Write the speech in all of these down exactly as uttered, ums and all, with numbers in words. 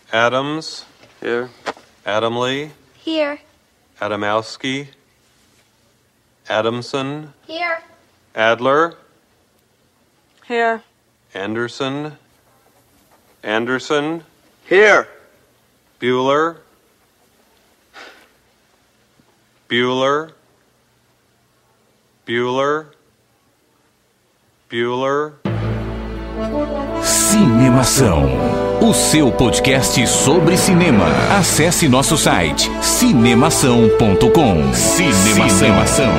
Adams. Here. Adamley. Here. Adamowski. Adamson. Here. Adler. Here. Anderson. Anderson. Here. Bueller. Bueller. Bueller. Bueller. Cinemação, o seu podcast sobre cinema. Acesse nosso site cinemação ponto com. Cinemação. Cinemação.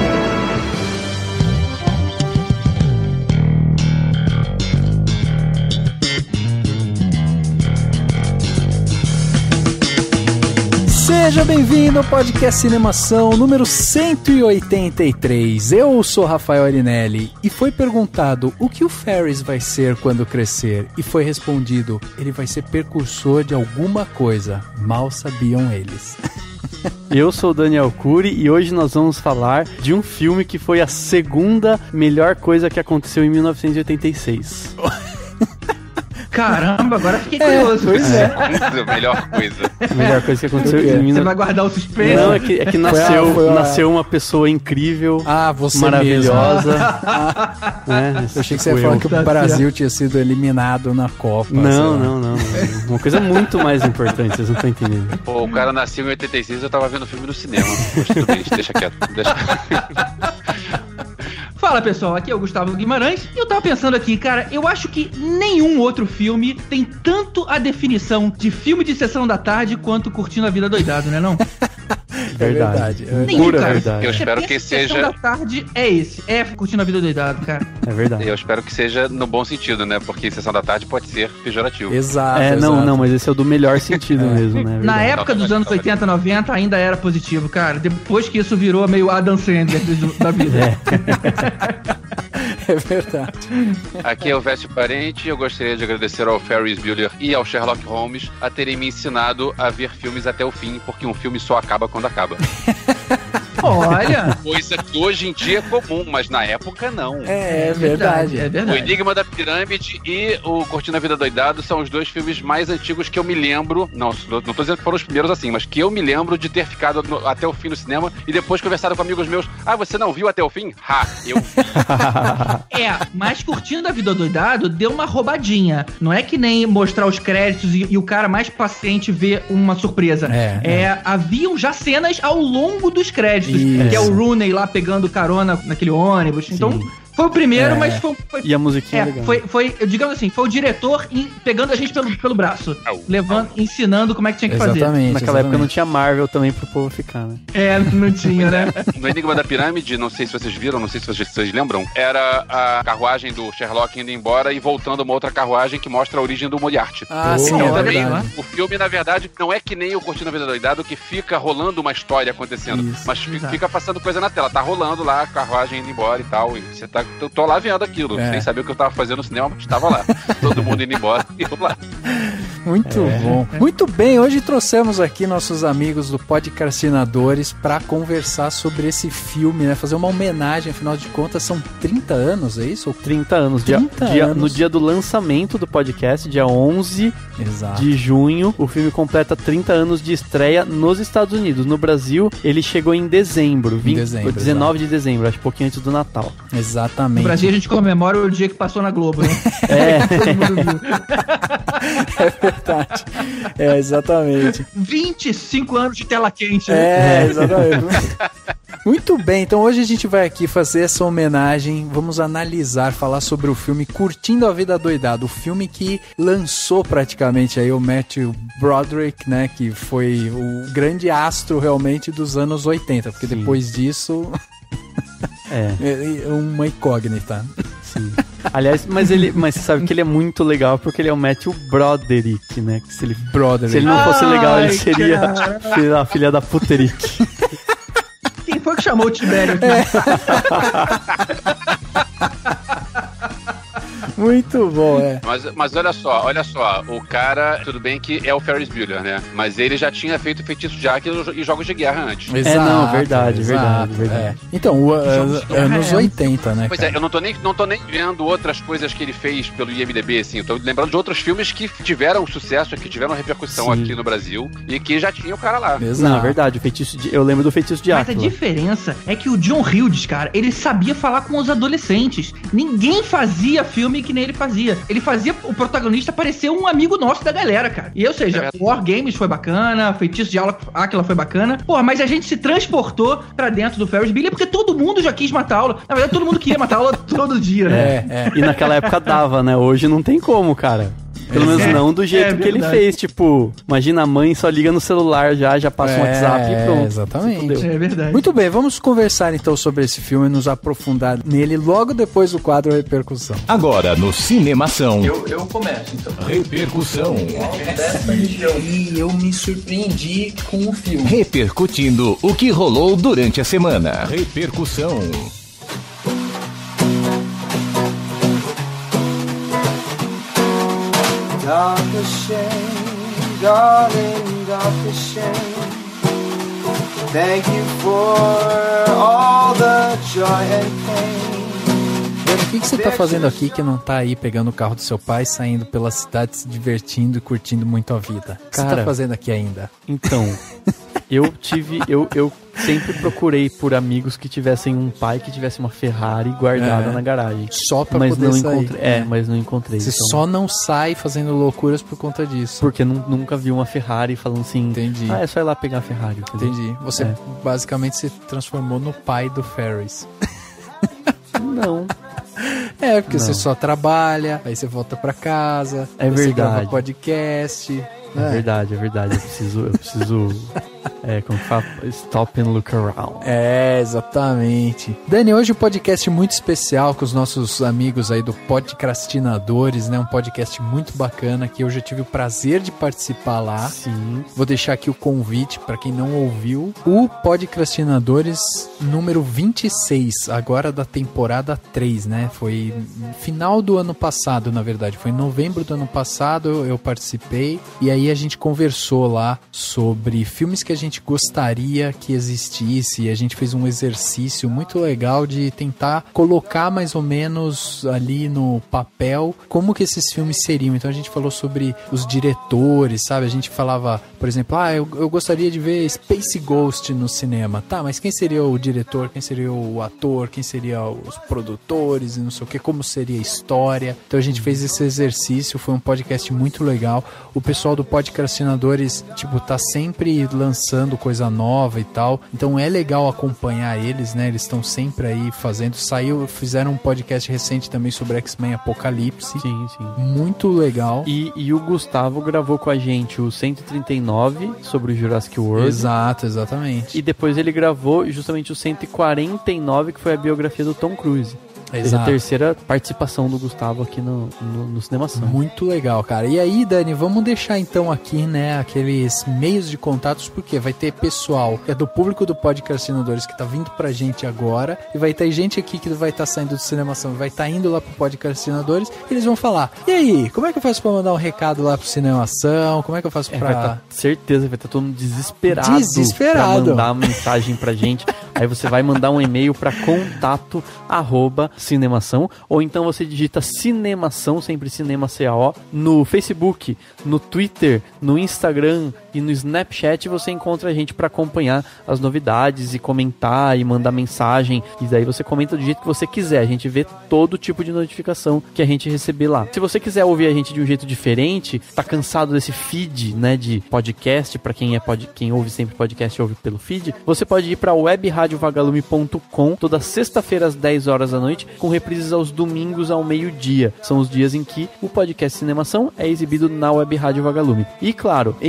Seja bem-vindo ao podcast Cinemação número cento e oitenta e três. Eu sou Rafael Arinelli e foi perguntado o que o Ferris vai ser quando crescer e foi respondido, ele vai ser precursor de alguma coisa. Mal sabiam eles. Eu sou o Daniel Cury e hoje nós vamos falar de um filme que foi a segunda melhor coisa que aconteceu em mil novecentos e oitenta e seis. Caramba, agora fiquei curioso. É, pois é. A melhor coisa. A melhor coisa que aconteceu em mil novecentos... Você vai guardar o suspense? Não, é que, é que nasceu, Foi a- foi a- nasceu uma pessoa incrível, Ah, você maravilhosa. mesmo. né? Eu achei que você ia Fui falar eu. que o Brasil tinha sido eliminado na Copa. sei Não, lá. não, não. Uma coisa muito mais importante, vocês não estão entendendo. Pô, o cara nasceu em oitenta e seis, eu tava vendo o filme no cinema. Mas tudo bem, deixa quieto. Deixa... Fala pessoal, aqui é o Gustavo Guimarães e eu tava pensando aqui, cara, eu acho que nenhum outro filme tem tanto a definição de filme de sessão da tarde quanto Curtindo a Vida Doidado, né não? Verdade. É Nenhum, Pura cara. verdade. Eu espero Você que pensa Sessão seja- da tarde é esse, é Curtindo a Vida Doidado, cara. É verdade. Eu espero que seja no bom sentido, né? Porque sessão da tarde pode ser pejorativo. Exato. É, não, exato. não, mas esse é o do melhor sentido mesmo, né? É Na verdade. época dos anos oitenta, noventa ainda era positivo, cara. Depois que isso virou meio Adam Sandler do- da vida. É verdade. Aqui é o Veste Parente e eu gostaria de agradecer ao Ferris Bueller e ao Sherlock Holmes a terem me ensinado a ver filmes até o fim, porque um filme só acaba quando acaba. Olha, Coisa que hoje em dia é comum, mas na época não. É, é verdade. é O verdade. Enigma da Pirâmide e o Curtindo a Vida Doidado são os dois filmes mais antigos que eu me lembro. Não, não tô dizendo que foram os primeiros assim, mas que eu me lembro de ter ficado no- até o fim no cinema e depois conversado com amigos meus. Ah, você não viu até o fim? Ha, eu vi. É, mas Curtindo a Vida Doidado deu uma roubadinha. Não é que nem mostrar os créditos e, e o cara mais paciente ver uma surpresa. É, É, haviam já cenas ao longo dos créditos, Isso. que é o Rooney lá pegando carona naquele ônibus. Então, foi o primeiro, É. mas foi... foi E a musiquinha é, é legal. foi, foi, digamos assim, foi o diretor in- pegando a gente pelo, pelo braço, Au, levando, ensinando como é que tinha que fazer. Exatamente. Naquela época não exatamente. tinha Marvel também pro povo ficar, né? É, não tinha, né? No Enigma da Pirâmide, não sei se vocês viram, não sei se vocês, vocês lembram, era a carruagem do Sherlock indo embora e voltando uma outra carruagem que mostra a origem do Moriarty. Ah, Oh, sim, Então, é também, verdade. o filme, na verdade, não é que nem o Curtindo a Vida Doidado que fica rolando uma história acontecendo, Isso, mas fi- exato. fica passando coisa na tela. Tá rolando lá a carruagem indo embora e tal. E você tá, eu tô lá vendo aquilo, É. sem saber o que eu tava fazendo no cinema, mas estava lá. Todo mundo indo embora e eu lá. Muito bom. Muito bem, hoje trouxemos aqui nossos amigos do Podcastinadores para conversar sobre esse filme, né? Fazer uma homenagem, afinal de contas, são trinta anos, é isso? trinta anos. Dia, trinta dia- anos. No dia do lançamento do podcast, dia onze Exato. de junho, o filme completa trinta anos de estreia nos Estados Unidos. No Brasil, ele chegou em dezembro, vinte, dezembro, dezenove de dezembro, acho que pouquinho antes do Natal. No Exatamente. Brasil a gente comemora o dia que passou na Globo, né? É, Todo mundo viu. É verdade. É, exatamente. vinte e cinco anos de tela quente, né? É, exatamente. Muito bem, então hoje a gente vai aqui fazer essa homenagem, vamos analisar, falar sobre o filme Curtindo a Vida Doidado, o filme que lançou praticamente aí o Matthew Broderick, né, que foi o grande astro realmente dos anos oitenta, porque Sim. depois disso é, é uma incógnita. sim. Aliás, mas ele, mas você sabe que ele é muito legal porque ele é o Matthew Broderick, né? Que se ele, Broderick. se ele não fosse legal, ele Ai, seria cara. filho- a filha da Puterick. Quem foi que chamou o Tibério aqui? Muito bom, é. Mas, mas olha só, olha só, o cara, tudo bem que é o Ferris Bueller, né? Mas ele já tinha feito Feitiço de Áquila e jogos de guerra antes. Exato, é, não, verdade, exato, verdade, verdade. É. Então, o, uh, anos oitenta, né, Pois cara? é, eu não tô, nem, não tô nem vendo outras coisas que ele fez pelo I M D B, assim. Eu tô lembrando de outros filmes que tiveram sucesso, que tiveram repercussão Sim. aqui no Brasil e que já tinha o cara lá. Exato. Não, é verdade, o feitiço de, eu lembro do Feitiço de Mas a Áquila. diferença é que o John Hughes, cara, ele sabia falar com os adolescentes. Ninguém fazia filme que nem ele fazia. Ele fazia o protagonista parecer um amigo nosso da galera, cara. E, ou seja, É. War Games foi bacana, Feitiço de Áquila foi bacana. Pô, mas a gente se transportou pra dentro do Ferris Bueller porque todo mundo já quis matá-lo. Na verdade, todo mundo queria matá-lo todo dia, né? É, é. E naquela época dava, né? Hoje não tem como, cara. Pelo menos É, não do jeito é que ele verdade. fez. Tipo, imagina a mãe só liga no celular já, já passa um É, WhatsApp e pronto. exatamente. Se fudeu. É verdade. Muito bem, vamos conversar então sobre esse filme e nos aprofundar nele logo depois do quadro Repercussão. Agora no Cinemação. Eu, eu começo, então. Repercussão. E eu me surpreendi com o filme. Repercutindo o que rolou durante a semana. Repercussão. Dark shame, darling, dark shame. Thank you for all the joy and pain. Dani, o que, que você tá fazendo aqui que não tá aí pegando o carro do seu pai, saindo pela cidade, se divertindo e curtindo muito a vida? O que você tá Cara, fazendo aqui ainda? Então, eu tive. Eu, eu sempre procurei por amigos que tivessem um pai que tivesse uma Ferrari guardada É. na garagem. Só pra Mas poder não sair. encontrei. É, mas não encontrei. Você então. só não sai fazendo loucuras por conta disso. Porque nu- nunca vi uma Ferrari falando assim. Entendi. Ah, é só ir lá pegar a Ferrari. entendeu? Entendi. Você É. basicamente se transformou no pai do Ferris. Não. É, porque Não. você só trabalha, aí você volta pra casa, É aí você verdade. grava podcast. É verdade, é verdade. Eu preciso. Eu preciso. É, como que fala? Stop and look around. É, exatamente. Dani, hoje um podcast muito especial com os nossos amigos aí do Podcastinadores, né? Um podcast muito bacana que eu já tive o prazer de participar lá. Sim. Vou deixar aqui o convite para quem não ouviu. O Podcastinadores número vinte e seis, agora da temporada três, né? Foi final do ano passado, na verdade. Foi em novembro do ano passado eu participei. E aí a gente conversou lá sobre filmes que a gente gostaria que existisse. E a gente fez um exercício muito legal de tentar colocar mais ou menos ali no papel como que esses filmes seriam. Então a gente falou sobre os diretores, sabe? A gente falava, por exemplo, ah, eu, eu gostaria de ver Space Ghost no cinema. Tá, mas quem seria o diretor? Quem seria o ator? Quem seria os produtores? E não sei o que, como seria a história? Então a gente fez esse exercício, foi um podcast muito legal. O pessoal do Podcastinadores, tipo, tá sempre lançando coisa nova e tal. Então é legal acompanhar eles, né? Eles estão sempre aí fazendo. Saiu, fizeram um podcast recente também sobre X-Men Apocalipse. Sim, sim. Muito legal. E, e o Gustavo gravou com a gente o cento e trinta e nove sobre o Jurassic World. Exato, exatamente. E depois ele gravou justamente o cento e quarenta e nove, que foi a biografia do Tom Cruise. Essa é a Exato. terceira participação do Gustavo aqui no, no, no Cinemação. Muito legal, cara. E aí, Dani, vamos deixar então aqui, né, aqueles meios de contatos, porque vai ter pessoal que é do público do Podcastinadores que tá vindo pra gente agora, e vai ter gente aqui que vai estar tá saindo do Cinemação, vai estar tá indo lá pro Podcastinadores, e eles vão falar, e aí, como é que eu faço pra mandar um recado lá pro Cinemação? Como é que eu faço É, pra... vai tá, certeza, vai estar todo mundo desesperado, Desesperado. pra mandar mensagem pra gente. Aí você vai mandar um e-mail pra contato arroba Cinemação, ou então você digita Cinemação, sempre Cinema C A O, no Facebook, no Twitter, no Instagram e no Snapchat. Você encontra a gente para acompanhar as novidades e comentar e mandar mensagem, e daí você comenta do jeito que você quiser. A gente vê todo tipo de notificação que a gente receber lá. Se você quiser ouvir a gente de um jeito diferente, tá cansado desse feed, né, de podcast, para quem é pod... quem ouve sempre podcast, ouve pelo feed, você pode ir para web rádio vagalume ponto com toda sexta-feira às dez horas da noite, com reprises aos domingos ao meio-dia. São os dias em que o podcast Cinemação é exibido na Web Rádio Vagalume. E claro, entre no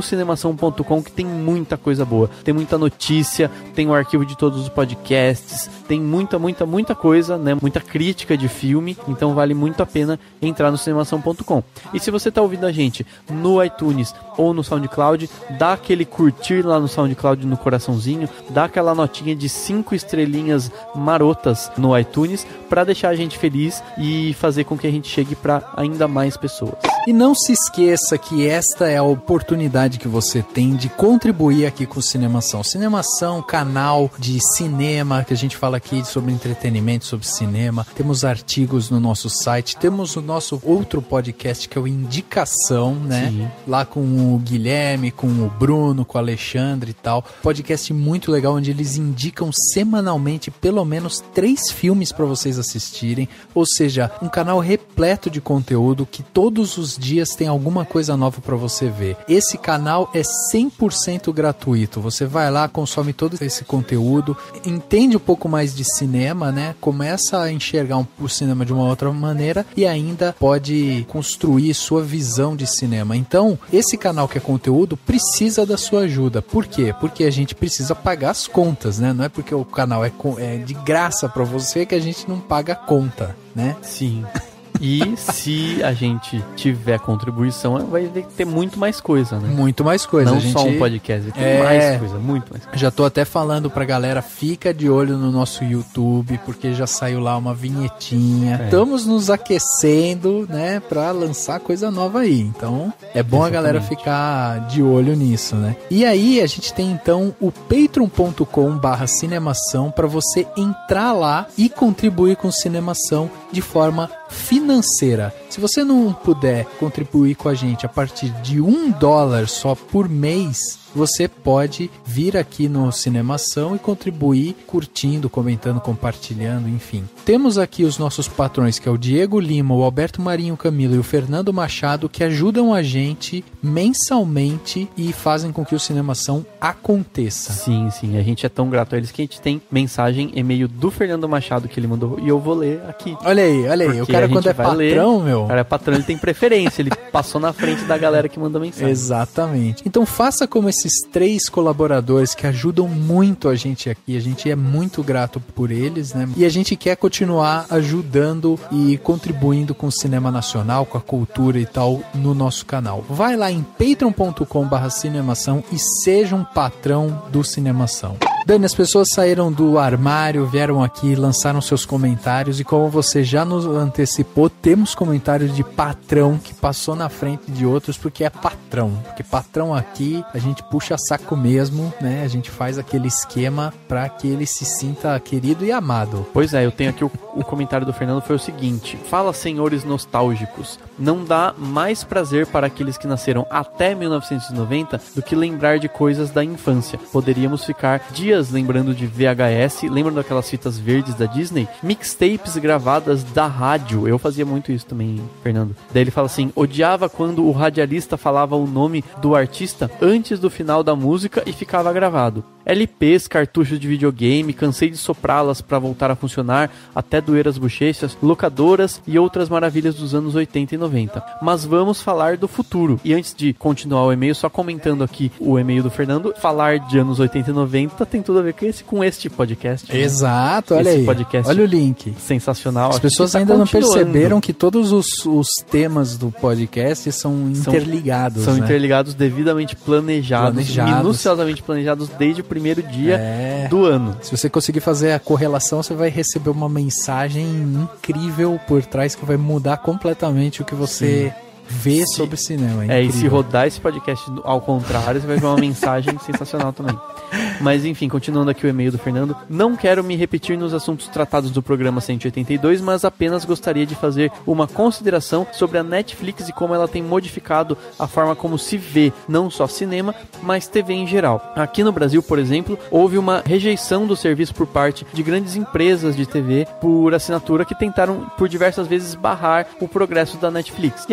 no cinemação ponto com, que tem muita coisa boa. Tem muita notícia, tem o arquivo de todos os podcasts, tem muita, muita, muita coisa, né? Muita crítica de filme, então vale muito a pena entrar no cinemação ponto com. E se você tá ouvindo a gente no iTunes ou no SoundCloud, dá aquele curtir lá no SoundCloud no coraçãozinho, dá aquela notinha de cinco estrelinhas marotas no iTunes para deixar a gente feliz e fazer com que a gente chegue para ainda mais pessoas. E não se esqueça que esta é a oportunidade que você tem de contribuir aqui com o Cinemação. Cinemação, canal de cinema, que a gente fala aqui sobre entretenimento, sobre cinema. Temos artigos no nosso site, temos o nosso outro podcast que é o Indicação, né? Sim. Lá com o Guilherme, com o Bruno, com o Alexandre e tal. Podcast muito legal, onde eles indicam semanalmente pelo menos três filmes para vocês assistirem. Ou seja, um canal repleto de conteúdo que todos os dias tem alguma coisa nova para você ver. Esse canal é cem por cento gratuito. Você vai lá, consome todo esse conteúdo, entende um pouco mais de cinema, né? Começa a enxergar um, o cinema de uma outra maneira e ainda pode construir sua visão de cinema. Então, esse canal que é conteúdo precisa da sua ajuda. Por quê? Porque a gente precisa pagar as contas, né? Não é porque o canal é, é de graça para você que a gente não paga a conta, né? Sim. E se a gente tiver contribuição, vai ter muito mais coisa, né? Muito mais coisa. Não a gente... só um podcast, vai ter é... mais coisa, muito mais coisa. Já tô até falando pra galera, fica de olho no nosso YouTube, porque já saiu lá uma vinhetinha. É. Estamos nos aquecendo, né, pra lançar coisa nova aí. Então, é bom Exatamente. A galera ficar de olho nisso, né? E aí, a gente tem então o patreon ponto com barra cinemação pra você entrar lá e contribuir com Cinemação de forma financeira. Se você não puder contribuir com a gente a partir de um dólar só por mês, você pode vir aqui no Cinemação e contribuir curtindo, comentando, compartilhando, enfim. Temos aqui os nossos patrões, que é o Diego Lima, o Alberto Marinho Camilo e o Fernando Machado, que ajudam a gente mensalmente e fazem com que o Cinemação aconteça. Sim, sim. A gente é tão grato a eles que a gente tem mensagem, e-mail do Fernando Machado que ele mandou e eu vou ler aqui. Olha aí, olha aí. Porque o cara quando é patrão, ler, meu... O cara é patrão, ele tem preferência. Ele passou na frente da galera que manda mensagem. Exatamente. Então faça como esse esses três colaboradores que ajudam muito a gente aqui, a gente é muito grato por eles, né? E a gente quer continuar ajudando e contribuindo com o cinema nacional, com a cultura e tal no nosso canal. Vai lá em patreon ponto com barra cinemação e seja um patrão do Cinemação. Dani, as pessoas saíram do armário, vieram aqui, lançaram seus comentários e como você já nos antecipou, temos comentários de patrão que passou na frente de outros porque é patrão. Porque patrão aqui, a gente puxa saco mesmo, né? A gente faz aquele esquema para que ele se sinta querido e amado. Pois é, eu tenho aqui o, o comentário do Fernando, foi o seguinte: fala, senhores nostálgicos, não dá mais prazer para aqueles que nasceram até mil novecentos e noventa do que lembrar de coisas da infância. Poderíamos ficar dias lembrando de V H S, lembram daquelas fitas verdes da Disney? Mixtapes gravadas da rádio, eu fazia muito isso também, Fernando. Daí ele fala assim, odiava quando o radialista falava o nome do artista antes do final da música e ficava gravado. L Ps, cartuchos de videogame, cansei de soprá-las para voltar a funcionar, até doer as bochechas, locadoras e outras maravilhas dos anos oitenta e noventa. Mas vamos falar do futuro. E antes de continuar o e-mail, só comentando aqui o e-mail do Fernando, falar de anos oitenta e noventa tem tudo a ver com, esse, com este podcast. Exato, né? olha esse aí. Podcast olha o link. Sensacional. As pessoas tá ainda não perceberam que todos os, os temas do podcast são interligados. São, são né? interligados, devidamente planejados, planejados, minuciosamente planejados desde o primeiro dia é. do ano. Se você conseguir fazer a correlação, você vai receber uma mensagem incrível por trás que vai mudar completamente o que você... Sim. Ver se, sobre cinema. É, é e se rodar esse podcast ao contrário, você vai ver uma mensagem sensacional também. Mas enfim, continuando aqui o e-mail do Fernando. Não quero me repetir nos assuntos tratados do programa cento e oitenta e dois, mas apenas gostaria de fazer uma consideração sobre a Netflix e como ela tem modificado a forma como se vê, não só cinema, mas T V em geral. Aqui no Brasil, por exemplo, houve uma rejeição do serviço por parte de grandes empresas de T V por assinatura que tentaram por diversas vezes barrar o progresso da Netflix. E aí o Fernando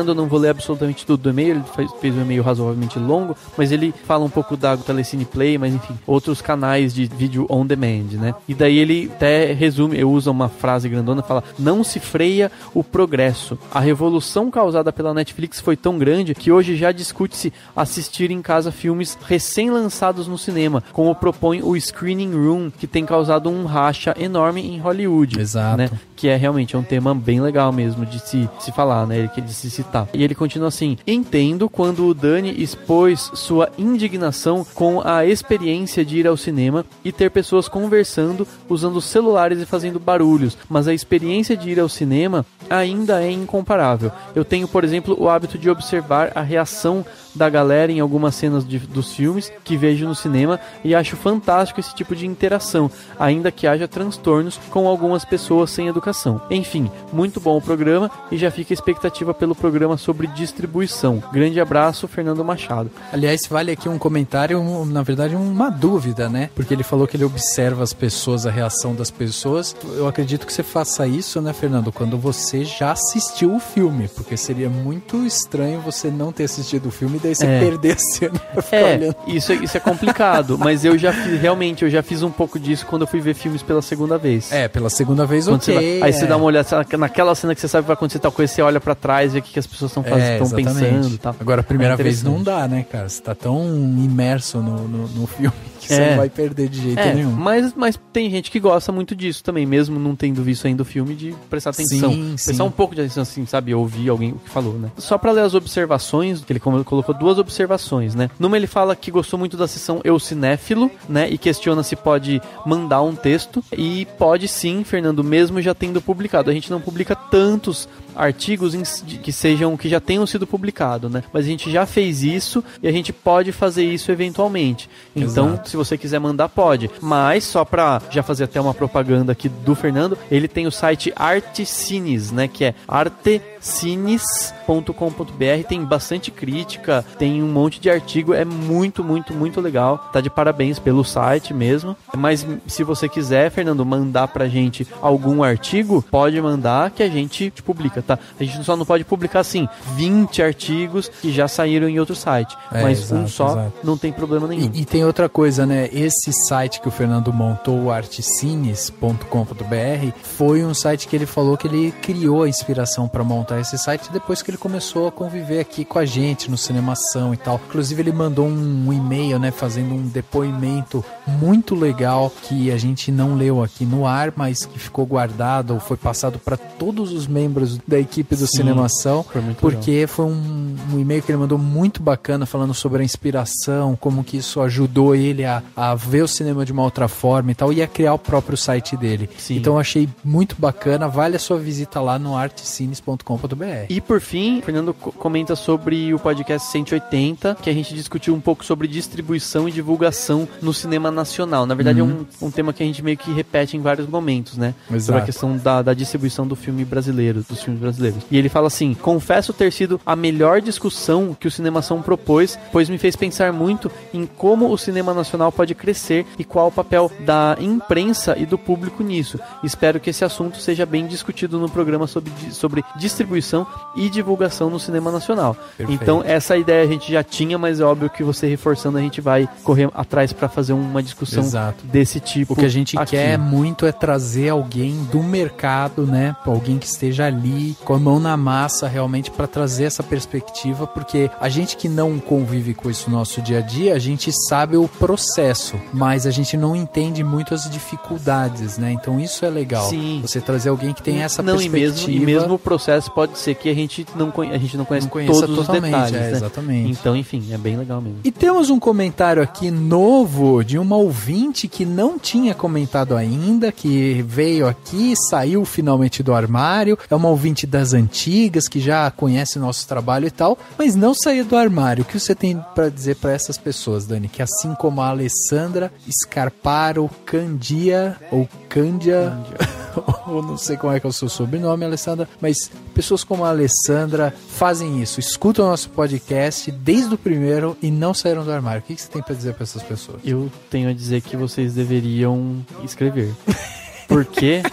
Fernando, não vou ler absolutamente tudo do e-mail, ele fez, fez um e-mail razoavelmente longo, mas ele fala um pouco da Telecine Play, mas enfim, outros canais de vídeo on demand, né? E daí ele até resume, eu uso uma frase grandona, fala, não se freia o progresso. A revolução causada pela Netflix foi tão grande que hoje já discute-se assistir em casa filmes recém-lançados no cinema, como propõe o Screening Room, que tem causado um racha enorme em Hollywood. Exato. Né? Que é realmente um tema bem legal mesmo de se, se falar, né? De se citar. E ele continua assim, entendo quando o Dani expôs sua indignação com a experiência de ir ao cinema e ter pessoas conversando, usando celulares e fazendo barulhos, mas a experiência de ir ao cinema ainda é incomparável. Eu tenho, por exemplo, o hábito de observar a reação da galera em algumas cenas de, dos filmes que vejo no cinema e acho fantástico esse tipo de interação, ainda que haja transtornos com algumas pessoas sem educação. Enfim, muito bom o programa e já fica a expectativa pelo programa sobre distribuição. Grande abraço, Fernando Machado. Aliás, vale aqui um comentário, um, na verdade uma dúvida, né? Porque ele falou que ele observa as pessoas, a reação das pessoas. Eu acredito que você faça isso, né, Fernando, quando você já assistiu o filme, porque seria muito estranho você não ter assistido o filme e daí você é. perder a cena pra ficar é, olhando. Isso, é, isso é complicado, mas eu já fiz, realmente, eu já fiz um pouco disso quando eu fui ver filmes pela segunda vez. É, pela segunda vez, quando ok. Você vai, aí é. você dá uma olhada naquela cena que você sabe que vai acontecer tal coisa, você olha pra trás, vê o que, que as pessoas estão é, pensando e tal. Agora, a primeira é vez não dá, né, cara? Você tá tão imerso no, no, no filme que é. você não vai perder de jeito é, nenhum. Mas, mas tem gente que gosta muito disso também, mesmo não tendo visto ainda o filme, de prestar atenção. Sim, prestar sim. um pouco de atenção, assim, sabe? Ouvir alguém que falou, né? Só pra ler as observações, que ele colocou duas observações, né? Numa ele fala que gostou muito da sessão Eu Cinéfilo, né? E questiona se pode mandar um texto. E pode sim, Fernando, mesmo já tendo publicado. A gente não publica tantos artigos em, que sejam, que já tenham sido publicados, né? Mas a gente já fez isso e a gente pode fazer isso eventualmente. Então, Exato. Se você quiser mandar, pode. Mas, só pra já fazer até uma propaganda aqui do Fernando, ele tem o site Artecines, né? Que é artecines ponto com ponto b r. Tem bastante crítica, tem um monte de artigo, é muito, muito, muito legal. Tá de parabéns pelo site mesmo. Mas se você quiser, Fernando, mandar pra gente algum artigo, pode mandar que a gente te publica, tá? A gente só não pode publicar, assim, vinte artigos que já saíram em outro site. É, mas exato, um só exato. Não tem problema nenhum. E, e tem outra coisa, né? Esse site que o Fernando montou, o artecines ponto com ponto b r, foi um site que ele falou que ele criou a inspiração para montar esse site depois que ele começou a conviver aqui com a gente no Cinemação e tal. Inclusive ele mandou um, um e-mail, né, fazendo um depoimento muito legal que a gente não leu aqui no ar, mas que ficou guardado ou foi passado para todos os membros da equipe do Sim, Cinemação, foi porque legal. Foi um, um e-mail que ele mandou muito bacana, falando sobre a inspiração, como que isso ajudou ele a, a ver o cinema de uma outra forma e tal, e a criar o próprio site dele. Sim. Então eu achei muito bacana, vale a sua visita lá no artecines ponto com ponto b r. E por fim, o Fernando comenta sobre o podcast cento e oitenta, que a gente discutiu um pouco sobre distribuição e divulgação no cinema nacional. Na verdade, uhum. é um, um tema que a gente meio que repete em vários momentos, né? Exato. Sobre a questão da, da distribuição do filme brasileiro, dos filmes brasileiros. E ele fala assim: confesso ter sido a melhor discussão que o Cinemação propôs, pois me fez pensar muito em como o cinema nacional pode crescer e qual o papel da imprensa e do público nisso. Espero que esse assunto seja bem discutido no programa sobre, sobre distribuição e divulgação no cinema nacional. Perfeito. Então, essa ideia a gente já tinha, mas é óbvio que você reforçando, a gente vai correr atrás para fazer uma discussão Exato. Desse tipo. O que a gente aqui. quer muito é trazer alguém do mercado, né? Alguém que esteja ali com a mão na massa realmente para trazer essa perspectiva, porque a gente que não convive com isso no nosso dia a dia, a gente sabe o processo, mas a gente não entende muito as dificuldades, né? Então isso é legal. Sim. Você trazer alguém que tem essa não, perspectiva. E mesmo, e mesmo o processo pode ser que a gente não, a gente não conhece não todos os detalhes, é, né? Exatamente. Então, enfim, é bem legal mesmo. E temos um comentário aqui novo de uma ouvinte que não tinha comentado ainda, que veio aqui, saiu finalmente do armário, é uma ouvinte das antigas, que já conhece o nosso trabalho e tal, mas não saiu do armário. O que você tem para dizer para essas pessoas, Dani? Que assim como a Alessandra Scarparo Candia, ou Cândia, ou não sei como é que é o seu sobrenome, Alessandra, mas pessoas como a Alessandra fazem isso, escutam o nosso podcast desde o primeiro e não saíram do armário. O que você tem para dizer para essas pessoas? Eu tenho a dizer que vocês deveriam escrever. Porque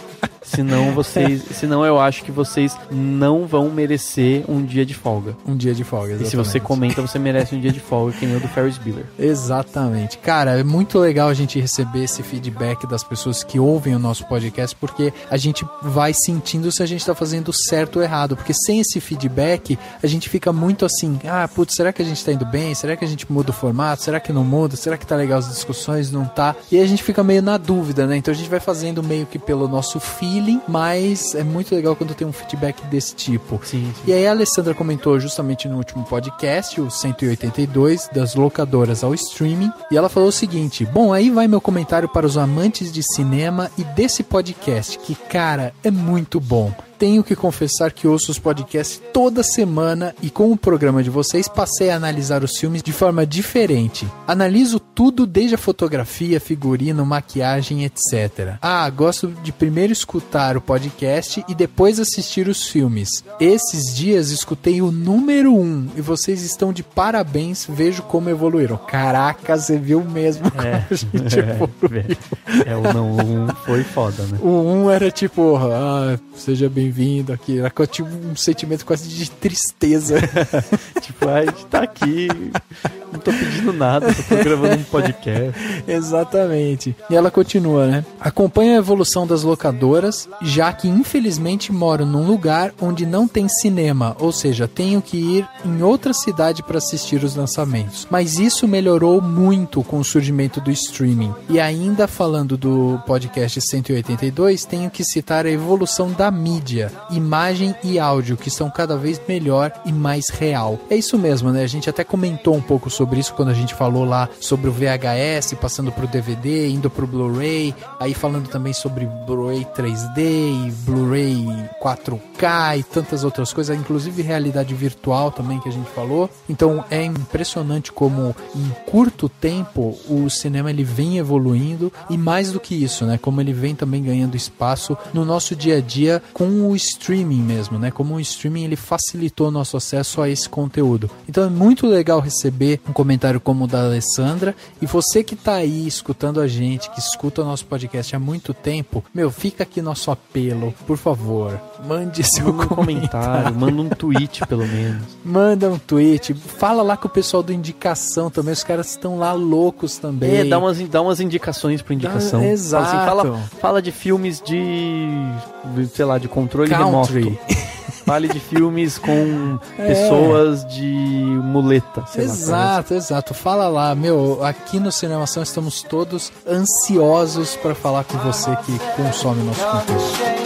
Senão vocês, senão eu acho que vocês não vão merecer um dia de folga. Um dia de folga, exatamente. E se você comenta, você merece um dia de folga, que nem o do Ferris Bueller. Exatamente. Cara, é muito legal a gente receber esse feedback das pessoas que ouvem o nosso podcast, porque a gente vai sentindo se a gente tá fazendo certo ou errado, porque sem esse feedback, a gente fica muito assim, ah, putz, será que a gente tá indo bem? Será que a gente muda o formato? Será que não muda? Será que tá legal as discussões? Não tá? E aí a gente fica meio na dúvida, né? Então a gente vai fazendo meio que pelo nosso feeling, mas é muito legal quando tem um feedback desse tipo. Sim, sim. E aí a Alessandra comentou justamente no último podcast, o cento e oitenta e dois, das locadoras ao streaming, e ela falou o seguinte: bom, aí vai meu comentário para os amantes de cinema e desse podcast, que, cara, é muito bom. Tenho que confessar que ouço os podcasts toda semana e com o programa de vocês passei a analisar os filmes de forma diferente. Analiso tudo desde a fotografia, figurino, maquiagem, etcétera. Ah, gosto de primeiro escutar o podcast e depois assistir os filmes. Esses dias escutei o número um e vocês estão de parabéns, vejo como evoluíram. Caraca, você viu mesmo É, como a gente evoluiu. é, o não, o um foi foda, né? O um era tipo, ah, seja bem vindo aqui. Era tipo um sentimento quase de tristeza. Tipo, a gente tá aqui, não tô pedindo nada, tô gravando um podcast. Exatamente. E ela continua, né? Acompanho a evolução das locadoras, já que infelizmente moro num lugar onde não tem cinema, ou seja, tenho que ir em outra cidade para assistir os lançamentos. Mas isso melhorou muito com o surgimento do streaming. E ainda falando do podcast cento e oitenta e dois, tenho que citar a evolução da mídia, imagem e áudio, que estão cada vez melhor e mais real. É isso mesmo, né? A gente até comentou um pouco sobre isso quando a gente falou lá sobre o V H S, passando pro D V D, indo pro Blu-ray, aí falando também sobre Blu-ray três D e Blu-ray quatro K e tantas outras coisas, inclusive realidade virtual também que a gente falou. Então é impressionante como em curto tempo o cinema ele vem evoluindo, e mais do que isso, né? Como ele vem também ganhando espaço no nosso dia a dia com o streaming mesmo, né? Como o streaming ele facilitou o nosso acesso a esse conteúdo. Então é muito legal receber um comentário como o da Alessandra, e você que tá aí escutando a gente, que escuta o nosso podcast há muito tempo, meu, fica aqui nosso apelo, por favor, mande seu Manda um comentário, comentário, manda um tweet pelo menos. manda um tweet, fala lá com o pessoal do Indicação também, os caras estão lá loucos também. É, dá umas, dá umas indicações pra Indicação. Dá, exato. Fala, assim, fala, fala de filmes de, sei lá, de controle Country. remoto. Fale de filmes com É. pessoas de muleta, sei lá. Exato, exato. Fala lá, meu, aqui no Cinemação estamos todos ansiosos para falar com você que consome nosso conteúdo.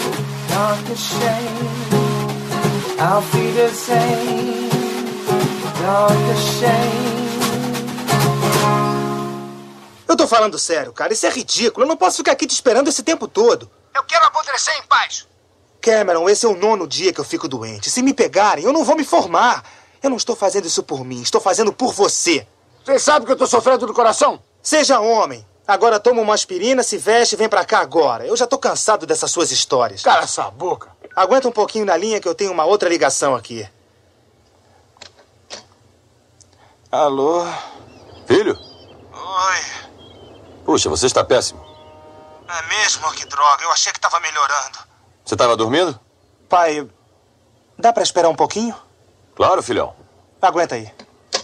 Eu tô falando sério, cara. Isso é ridículo. Eu não posso ficar aqui te esperando esse tempo todo. Eu quero apodrecer em paz. Cameron, esse é o nono dia que eu fico doente. Se me pegarem, eu não vou me formar. Eu não estou fazendo isso por mim. Estou fazendo por você. Você sabe que eu tô sofrendo do coração? Seja homem. Agora toma uma aspirina, se veste e vem pra cá agora. Eu já tô cansado dessas suas histórias. Cala essa boca. Aguenta um pouquinho na linha que eu tenho uma outra ligação aqui. Alô? Filho? Oi. Puxa, você está péssimo. É mesmo? Que droga. Eu achei que tava melhorando. Você estava dormindo? Pai, dá pra esperar um pouquinho? Claro, filhão. Aguenta aí.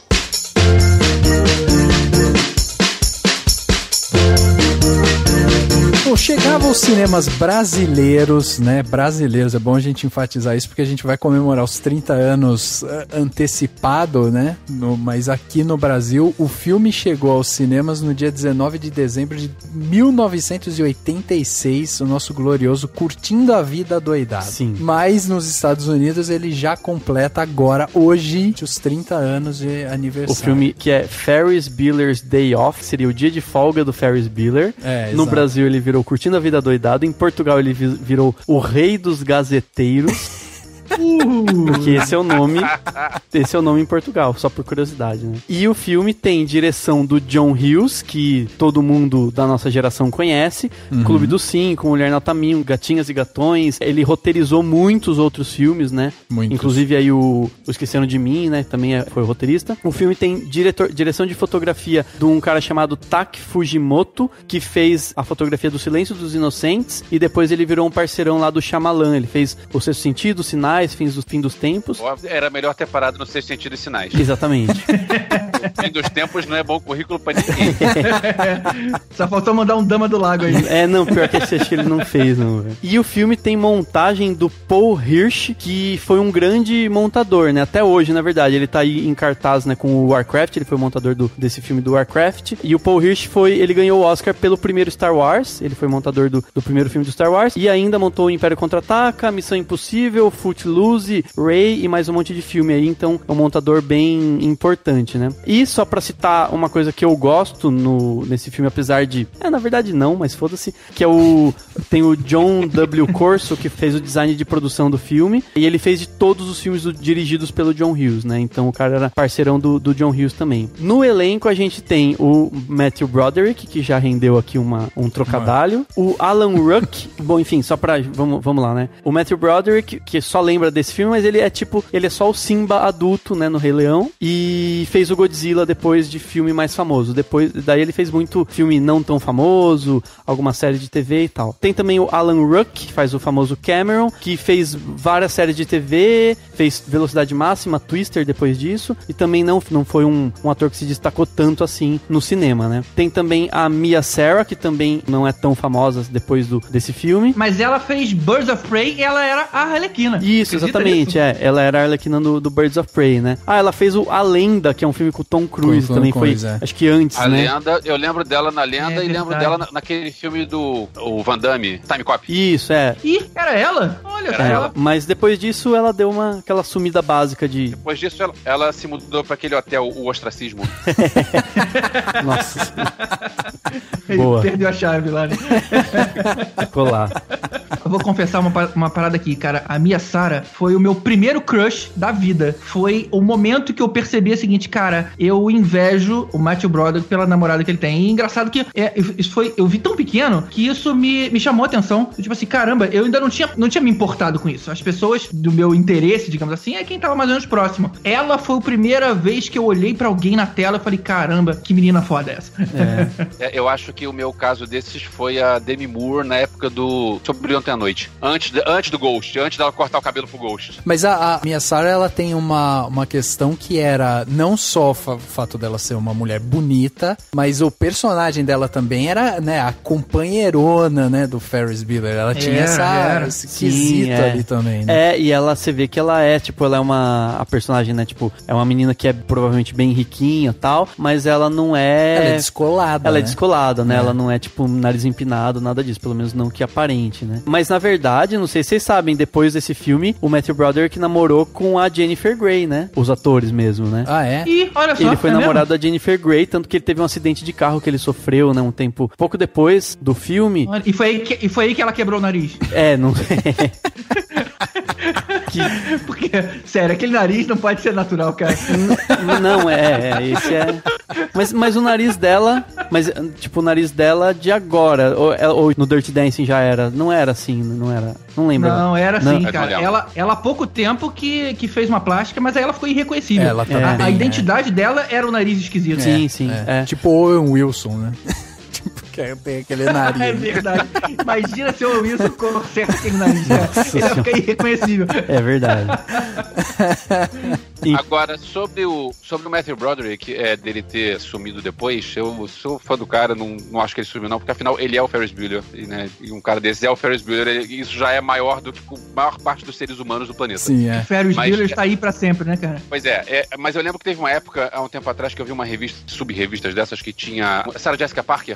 Bom, chegava aos cinemas brasileiros, né? Brasileiros, é bom a gente enfatizar isso porque a gente vai comemorar os trinta anos uh, antecipado, né? No, mas aqui no Brasil, o filme chegou aos cinemas no dia dezenove de dezembro de mil novecentos e oitenta e seis, o nosso glorioso Curtindo a Vida Adoidado. Sim. Mas nos Estados Unidos ele já completa agora, hoje, os trinta anos de aniversário. O filme que é Ferris Bueller's Day Off, seria o dia de folga do Ferris Bueller. É, no exato. Brasil ele virou Curtindo a Vida Doidado. Em Portugal ele vi- virou o Rei dos Gazeteiros. Porque esse é o nome, esse é o nome em Portugal, só por curiosidade, né? E o filme tem direção do John Hughes, que todo mundo da nossa geração conhece, uhum. Clube dos Cinco, Mulher Nota Mil, Gatinhas e Gatões. Ele roteirizou muitos outros filmes, né? Muitos. Inclusive aí o, o Esqueceram de Mim, né? Também é, foi roteirista. O filme tem diretor, direção de fotografia de um cara chamado Tak Fujimoto, que fez a fotografia do Silêncio dos Inocentes, e depois ele virou um parceirão lá do Shyamalan. Ele fez O Sexto Sentido, Sinais, Fins do, Fim dos Tempos. Era melhor ter parado no Sexto Sentido e Sinais. Exatamente. O Fim dos Tempos não é bom currículo pra ninguém. Só faltou mandar um Dama do Lago aí. É, não, pior que esse acho que ele não fez, não. Véio. E o filme tem montagem do Paul Hirsch, que foi um grande montador, né? Até hoje, na verdade. Ele tá aí em cartaz, né, com o Warcraft. Ele foi o montador do, desse filme do Warcraft. E o Paul Hirsch foi, ele ganhou o Oscar pelo primeiro Star Wars. Ele foi montador do, do primeiro filme do Star Wars. E ainda montou o Império Contra-Ataca, Missão Impossível, Footloose, Ray e mais um monte de filme aí. Então, é um montador bem importante, né? E só pra citar uma coisa que eu gosto no, nesse filme, apesar de... É, na verdade não, mas foda-se. Que é o... Tem o John W. Corso, que fez o design de produção do filme. E ele fez de todos os filmes do, dirigidos pelo John Hughes, né? Então o cara era parceirão do, do John Hughes também. No elenco a gente tem o Matthew Broderick, que já rendeu aqui uma, um trocadalho. O Alan Ruck. Bom, enfim, só pra... Vamos, vamos lá, né? O Matthew Broderick, que só lembra desse filme, mas ele é tipo... Ele é só o Simba adulto, né? No Rei Leão. E fez o Godzilla depois de filme mais famoso. Depois, daí ele fez muito filme não tão famoso, alguma série de T V e tal. Tem também o Alan Ruck, que faz o famoso Cameron, que fez várias séries de T V, fez Velocidade Máxima, Twister depois disso, e também não, não foi um, um ator que se destacou tanto assim no cinema, né? Tem também a Mia Sara, que também não é tão famosa depois do, desse filme. Mas ela fez Birds of Prey e ela era a Arlequina. Isso, exatamente, isso? é. Ela era a Arlequina do, do Birds of Prey, né? Ah, ela fez o A Lenda, que é um filme com o Tom Cruise, com também Cruise, foi, é. acho que antes, a né? Lenda, eu lembro dela na Lenda é, e verdade. lembro dela na, naquele filme do o Van Damme, Time Cop. Isso, é. Ih, era ela? Olha, era é, ela. Mas depois disso ela deu uma aquela sumida básica de... Depois disso ela, ela se mudou pra aquele hotel, o Ostracismo. Nossa. Boa. Perdeu a chave lá, né? Ficou lá. Eu vou confessar uma, uma parada aqui, cara. A Mia Sara foi o meu primeiro crush da vida. Foi o momento que eu percebi o seguinte, cara, eu invejo o Matthew Broderick pela namorada que ele tem. E engraçado que é, isso foi, eu vi tão pequeno que isso me, me chamou a atenção. Tipo assim, caramba, eu ainda não tinha, não tinha me importado com isso. As pessoas do meu interesse, digamos assim, é quem tava mais ou menos próximo. Ela foi a primeira vez que eu olhei pra alguém na tela e falei, caramba, que menina foda essa. É. É, eu acho que o meu caso desses foi a Demi Moore na época do Sobre Ontem à Noite. Antes, de, antes do Ghost, antes dela cortar o cabelo pro Ghost. Mas a, a Mia Sara, ela tem uma, uma questão que era não só o fa- fato dela ser uma mulher bonita, mas o personagem dela também era, né, a companheirona, né, do Ferris Bueller. Ela tinha era, essa, era. esse quesito Sim, é. ali também, né? É, e ela, você vê que ela é, tipo, ela é uma, a personagem, né, tipo, é uma menina que é provavelmente bem riquinha e tal, mas ela não é... Ela é descolada, Ela né? é descolada, né? É. Ela não é, tipo, nariz empinado, nada disso, pelo menos não que aparente, né? Mas, na verdade, não sei se vocês sabem, depois desse filme, o Matthew Broderick namorou com a Jennifer Grey, né? Os atores mesmo, né? Ah, é? Ih, olha só. Ele foi é namorado mesmo? da Jennifer Grey, tanto que ele teve um acidente de carro que ele sofreu, né? Um tempo, pouco depois do filme. Olha, E foi aí que, e foi aí que ela quebrou o nariz. É, não... que... Porque, sério, aquele nariz não pode ser natural, cara. Não, é, é, esse é... Mas, mas o nariz dela, mas tipo, o nariz dela de agora, ou, ou no Dirty Dancing já era, não era assim, não era, não lembro. Não, era assim, Não. cara. Ela, ela há pouco tempo que, que fez uma plástica, mas aí ela ficou irreconhecível. Ela tá a, bem, a identidade dela era o nariz esquisito. Sim, sim, É. é. Tipo o Owen Wilson, né? Tipo, que tem aquele nariz. É verdade. Imagina se o Wilson conserta aquele nariz. Né? Ele vai ficar irreconhecível. É verdade. E- Agora, sobre o, sobre o Matthew Broderick, é, dele ter sumido depois, eu sou fã do cara, não, não acho que ele sumiu não, porque afinal ele é o Ferris Bueller, e, né, e um cara desse é o Ferris Bueller, ele- isso já é maior do que a maior parte dos seres humanos do planeta. Sim, é. Ferris Mas- Bueller está aí pra sempre, né, cara? Pois é, é, mas eu lembro que teve uma época, há um tempo atrás, que eu vi uma revista, sub-revistas dessas que tinha Sarah Jessica Parker, Uhum.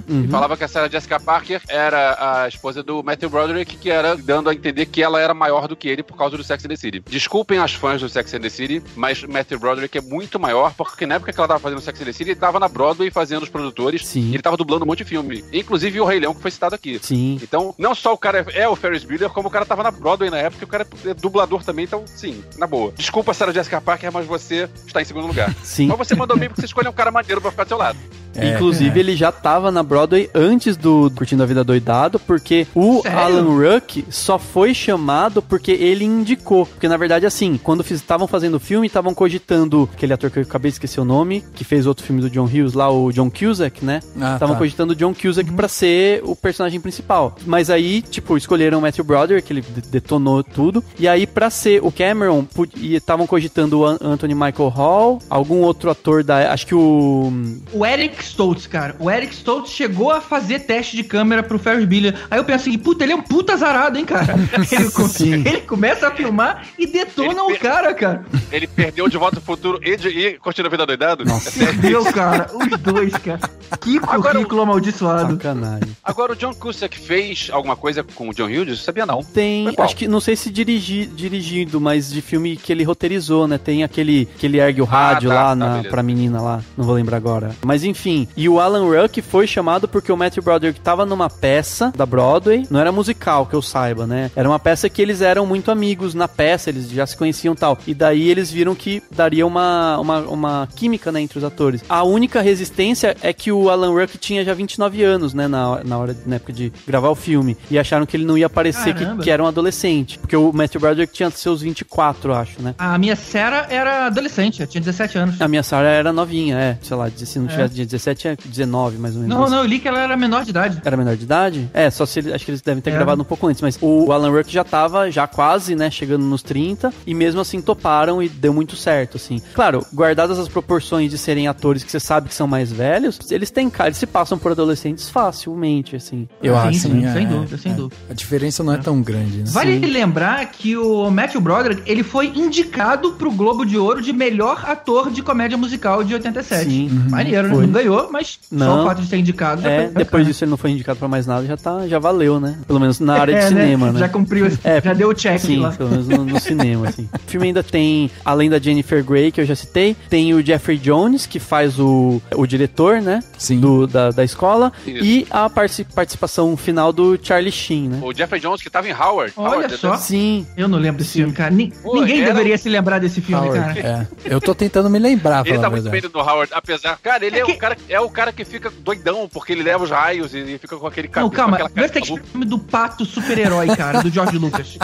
Uhum. E falava que a Sarah Jessica Parker era a esposa do Matthew Broderick, que era dando a entender que ela era maior do que ele por causa do Sex and the City. Desculpem as fãs do Sex and the City, mas Matthew Broderick é muito maior, porque na época que ela tava fazendo Sex and the City, ele tava na Broadway fazendo os produtores. Sim. E ele tava dublando um monte de filme. Inclusive o Rei Leão, que foi citado aqui. Sim. Então, não só o cara é o Ferris Bueller, como o cara tava na Broadway na época, e o cara é dublador também, então, sim, na boa. Desculpa, Sarah Jessica Parker, mas você está em segundo lugar. Sim. Mas você mandou bem porque você escolheu um cara maneiro pra ficar do seu lado. É, Inclusive, é. ele já tava na Broadway antes do Curtindo a Vida Doidado, porque o Sério? Alan Ruck só foi chamado porque ele indicou. Porque, na verdade, assim, quando estavam fazendo o filme, estavam cogitando aquele ator que eu acabei de esquecer o nome, que fez outro filme do John Hughes lá, o John Cusack, né? Estavam ah, tá. cogitando o John Cusack uhum. pra ser o personagem principal. Mas aí, tipo, escolheram o Matthew Broderick, que ele detonou tudo. E aí, pra ser o Cameron, estavam cogitando o Anthony Michael Hall, algum outro ator da... Acho que o... O Eric Stoltz, cara. O Eric Stoltz chegou a fazer teste de câmera pro Ferris Bueller. Aí eu penso assim, puta, ele é um puta azarado, hein, cara? Ele, com... ele começa a filmar e detona o per... cara, cara. Ele perdeu De Volta ao Futuro e, de... e Curtindo a Vida Doidado? Nossa. Perdeu, cara. Os dois, cara. Que currículo amaldiçoado. Sacanagem. Agora, o John Cusack fez alguma coisa com o John Hughes? Eu sabia não. Tem, acho que, não sei se dirigi, dirigindo, mas de filme que ele roteirizou, né? Tem aquele que ele ergue o rádio ah, tá, lá na, tá, pra menina lá. Não vou lembrar agora. Mas enfim. E o Alan Ruck foi chamado porque o Matthew Broderick tava numa peça da Broadway. Não era musical, que eu saiba, né? Era uma peça que eles eram muito amigos na peça, eles já se conheciam e tal. E daí eles viram que daria uma, uma, uma química, né, entre os atores. A única resistência é que o Alan Ruck tinha já vinte e nove anos, né, na, na, hora, na época de gravar o filme. E acharam que ele não ia parecer que, que era um adolescente. Porque o Matthew Broderick tinha seus vinte e quatro, acho, né? A minha Sarah era adolescente, tinha dezessete anos. A minha Sarah era novinha, é. Sei lá, se não tivesse é. dezessete, tinha dezenove, mais ou menos. Não, não, eu li que ela era menor de idade. Era menor de idade? É, só se ele, acho que eles devem ter é. gravado um pouco antes, mas o Alan Ruck já tava, já quase, né, chegando nos trinta, e mesmo assim toparam e deu muito certo, assim. Claro, guardadas as proporções de serem atores que você sabe que são mais velhos, eles têm cara, eles se passam por adolescentes facilmente, assim. Eu sim, acho, sim, é, sem dúvida, sem é. dúvida. A diferença não é, é tão grande, né? Vale sim. lembrar que o Matthew Broderick, ele foi indicado pro Globo de Ouro de melhor ator de comédia musical de oitenta e sete. Sim. Uhum. Maneiro, né? Não ganhou, mas não. só o fato de ser indicado já é, foi depois disso ele não foi indicado pra mais nada, já tá, já valeu, né? Pelo menos na área é, de cinema, né? né? Já cumpriu, é, já deu o check sim, lá. Pelo menos no, no cinema, assim. O filme ainda tem, além da Jennifer Grey, que eu já citei, tem o Jeffrey Jones, que faz o, o diretor, né? Sim. Do, da, da escola. Isso. E a participação final do Charlie Sheen, né? O Jeffrey Jones, que tava em Howard. Olha Howard, só. Sim. Eu não lembro desse Sim. filme, cara. Ni- Pô, ninguém era... deveria se lembrar desse filme, Howard, cara. É. Eu tô tentando me lembrar, Ele tá muito bem do Howard, apesar... Cara, ele é, É que- o cara, é o cara que fica doidão, porque ele leva os raios e fica com aquele Não, cabelo. calma. com aquela Deve ter cara que filme do Pato Super-Herói, cara, do George Lucas.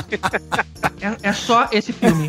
É, é só esse filme.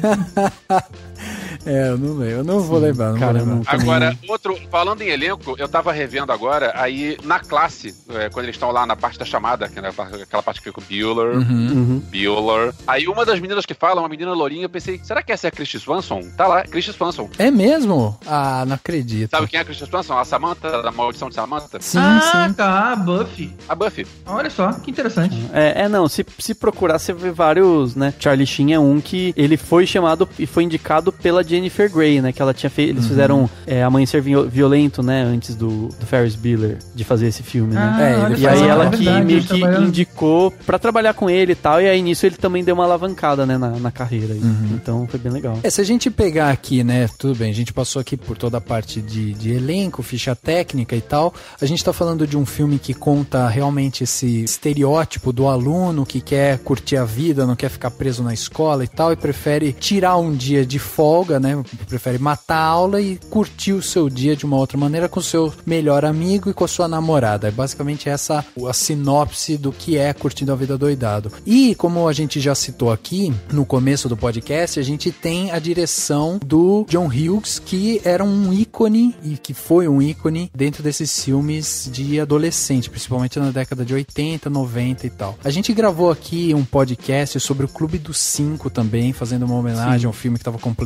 É, eu não lembro. Eu não vou lembrar, não Cara, vou lembrar. não- também Agora, outro, falando em elenco, eu tava revendo agora, aí na classe, é, quando eles estão lá na parte da chamada, que é na parte- aquela parte que fica o Bueller, Uhum. Bueller. Aí uma das meninas que fala, uma menina lourinha, eu pensei, será que essa é a Christy Swanson? Tá lá, Christy Swanson. É mesmo? Ah, não acredito. Sabe quem é a Christy Swanson? A Samantha, da Maldição de Samantha? Sim, ah, sim. tá, Buffy. A Buffy. Olha só, que interessante. É, é, não, se, se procurar, você vê vários, né? Charlie Sheen é um que ele foi chamado e foi indicado pela Jennifer Grey, né? Que ela tinha feito, eles Uhum. fizeram é, Amanhecer Vi- Violento, né? Antes do, do Ferris Bueller, de fazer esse filme, né? Ah, É, olha ele E só, aí faz- ela é que verdade, meio eles que trabalham- indicou pra trabalhar com ele e tal, e aí nisso ele também deu uma alavancada, né, na, na carreira. aí. Uhum. Então foi bem legal. É, se a gente pegar aqui, né, tudo bem, a gente passou aqui por toda a parte de, de elenco, ficha técnica e tal, a gente tá falando de um filme que conta realmente esse estereótipo do aluno que quer curtir a vida, não quer ficar preso na escola e tal, e prefere tirar um dia de folga, né, prefere matar a aula e curtir o seu dia de uma outra maneira com o seu melhor amigo e com a sua namorada. É basicamente essa a sinopse do que é Curtindo a Vida Doidado. E, como a gente já citou aqui, no começo do podcast, a gente tem a direção do John Hughes, que era um ícone, e que foi um ícone dentro desses filmes de adolescente, principalmente na década de oitenta, noventa e tal. A gente gravou aqui um podcast sobre o Clube dos Cinco também, fazendo uma homenagem Sim. ao filme que estava completando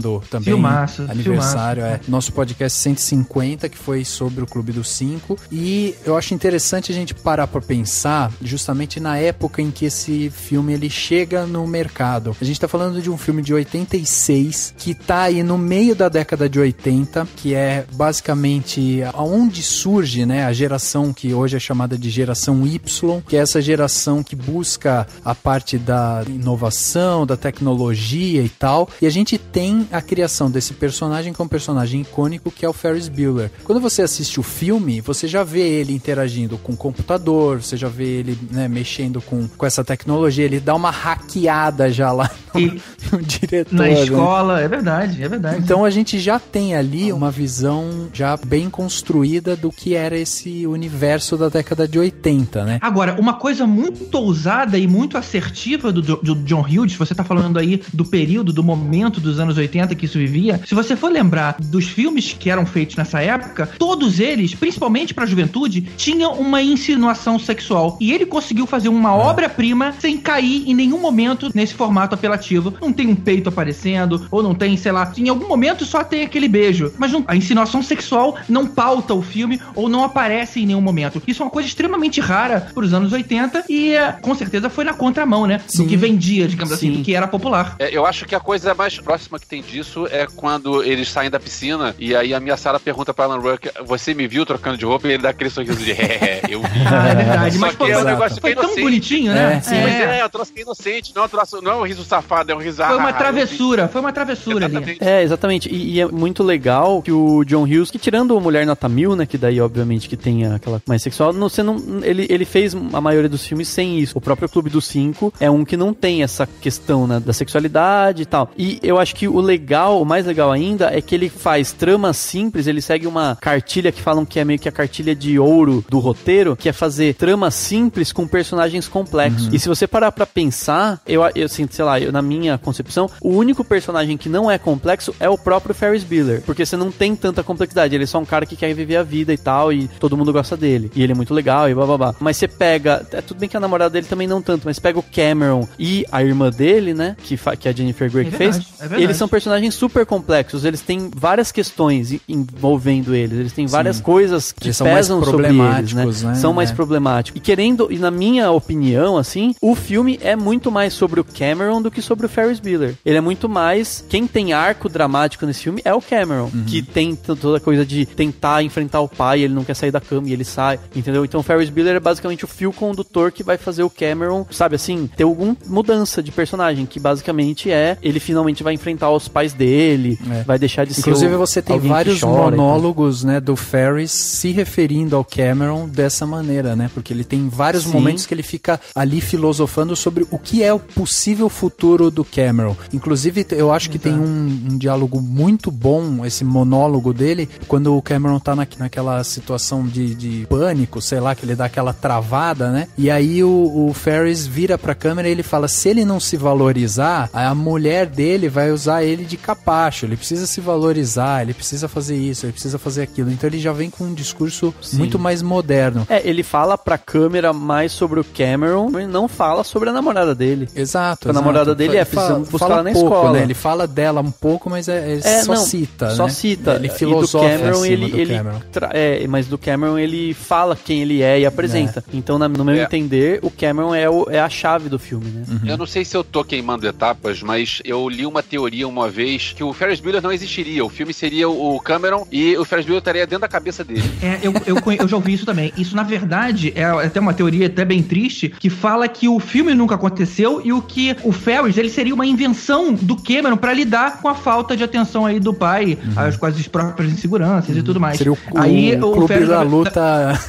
comemorando também Filmaço, aniversário, filmaço. é. Nosso podcast cento e cinquenta, que foi sobre o Clube dos Cinco. E eu acho interessante a gente parar pra pensar justamente na época em que esse filme ele chega no mercado. A gente tá falando de um filme de oitenta e seis, que tá aí no meio da década de oitenta, que é basicamente aonde surge, né, a geração que hoje é chamada de geração Y, que é essa geração que busca a parte da inovação, da tecnologia e tal. E a gente tem a criação desse personagem que é um personagem icônico, que é o Ferris Bueller. Quando você assiste o filme, você já vê ele interagindo com o computador, você já vê ele, né, mexendo com, com essa tecnologia, ele dá uma hackeada já lá no, E no diretor. na né? escola, é verdade, é verdade. Então a gente já tem ali uma visão já bem construída do que era esse universo da década de oitenta, né? Agora, uma coisa muito ousada e muito assertiva do, do John Hughes, você tá falando aí do período, do momento dos anos oitenta que isso vivia, se você for lembrar dos filmes que eram feitos nessa época, todos eles, principalmente pra juventude, tinham uma insinuação sexual. E ele conseguiu fazer uma É. obra-prima sem cair em nenhum momento nesse formato apelativo. Não tem um peito aparecendo, ou não tem, sei lá, em algum momento só tem aquele beijo. Mas não, a insinuação sexual não pauta o filme ou não aparece em nenhum momento. Isso é uma coisa extremamente rara pros anos oitenta e é, com certeza foi na contramão, né? Sim. Do que vendia, digamos assim, Sim. do que era popular. É, eu acho que a coisa mais próxima que tem disso é quando eles saem da piscina e aí a minha Sarah pergunta pra Alan Ruck, você me viu trocando de roupa? E ele dá aquele sorriso de é, eu vi. Ah, é verdade. Só Mas que pô, é um foi, negócio foi que é tão inocente. bonitinho, né? É, sim. Mas é, o troço que é inocente, não é um, troço, não é um riso safado, é um riso Foi uma ah, travessura, foi uma travessura ali. Exatamente. É, exatamente. E, e é muito legal que o John Hughes, que tirando o Mulher Nota Mil, né, que daí obviamente que tem aquela mais sexual, não, você não, ele, ele fez a maioria dos filmes sem isso. O próprio Clube dos Cinco é um que não tem essa questão, né, da sexualidade e tal. E eu acho que o legal, o mais legal ainda, é que ele faz tramas simples, ele segue uma cartilha que falam que é meio que a cartilha de ouro do roteiro, que é fazer tramas simples com personagens complexos. Uhum. E se você parar pra pensar, eu, eu assim, sei lá, eu, na minha concepção, o único personagem que não é complexo é o próprio Ferris Bueller, porque você não tem tanta complexidade, ele é só um cara que quer viver a vida e tal, e todo mundo gosta dele, e ele é muito legal e blá blá blá. Mas você pega, é tudo bem que a namorada dele também não tanto, mas pega o Cameron e a irmã dele, né, que, fa, que a Jennifer Grey É que verdade, fez, é verdade. eles são personagens super complexos, eles têm várias questões i- envolvendo eles, eles têm várias Sim. coisas que Eles são mais pesam sobre eles, né? problemáticos, né? São mais É. problemáticos. E querendo, e na minha opinião, assim, o filme é muito mais sobre o Cameron do que sobre o Ferris Bueller. Ele é muito mais, quem tem arco dramático nesse filme é o Cameron, Uhum. que tem t- toda a coisa de tentar enfrentar o pai, ele não quer sair da cama e ele sai, entendeu? Então o Ferris Bueller é basicamente o fio condutor que vai fazer o Cameron, sabe assim, ter alguma mudança de personagem, que basicamente é, ele finalmente vai enfrentar os pais dele, É. vai deixar de ser Inclusive o- você tem alguém que vários chora e tal. monólogos, né, do Ferris se referindo ao Cameron dessa maneira, né? Porque ele tem vários Sim. momentos que ele fica ali filosofando sobre o que é o possível futuro do Cameron. Inclusive, eu acho que tem um, um diálogo muito bom, esse monólogo dele, quando o Cameron tá na, naquela situação de, de pânico, sei lá, que ele dá aquela travada, né? E aí o, o Ferris vira pra câmera e ele fala, se ele não se valorizar, a mulher dele vai usar ele de capacho, ele precisa se valorizar, ele precisa fazer isso, ele precisa fazer aquilo. Então ele já vem com um discurso Sim. muito mais moderno. É, ele fala pra câmera mais sobre o Cameron, mas não fala sobre a namorada dele. Exato. A namorada exato. dele é, Fala- precisamos buscar fala ela na pouco, escola. né? Ele fala dela um pouco, mas é, ele É, só não, cita, Só né? cita. Ele E do filosofa Cameron, acima ele, do ele Cameron. tra- é, mas do Cameron ele fala quem ele é e apresenta. Então, na- no meu É. entender, o Cameron é, o- é a chave do filme, né? Uhum. Eu não sei se eu tô queimando etapas, mas eu li uma teoria uma vez que o Ferris Bueller não existiria. O filme seria o Cameron e o Ferris Bueller estaria dentro da cabeça dele. É, eu, eu, conhe- eu já ouvi isso também. Isso, na verdade, é até uma teoria até bem triste, que fala que o filme nunca aconteceu e o que o Ferris, ele seria uma invenção do Cameron pra lidar com a falta de atenção aí do pai, as, com as próprias inseguranças e tudo mais. Seria o, aí, o clube Ferris- da luta.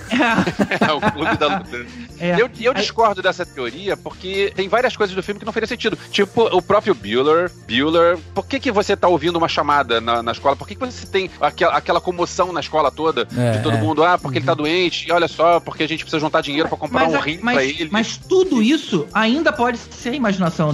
É o clube da luta. É. Eu, eu Aí- discordo dessa teoria porque tem várias coisas do filme que não fariam sentido. Tipo, o próprio Bueller. Bueller, por que, que você tá ouvindo uma chamada na, na escola? Por que, que você tem aquela, aquela comoção na escola toda É, de todo é. mundo? Ah, porque ele tá doente, e olha só, porque a gente precisa juntar dinheiro pra comprar Mas, um a- rim mas, pra ele. mas tudo isso ainda pode ser a imaginação do, do Cameron.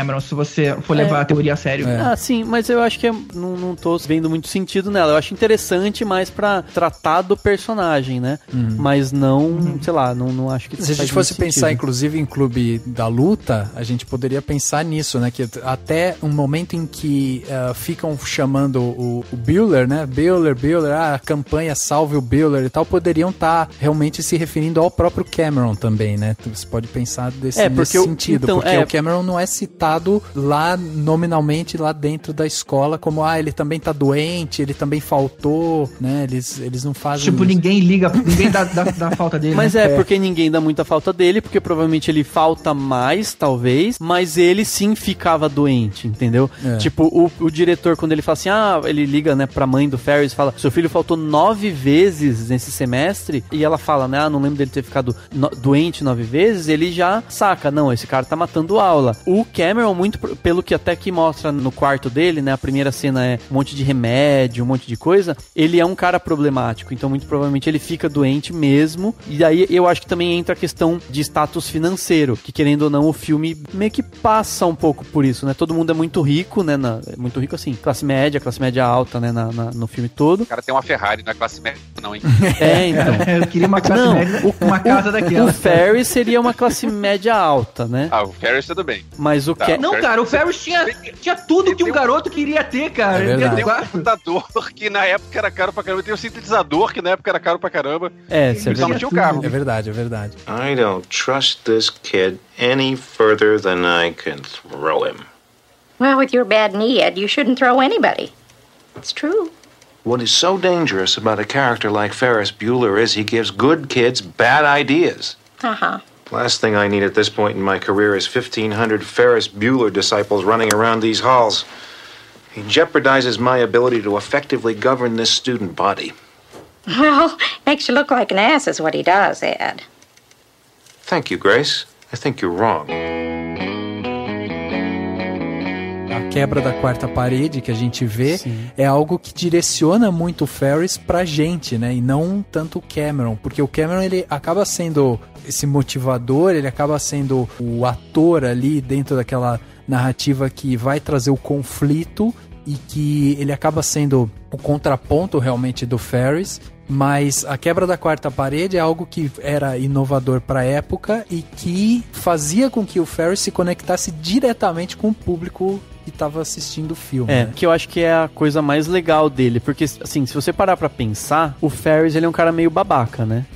Cameron, se você for levar É. a teoria a sério. É. Ah, sim, mas eu acho que é- não, não tô vendo muito sentido nela. Eu acho interessante mais pra tratar do personagem, né? Mas não, sei lá, não, não acho que Se a gente faz fosse muito pensar, sentido. inclusive, em Clube da Luta, a gente poderia pensar nisso, né? Que até um momento em que uh, ficam chamando o, o Bueller, né? Bueller, Bueller, ah, a campanha Salve o Bueller e tal, poderiam estar realmente se referindo ao próprio Cameron também, né? Você pode pensar desse, É, porque nesse o- sentido, então, porque é- o Cameron não é citado lá nominalmente, lá dentro da escola, como, ah, ele também tá doente, ele também faltou, né? Eles, eles não fazem Tipo, isso. ninguém liga, ninguém dá, dá, dá falta dele. Mas né? é, porque ninguém dá muita falta dele, porque provavelmente ele falta mais, talvez, mas ele sim ficava doente, entendeu? É. Tipo, o, o diretor, quando ele fala assim, ah, ele liga, né, pra mãe do Ferris e fala, seu filho faltou nove vezes nesse semestre, e ela fala, né, ah, não lembro dele ter ficado no- doente nove vezes, ele já saca, não, esse cara tá matando aula. O Cameron, muito p- pelo que até que mostra no quarto dele, né, a primeira cena é um monte de remédio, um monte de coisa, ele é um cara problemático, então muito provavelmente ele fica doente mesmo, e aí eu acho que também entra a questão de status financeiro, que querendo ou não o filme meio que passa um pouco por isso, né, todo mundo é muito rico, né, na, é muito rico assim, classe média, classe média alta, né, na, na- no filme todo. O cara tem uma Ferrari na classe média, não, hein? É, então. Eu queria uma classe Não, média, o- uma casa O daquela. Ferris seria uma classe média alta, né, Ah, o Ferris tudo bem. mas o Tá. que Não, cara, o Ferris tinha, tinha tudo que um garoto queria ter, cara. É Ele verdade. tem Tem um quatro. computador que na época era caro pra caramba. Tem um sintetizador que na época era caro pra caramba. é, isso é Ele só não verdade. tinha o carro. É verdade, é verdade. I don't trust this kid any further than I can throw him. Well, with your bad knee, Ed, you shouldn't throw anybody. It's true. What is so dangerous about a character like Ferris Bueller is he gives good kids bad ideas. Uh-huh. Last thing I need at this point in my career is fifteen hundred Ferris Bueller disciples running around these halls. He jeopardizes my ability to effectively govern this student body. Well, makes you look like an ass is what he does, Ed. Thank you, Grace. I think you're wrong. A quebra da quarta parede que a gente vê Sim. é algo que direciona muito o Ferris pra gente, né? E não tanto o Cameron, porque o Cameron ele acaba sendo esse motivador, ele acaba sendo o ator ali dentro daquela narrativa que vai trazer o conflito e que ele acaba sendo o contraponto realmente do Ferris. Mas a quebra da quarta parede é algo que era inovador para a época e que fazia com que o Ferris se conectasse diretamente com o público que estava assistindo o filme. É, né? que eu acho que é a coisa mais legal dele, porque, assim, se você parar pra pensar, o Ferris, ele é um cara meio babaca, né?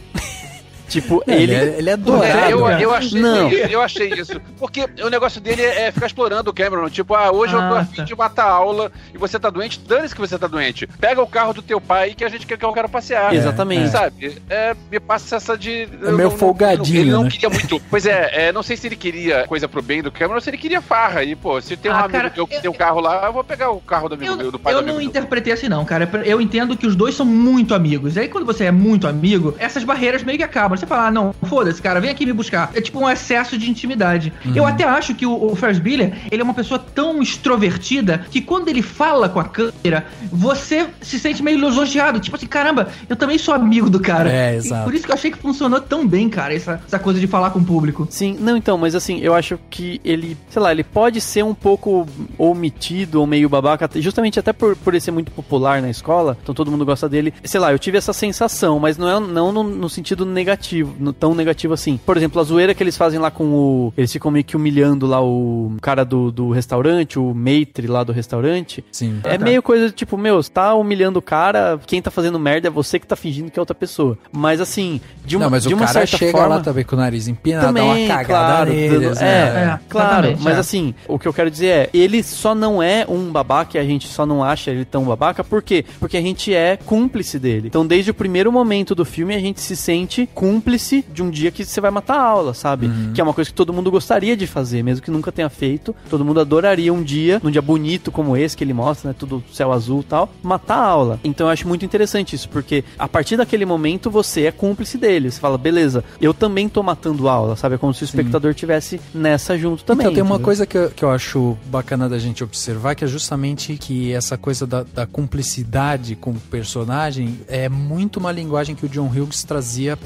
Tipo, É, ele... ele, é, ele é É, dourado. eu, né? eu, achei, Não. eu achei isso. Porque o negócio dele é ficar explorando o Cameron. Tipo, ah, hoje eu tô Ah, afim tá. de matar a aula e você tá doente, dane-se que você tá doente. Pega o carro do teu pai que a gente quer que eu quero passear. Exatamente. Sabe? É, me passa essa de. eu meio não- folgadinho, Ele não né? queria muito. Pois é, é, não sei se ele queria coisa pro bem do Cameron ou se ele queria farra. E, pô, se tem um Ah, amigo cara, meu que eu- tem um carro lá, eu vou pegar o carro do amigo Eu, meu, do pai eu do não amigo meu. interpretei assim não, cara. Eu entendo que os dois são muito amigos. E aí quando você é muito amigo, essas barreiras meio que acabam. Você fala, ah, não, foda-se, cara, vem aqui me buscar. É tipo um excesso de intimidade. Eu até acho que o, o Ferris Bueller, ele é uma pessoa tão extrovertida que quando ele fala com a câmera, você se sente meio lisonjeado. Tipo assim, caramba, eu também sou amigo do cara. É, E exato. por isso que eu achei que funcionou tão bem, cara, essa, essa coisa de falar com o público. Sim, não, então, mas assim, eu acho que ele, sei lá, ele pode ser um pouco omitido ou meio babaca, justamente até por, por ele ser muito popular na escola, então todo mundo gosta dele. Sei lá, eu tive essa sensação, mas não é não no, no sentido negativo, no, tão negativo assim. Por exemplo, a zoeira que eles fazem lá com o... Eles ficam meio que humilhando lá o cara do, do restaurante, o maitre lá do restaurante. Sim. É tá. meio coisa tipo, meu, você tá humilhando o cara, quem tá fazendo merda é você que tá fingindo que é outra pessoa. Mas assim, de uma, Não, mas de o uma cara certa chega forma... lá também com o nariz empinado, dá Também, uma cagada claro, neles, tudo- né? é, É, claro, exatamente, mas é. assim, o que eu quero dizer é, ele só não é um babaca e a gente só não acha ele tão babaca, por quê? Porque a gente é cúmplice dele. Então, desde o primeiro momento do filme, a gente se sente cúmplice de um dia que você vai matar a aula, sabe? Uhum. Que é uma coisa que todo mundo gostaria de fazer, mesmo que nunca tenha feito. Todo mundo adoraria um dia, num dia bonito como esse que ele mostra, né? Tudo céu azul e tal, matar a aula. Então, eu acho muito interessante isso, porque a partir daquele momento, você é cúmplice dele. Você fala, beleza, eu também tô matando a aula, sabe? É como se o espectador tivesse nessa junto também. Então tem uma entendeu? coisa que eu, que eu acho bacana da gente observar, que é justamente que essa coisa da, da cumplicidade com o personagem é muito uma linguagem que o John Hughes trazia para esses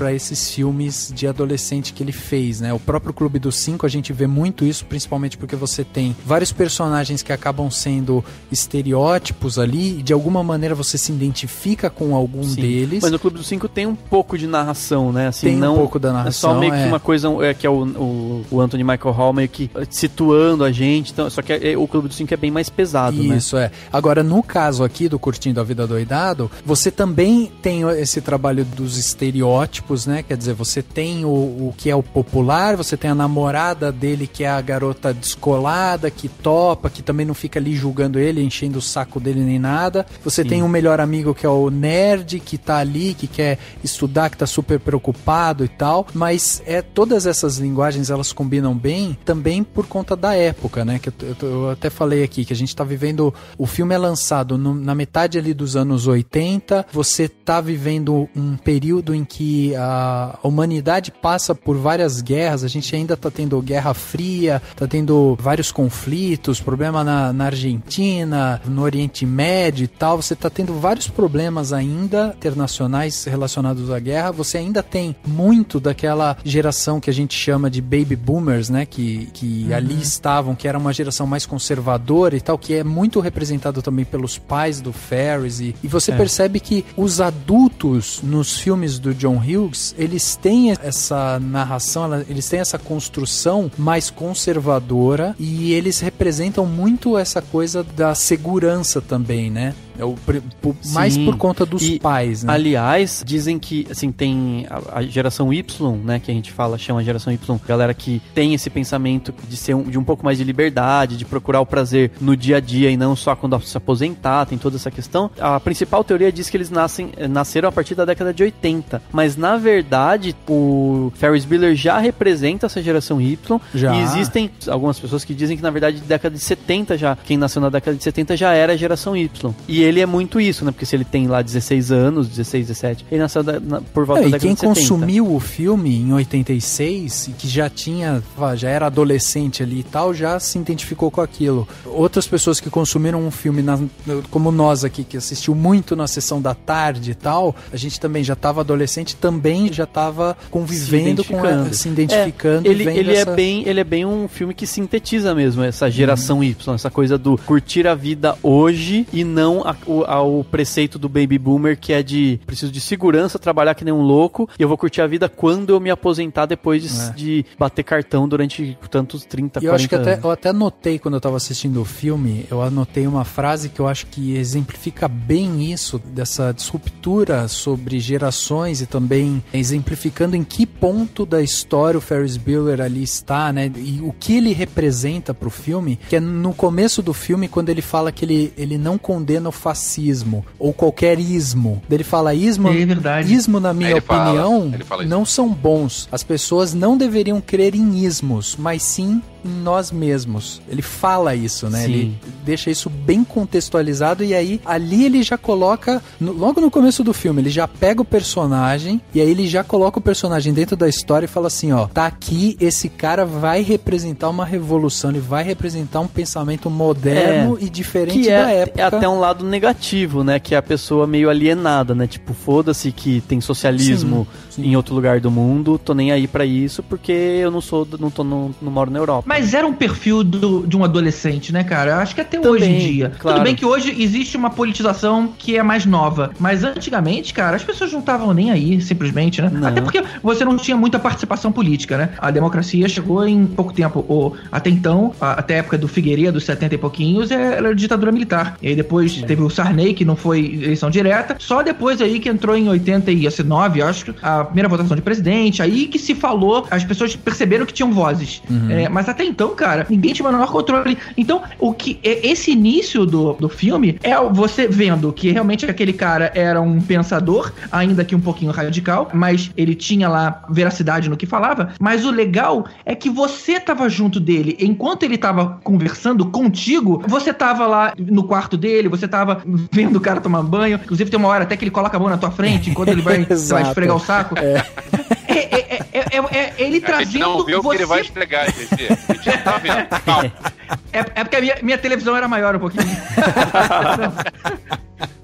grandes filmes de adolescente que ele fez, né? O próprio Clube dos Cinco, a gente vê muito isso, principalmente porque você tem vários personagens que acabam sendo estereótipos ali, e de alguma maneira você se identifica com algum Sim. deles. Mas no Clube dos Cinco tem um pouco de narração, né? Assim, tem não, um pouco da narração. É só meio que é. uma coisa é, que é o, o, o Anthony Michael Hall meio que situando a gente, então, só que é, o Clube dos Cinco é bem mais pesado, Isso, né? Isso, é. Agora, no caso aqui do Curtindo a Vida Doidado, você também tem esse trabalho dos estereótipos, né? Quer dizer, você tem o, o que é o popular, você tem a namorada dele que é a garota descolada, que topa, que também não fica ali julgando ele, enchendo o saco dele nem nada. Você Sim. tem um melhor amigo que é o nerd, que tá ali, que quer estudar, que tá super preocupado e tal. Mas é, todas essas linguagens, elas combinam bem também por conta da época, né? Que eu, eu, eu até falei aqui, que a gente tá vivendo... O filme é lançado no, na metade ali dos anos oitenta, você tá vivendo um período em que a humanidade passa por várias guerras, a gente ainda tá tendo Guerra Fria, tá tendo vários conflitos, problema na, na Argentina, no Oriente Médio e tal, você tá tendo vários problemas ainda internacionais relacionados à guerra, você ainda tem muito daquela geração que a gente chama de Baby Boomers, né, que, que uhum. ali estavam, que era uma geração mais conservadora e tal, que é muito representado também pelos pais do Ferris, e, e você é. percebe que os adultos nos filmes do John Hughes, eles têm essa narração, eles têm essa construção mais conservadora, e eles representam muito essa coisa da segurança também, né? É o, por, mais por conta dos e, pais, né? Aliás, dizem que, assim, tem a, a geração Y, né, que a gente fala, chama geração Y, galera que tem esse pensamento de ser um, de um pouco mais de liberdade, de procurar o prazer no dia a dia e não só quando se aposentar, tem toda essa questão. A principal teoria diz que eles nascem, nasceram a partir da década de oitenta, mas na verdade o Ferris Bueller já representa essa geração Y, já. E existem algumas pessoas que dizem que na verdade década de setenta já, quem nasceu na década de setenta já era a geração Y. E ele é muito isso, né? Porque se ele tem lá dezesseis anos, dezesseis, dezessete, ele nasceu da, na, por volta é, da década de setenta. E quem consumiu o filme em oitenta e seis e que já tinha, já era adolescente ali e tal, já se identificou com aquilo. Outras pessoas que consumiram um filme, na, como nós aqui, que assistiu muito na sessão da tarde e tal, a gente também já estava adolescente, também já estava convivendo com ela, se identificando. É, ele ele essa... é bem, ele é bem um filme que sintetiza mesmo essa geração hum. Y, essa coisa do curtir a vida hoje e não a, o, ao preceito do Baby Boomer, que é de preciso de segurança, trabalhar que nem um louco, e eu vou curtir a vida quando eu me aposentar depois de, é. de bater cartão durante tantos trinta, e eu quarenta acho que anos. Até, eu até anotei quando eu tava assistindo o filme, eu anotei uma frase que eu acho que exemplifica bem isso, dessa disruptura sobre gerações e também exemplificando em que ponto da história o Ferris Bueller ali está, né, e o que ele representa pro filme, que é no começo do filme, quando ele fala que ele, ele não condena o fascismo, ou qualquer ismo. Ele fala, ismo, é verdade. ismo na minha ele opinião, fala, ele fala não são bons. As pessoas não deveriam crer em ismos, mas sim em nós mesmos. Ele fala isso, né? Sim. Ele deixa isso bem contextualizado, e aí ali ele já coloca, no, logo no começo do filme, ele já pega o personagem e aí ele já coloca o personagem dentro da história e fala assim, ó, tá aqui, esse cara vai representar uma revolução, ele vai representar um pensamento moderno é, e diferente que da é, época. É até um lado negativo, né? Que é a pessoa meio alienada, né? Tipo, foda-se que tem socialismo sim, sim. em outro lugar do mundo, tô nem aí pra isso porque eu não sou, não, tô, não, não moro na Europa. Mas era um perfil do, de um adolescente, né, cara? Eu acho que até Também, hoje em dia. Claro. Tudo bem que hoje existe uma politização que é mais nova. Mas antigamente, cara, as pessoas não estavam nem aí, simplesmente, né? Não. Até porque você não tinha muita participação política, né? A democracia chegou em pouco tempo. Ou, até então, a, até a época do Figueiredo, setenta e pouquinhos, era ditadura militar. E aí depois Sim. teve o Sarney, que não foi eleição direta. Só depois aí que entrou em oitenta e nove, acho, a primeira votação de presidente. Aí que se falou, as pessoas perceberam que tinham vozes. Uhum. É, mas até então, cara, ninguém tinha o menor controle. Então, o que esse início do, do filme é você vendo que realmente aquele cara era um pensador, ainda que um pouquinho radical, mas ele tinha lá veracidade no que falava. Mas o legal é que você tava junto dele. Enquanto ele tava conversando contigo, você tava lá no quarto dele, você tava vendo o cara tomar banho. Inclusive tem uma hora até que ele coloca a mão na tua frente enquanto ele vai, vai esfregar o saco. É. É, é, é, é, é ele trazendo. A gente não viu você... que ele vai esfregar, gente. A gente tá vendo. Calma. É, é porque a minha, minha televisão era maior um pouquinho. Não,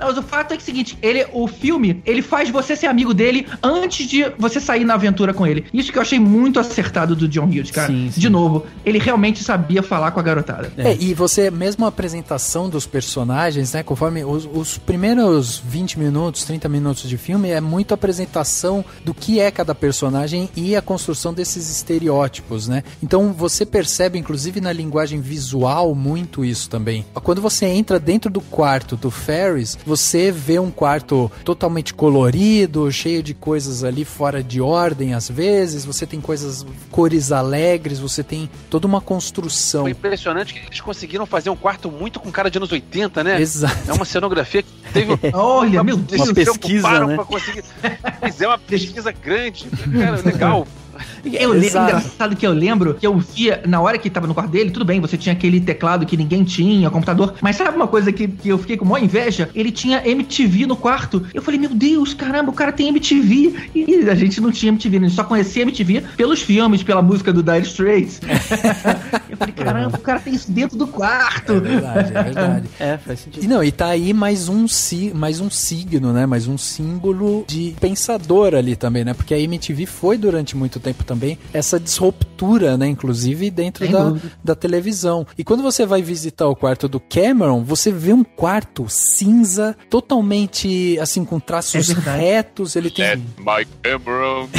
mas o fato é que é o seguinte, ele, o filme, ele faz você ser amigo dele antes de você sair na aventura com ele. Isso que eu achei muito acertado do John Hughes, cara. Sim, sim. De novo, ele realmente sabia falar com a garotada. É, e você, mesmo a apresentação dos personagens, né, conforme os, os primeiros vinte minutos, trinta minutos de filme, é muito apresentação do que é cada personagem e a construção desses estereótipos, né? Então você percebe, inclusive na linguagem visual, muito isso também. Quando você entra dentro do quarto do Ferris, você vê um quarto totalmente colorido, cheio de coisas ali fora de ordem às vezes, você tem coisas, cores alegres, você tem toda uma construção. Foi impressionante que eles conseguiram fazer um quarto muito com cara de anos oitenta, né? Exato. É uma cenografia que teve Olha, meu Deus, uma pesquisa, né? Pra conseguir fazer uma pesquisa grande. Cara, legal. Eu lembro, engraçado que eu lembro que eu via, na hora que tava no quarto dele, tudo bem, você tinha aquele teclado que ninguém tinha, computador, mas sabe uma coisa que, que eu fiquei com maior inveja? Ele tinha M T V no quarto. Eu falei, meu Deus, caramba, o cara tem M T V. E a gente não tinha M T V, a gente só conhecia M T V pelos filmes, pela música do Dire Straits. Eu falei, caramba, o cara tem isso dentro do quarto. É verdade, é verdade. É, faz sentido. E não, e tá aí mais um, si, mais um signo, né? Mais um símbolo de pensador ali também, né? Porque a M T V foi durante muito tempo também essa disruptura, né? Inclusive dentro da, da televisão. E quando você vai visitar o quarto do Cameron, você vê um quarto cinza, totalmente assim, com traços é retos. Ele tem. Let my Cameron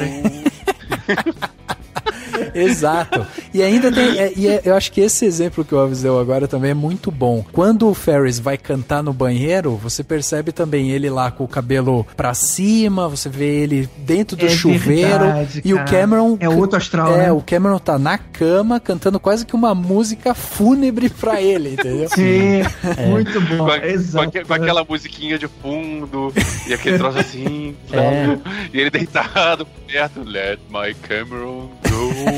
go. Exato. E ainda tem. É, e é, eu acho que esse exemplo que o Alves deu agora também é muito bom. Quando o Ferris vai cantar no banheiro, você percebe também ele lá com o cabelo pra cima, você vê ele dentro do é chuveiro. Verdade, e cara. o Cameron. É outro astral. É, né? o Cameron tá na cama cantando quase que uma música fúnebre pra ele, entendeu? Sim, é. Muito bom. Com, Exato. Com, com aquela musiquinha de fundo e aquele troço assim, é. E ele deitado perto. Let my Cameron go.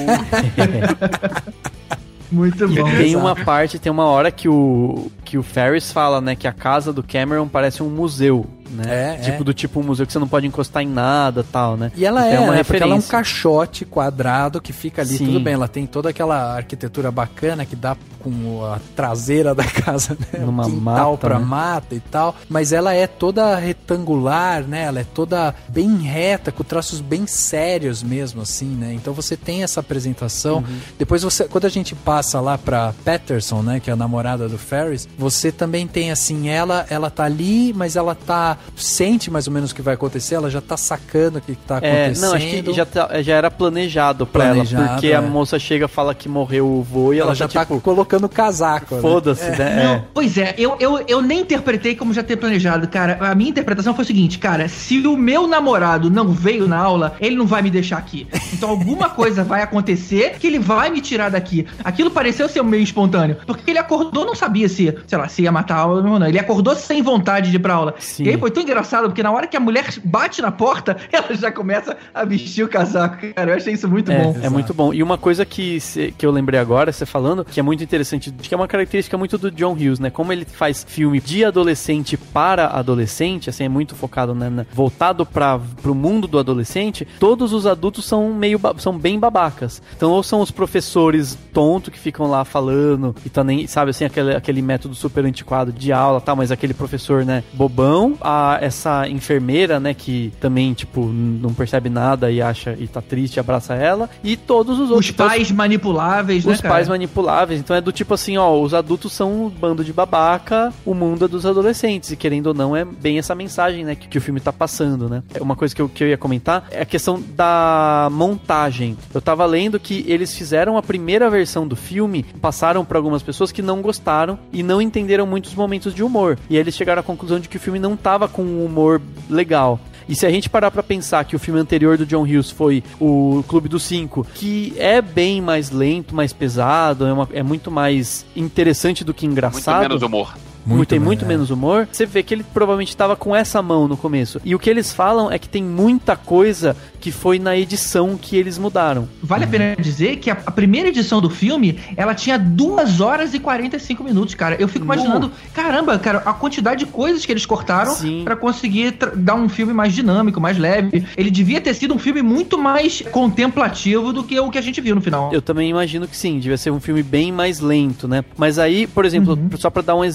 Muito bom. E tem uma parte, tem uma hora que o, que o Ferris fala, né, que a casa do Cameron parece um museu, né? É, tipo é. do tipo um museu que você não pode encostar em nada, tal, né? E ela então, é, uma né, porque ela é um referência. caixote quadrado que fica ali, Sim. tudo bem, ela tem toda aquela arquitetura bacana que dá com a traseira da casa, né? Numa um quintal mata, pra né? mata e tal, mas ela é toda retangular, né? Ela é toda bem reta, com traços bem sérios mesmo, assim, né? Então você tem essa apresentação. Uhum. Depois você, quando a gente passa lá pra Patterson, né, que é a namorada do Ferris, você também tem assim, ela, ela tá ali, mas ela tá, sente mais ou menos o que vai acontecer, ela já tá sacando o que tá acontecendo. É, não, acho que já, tá, já era planejado pra planejado, ela, porque é. a moça chega e fala que morreu o vô e ela, ela já tá, tá tipo, colocando o casaco. Foda-se, né? né? Não, É. pois é, eu, eu, eu nem interpretei como já ter planejado, cara. A minha interpretação foi o seguinte, cara, se o meu namorado não veio na aula, ele não vai me deixar aqui. Então alguma coisa vai acontecer que ele vai me tirar daqui. Aquilo pareceu ser meio espontâneo, porque ele acordou, não sabia se, sei lá, se ia matar a aula ou não. Ele acordou sem vontade de ir pra aula. Sim. E aí foi tão engraçado, porque na hora que a mulher bate na porta, ela já começa a vestir o casaco, cara. Eu achei isso muito É, bom. é muito bom. E uma coisa que, se, que eu lembrei agora, você falando, que é muito interessante, que é uma característica muito do John Hughes, né? Como ele faz filme de adolescente para adolescente, assim, é muito focado, né, na, voltado para pro mundo do adolescente, todos os adultos são meio, são bem babacas. Então, ou são os professores tontos que ficam lá falando, e tá nem, sabe, assim, aquele, aquele método super antiquado de aula, tal, mas aquele professor, né, bobão, a, essa enfermeira, né, que também, tipo, não percebe nada e acha, e tá triste, abraça ela, e todos os outros. Os pais manipuláveis, né, Os cara? pais manipuláveis. Então é do tipo assim, ó, os adultos são um bando de babaca, o mundo é dos adolescentes. E querendo ou não, é bem essa mensagem, né, que, que o filme tá passando, né? Uma coisa que eu, que eu ia comentar é a questão da montagem. Eu tava lendo que eles fizeram a primeira versão do filme, passaram pra algumas pessoas que não gostaram e não entenderam muitos momentos de humor. E aí eles chegaram à conclusão de que o filme não tava com um humor legal. E se a gente parar pra pensar que o filme anterior do John Hughes foi o Clube dos Cinco, que é bem mais lento, mais pesado, é, uma, é muito mais interessante do que engraçado. Muito menos humor. Muito, tem bem, muito é. menos humor. Você vê que ele provavelmente estava com essa mão no começo. E o que eles falam é que tem muita coisa que foi na edição que eles mudaram. Vale a pena dizer que a, a primeira edição do filme, ela tinha duas horas e quarenta e cinco minutos, cara. Eu fico imaginando, caramba, cara, a quantidade de coisas que eles cortaram Sim. pra conseguir tra- dar um filme mais dinâmico, mais leve. Ele devia ter sido um filme muito mais contemplativo do que o que a gente viu no final. Eu também imagino que sim, devia ser um filme bem mais lento, né? Mas aí, por exemplo, Uhum. só pra dar um exemplo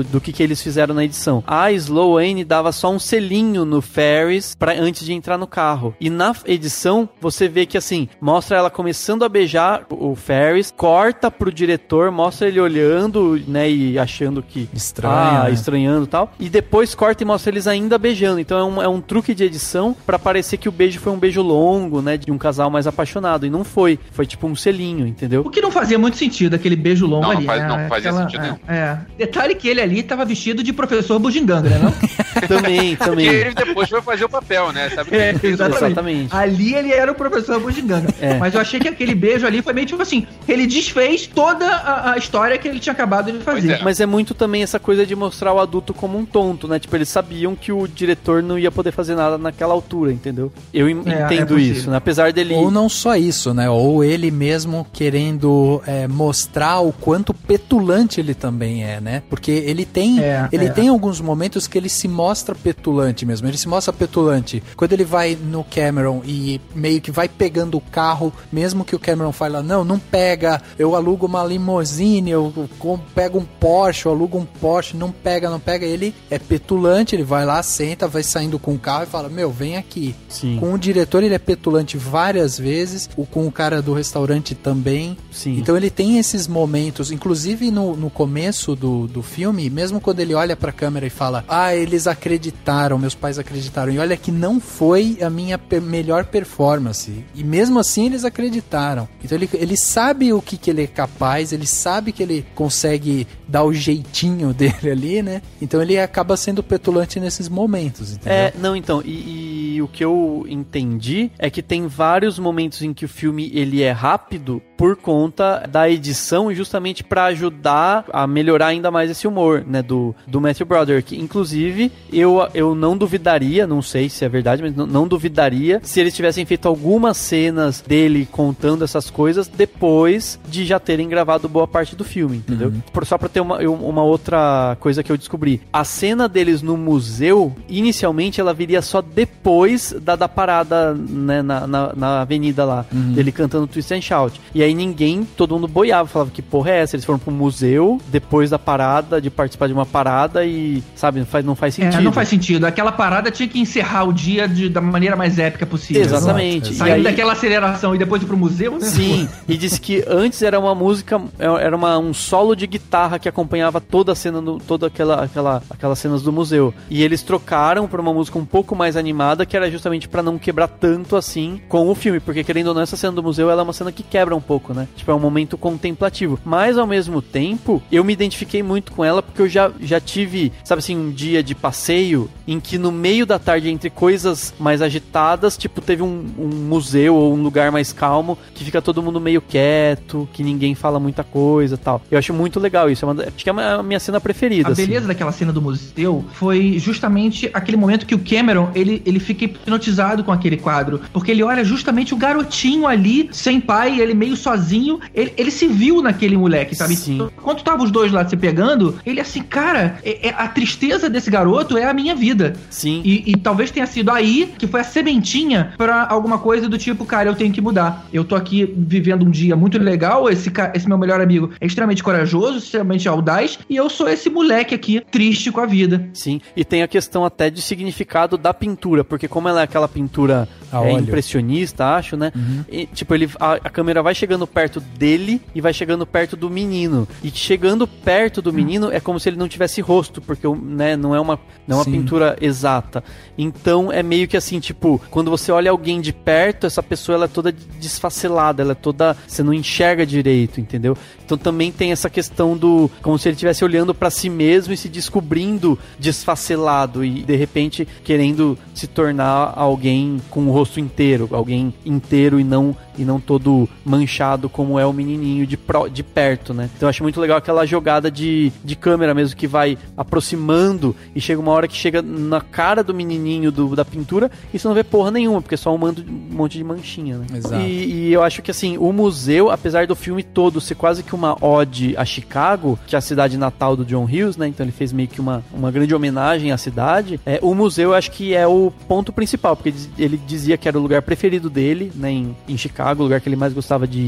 do que, que eles fizeram na edição. A Sloane dava só um selinho no Ferris pra, antes de entrar no carro. E na edição, você vê que assim, mostra ela começando a beijar o Ferris, corta pro diretor, mostra ele olhando, né, e achando que... Estranha, ah, né? estranhando e tal. E depois corta e mostra eles ainda beijando. Então é um, é um truque de edição pra parecer que o beijo foi um beijo longo, né, de um casal mais apaixonado. E não foi. Foi tipo um selinho, entendeu? O que não fazia muito sentido, aquele beijo longo Não, ali. não faz- né? não fazia Aquela- sentido nenhum. é, é. Detalhe que ele ali tava vestido de professor bugiganga, né? Não? Também, Porque também. ele depois foi fazer o papel, né? Sabe que É, ele fez o- exatamente. Exatamente. Ali ele era o professor bugiganga. É. Mas eu achei que aquele beijo ali foi meio tipo assim, ele desfez toda a, a história que ele tinha acabado de fazer. é. Mas é muito também essa coisa de mostrar o adulto como um tonto, né? Tipo, eles sabiam que o diretor não ia poder fazer nada naquela altura, entendeu? Eu em- É, é entendo possível. isso, né? Apesar dele... Ou não só isso, né? Ou ele mesmo querendo é, mostrar o quanto petulante ele também é, né? Porque ele tem, É, ele é. tem alguns momentos que ele se mostra petulante mesmo. Ele se mostra petulante quando ele vai no Cameron e meio que vai pegando o carro, mesmo que o Cameron fala, não, não pega, eu alugo uma limousine, eu com- pego um Porsche, eu alugo um Porsche, não pega, não pega. Ele é petulante, ele vai lá, senta, vai saindo com o carro e fala, meu, vem aqui. Sim. Com o diretor ele é petulante várias vezes, o com o cara do restaurante também. Sim. Então ele tem esses momentos, inclusive no, no começo do, do filme, mesmo quando ele olha pra câmera e fala, ah, eles acreditaram, meus pais acreditaram, e olha que não foi a minha pe- melhor performance. E mesmo assim eles acreditaram. Então ele, ele sabe o que, que ele é capaz, ele sabe que ele consegue dar o jeitinho dele ali, né? Então ele acaba sendo petulante nesses momentos, entendeu? É, não, então, e, e o que eu entendi é que tem vários momentos em que o filme ele é rápido por conta da edição, justamente pra ajudar a melhorar ainda mais esse humor, né, do, do Matthew Broderick. Inclusive, eu, eu não duvidaria, não sei se é verdade, mas não, não duvidaria se eles tivessem feito algumas cenas dele contando essas coisas depois de já terem gravado boa parte do filme, entendeu? Por- Só pra ter uma, eu- uma outra coisa que eu descobri. A cena deles no museu, inicialmente ela viria só depois da, da parada, né, na, na, na avenida lá, dele cantando Twist and Shout. E aí ninguém, todo mundo boiava, falava que porra é essa? Eles foram pro museu depois da parada, de participar de uma parada e, sabe, não faz, não faz sentido. É, não faz sentido. Aquela parada tinha que encerrar o dia de- da maneira mais épica possível. Exatamente. Saindo E aí- daquela aceleração e depois ir pro museu, né? Sim, e disse que antes era uma música, era uma, um solo de guitarra que acompanhava toda a cena, do, toda aquela, aquela, aquelas cenas do museu. E eles trocaram pra uma música um pouco mais animada, que era justamente pra não quebrar tanto assim com o filme, porque querendo ou não, essa cena do museu, ela é uma cena que quebra um pouco, né? Tipo, é um momento contemplativo. Mas, ao mesmo tempo, eu me identifiquei muito com ela, porque eu já, já tive, sabe assim, um dia de passeio em que no meio da tarde, entre coisas mais agitadas, tipo, teve um, um museu ou um lugar mais calmo, que fica todo mundo meio quieto, que ninguém fala muita coisa e tal. Eu acho muito legal isso. É uma, acho que é uma- a minha cena preferida. A assim. beleza daquela cena do museu foi justamente aquele momento que o Cameron, ele, ele fica hipnotizado com aquele quadro, porque ele olha justamente o garotinho ali, sem pai, ele meio sozinho, ele, ele se viu naquele moleque, sabe? Sim. Quando tava os dois lá se pegando, ele assim, cara, é, é- a tristeza desse garoto é a minha vida. Sim. E, e talvez tenha sido aí que foi a sementinha pra alguma coisa do tipo, cara, eu tenho que mudar. Eu tô aqui vivendo um dia muito legal, esse, ca- esse meu melhor amigo é extremamente corajoso, extremamente audaz, e eu sou esse moleque aqui, triste com a vida. Sim, e tem a questão até de significado da pintura, porque como ela é aquela pintura A é, óleo. impressionista, acho, né? E, tipo, ele, a, a câmera vai chegando perto dele e vai chegando perto do menino. E chegando perto do menino é como se ele não tivesse rosto, porque né, não é uma, não é uma Sim. pintura exata. Então é meio que assim, tipo, quando você olha alguém de perto, essa pessoa ela é toda desfacelada, ela é toda. Você não enxerga direito, entendeu? Então também tem essa questão do. Como se ele estivesse olhando pra si mesmo e se descobrindo desfacelado e de repente querendo se tornar alguém com o rosto inteiro, alguém inteiro e não, e não todo manchado como é o menininho de, pro, de perto, né? Então eu acho muito legal aquela jogada de, de câmera mesmo que vai aproximando e chega uma hora que chega na cara do menininho do, da pintura e você não vê porra nenhuma, porque é só um, mando, um monte de manchinha, né? Exato. E, e eu acho que assim, o museu, apesar do filme todo ser quase que uma ode a Chicago, que é a cidade natal do John Hughes, né? Então ele fez meio que uma, uma grande homenagem à cidade. É, o museu eu acho que é o ponto principal, porque ele dizia que era o lugar preferido dele, né? Em, em Chicago, o lugar que ele mais gostava de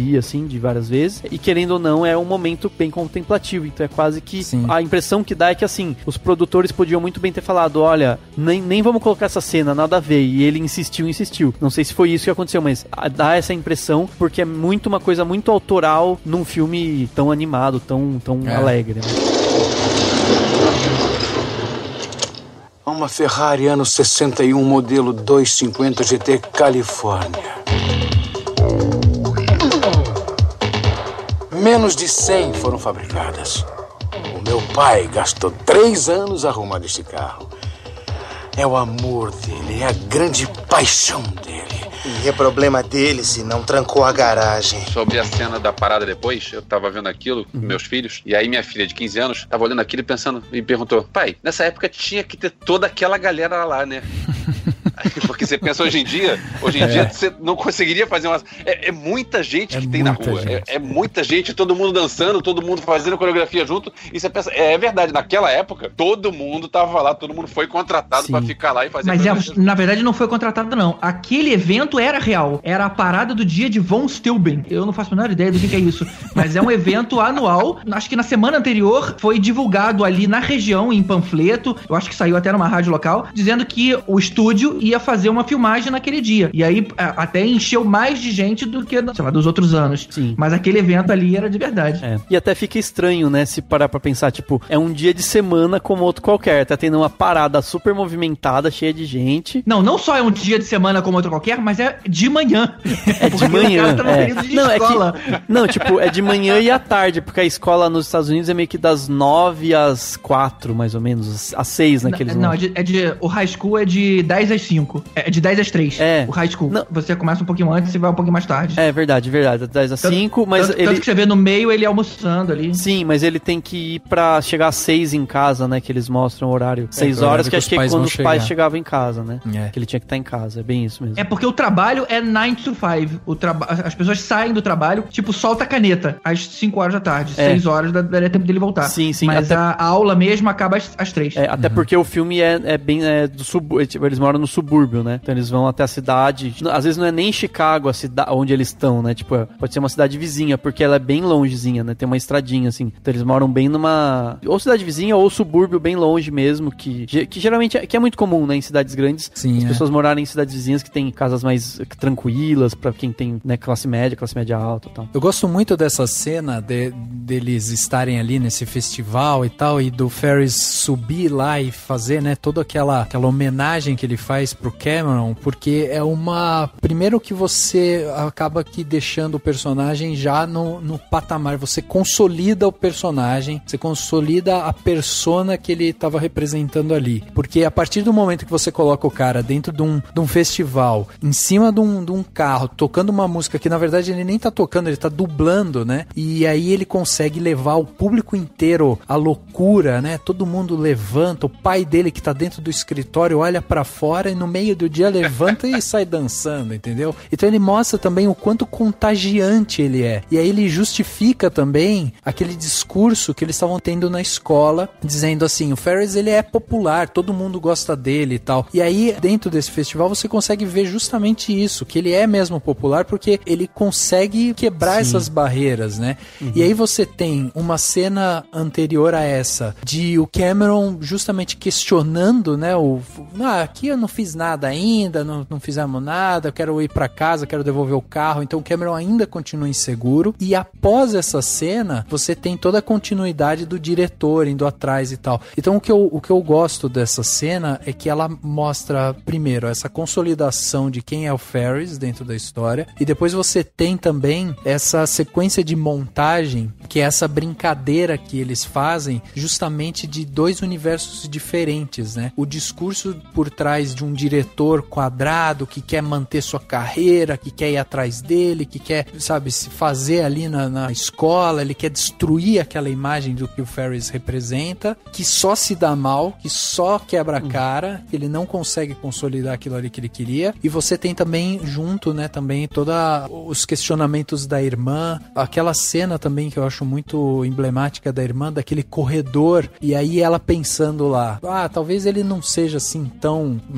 vi, assim, de várias vezes. E querendo ou não, é um momento bem contemplativo. Então é quase que... Sim. A impressão que dá é que, assim, os produtores podiam muito bem ter falado, olha, nem, nem vamos colocar essa cena, nada a ver. E ele insistiu, insistiu. Não sei se foi isso que aconteceu, mas dá essa impressão porque é muito uma coisa muito autoral num filme tão animado, tão, tão é. alegre. Né? Uma Ferrari ano sessenta e um, modelo duzentos e cinquenta G T Califórnia. Menos de cem foram fabricadas. O meu pai gastou três anos arrumando este carro. É o amor dele, é a grande paixão dele. E é problema dele se não trancou a garagem. Sobre a cena da parada depois, eu tava vendo aquilo com meus filhos, e aí minha filha de quinze anos tava olhando aquilo e pensando, e perguntou, pai, nessa época tinha que ter toda aquela galera lá, né? Porque você pensa hoje em dia, hoje em é. dia você não conseguiria fazer uma... É, é muita gente é que tem na rua, é, é muita gente, todo mundo dançando, todo mundo fazendo coreografia junto, e você pensa, é, é verdade, naquela época, todo mundo tava lá, todo mundo foi contratado Sim. pra ficar lá e fazer... Mas é, na verdade não foi contratado não, aquele evento era real, era a parada do dia de Von Steuben, eu não faço a menor ideia do que, que é isso, mas é um evento anual, acho que na semana anterior foi divulgado ali na região, em panfleto, eu acho que saiu até numa rádio local, dizendo que o estúdio ia fazer uma filmagem naquele dia. E aí a, até encheu mais de gente do que, sei lá, dos outros anos. Sim. Mas aquele evento ali era de verdade. É. E até fica estranho, né, se parar pra pensar, tipo, é um dia de semana como outro qualquer. Tá tendo uma parada super movimentada, cheia de gente. Não, não só é um dia de semana como outro qualquer, mas é de manhã. É de manhã. Tá é. De não, escola. É que, não, tipo, é de manhã e à tarde, porque a escola nos Estados Unidos é meio que das nove às quatro, mais ou menos, às seis naqueles Não, não é, de, é de... O high school é de dez às cinco. É de dez às três. É. O high school. Não. Você começa um pouquinho antes e vai um pouquinho mais tarde. É verdade, verdade. dez às cinco, mas tanto, ele... Tanto que você vê no meio ele almoçando ali. Sim, mas ele tem que ir pra chegar às seis em casa, né? Que eles mostram o horário. Seis é, horas, que, que acho que é quando os chegar. pais chegavam em casa, né? É. Que ele tinha que estar em casa. É bem isso mesmo. É porque o trabalho é nine to five. O traba... As pessoas saem do trabalho, tipo, solta a caneta às cinco horas da tarde. É. seis horas daria tempo dele voltar. Sim, sim. Mas até... a, a aula mesmo acaba às, às três. É, até uhum. porque o filme é, é bem é, do subúrbio. Tipo, eles moram no subúrbio, né? Então eles vão até a cidade. Às vezes não é nem Chicago a cidade onde eles estão, né? Tipo, pode ser uma cidade vizinha, porque ela é bem longezinha, né? Tem uma estradinha, assim. Então eles moram bem numa... ou cidade vizinha ou subúrbio bem longe mesmo, que, que geralmente é, que é muito comum, né? Em cidades grandes. Sim, as é. pessoas morarem em cidades vizinhas que tem casas mais tranquilas, pra quem tem, né, classe média, classe média alta e tal. Eu gosto muito dessa cena de, deles estarem ali nesse festival e tal, e do Ferris subir lá e fazer, né, toda aquela, aquela homenagem que ele faz pro Cameron, porque é uma... Primeiro que você acaba aqui deixando o personagem já no, no patamar, você consolida o personagem, você consolida a persona que ele estava representando ali. Porque a partir do momento que você coloca o cara dentro de um, de um festival, em cima de um, de um carro, tocando uma música que na verdade ele nem tá tocando, ele tá dublando, né? E aí ele consegue levar o público inteiro à loucura, né? Todo mundo levanta, o pai dele que tá dentro do escritório olha pra fora e no meio do dia levanta e sai dançando, entendeu? Então ele mostra também o quanto contagiante ele é. E aí ele justifica também aquele discurso que eles estavam tendo na escola, dizendo assim, o Ferris ele é popular, todo mundo gosta dele e tal. E aí dentro desse festival você consegue ver justamente isso, que ele é mesmo popular porque ele consegue quebrar Sim. essas barreiras, né? Uhum. E aí você tem uma cena anterior a essa, de o Cameron justamente questionando, né, o, ah, aqui eu não fiz nada ainda, não, não fizemos nada, eu quero ir pra casa, quero devolver o carro, então o Cameron ainda continua inseguro, e após essa cena, você tem toda a continuidade do diretor indo atrás e tal. Então o que eu, o que eu gosto dessa cena é que ela mostra, primeiro, essa consolidação de quem é o Ferris dentro da história, e depois você tem também essa sequência de montagem, que é essa brincadeira que eles fazem justamente de dois universos diferentes, né? O discurso por trás de um diretor quadrado que quer manter sua carreira, que quer ir atrás dele, que quer, sabe, se fazer ali na, na escola, ele quer destruir aquela imagem do que o Ferris representa, que só se dá mal, que só quebra a cara, que ele não consegue consolidar aquilo ali que ele queria. E você tem também junto, né, também todos os questionamentos da irmã, aquela cena também que eu acho muito emblemática da irmã, daquele corredor, e aí ela pensando lá, ah, talvez ele não seja assim tão mau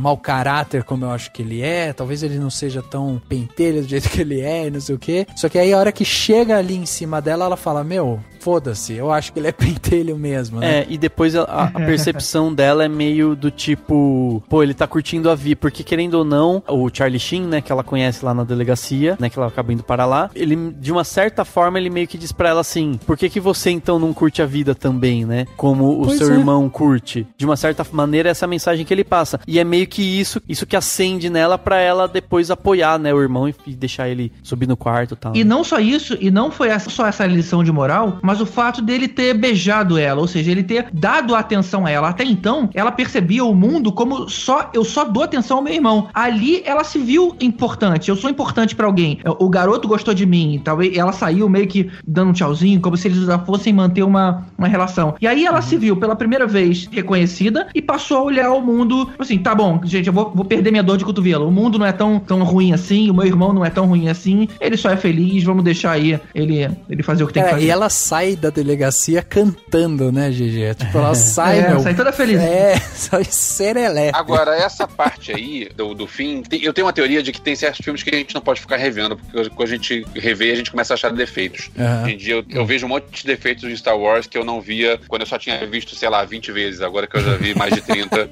caráter como eu acho que ele é, talvez ele não seja tão pentelho do jeito que ele é e não sei o quê. Só que aí a hora que chega ali em cima dela, ela fala, meu, foda-se, eu acho que ele é pentelho mesmo, né? É, e depois a, a percepção dela é meio do tipo, pô, ele tá curtindo a vida, porque querendo ou não, o Charlie Sheen, né, que ela conhece lá na delegacia, né, que ela acaba indo para lá, ele, de uma certa forma, ele meio que diz pra ela assim, por que que você então não curte a vida também, né? Como o Pois seu é. irmão curte. De uma certa maneira, essa é a mensagem que ele passa. E é meio que isso, isso que acende nela pra ela depois apoiar, né, o irmão e, e deixar ele subir no quarto e tal. E não só isso, e não foi essa- só essa lição de moral, mas o fato dele ter beijado ela, ou seja, ele ter dado atenção a ela. Até então, ela percebia o mundo como só, eu só dou atenção ao meu irmão. Ali, ela se viu importante, eu sou importante pra alguém. O garoto gostou de mim, talvez ela saiu meio que dando um tchauzinho, como se eles já fossem manter uma, uma relação. E aí ela se viu pela primeira vez reconhecida e passou a olhar o mundo assim, tá bom, gente, eu vou, vou perder minha dor de cotovelo. O mundo não é tão, tão ruim assim, o meu irmão não é tão ruim assim, ele só é feliz, vamos deixar aí ele, ele fazer o que tem que Cara, fazer. e ela sai da delegacia cantando, né, G G? Tipo, ela sai, É, meu... sai toda feliz. É, sai serelepe. Agora, essa parte aí do, do fim, tem- eu tenho uma teoria de que tem certos filmes que a gente não pode ficar revendo, porque quando a gente revê, a gente começa a achar defeitos. Aham. Hoje em dia eu, eu vejo um monte de defeitos de Star Wars que eu não via quando eu só tinha visto, sei lá, vinte vezes, agora que eu já vi mais de trinta.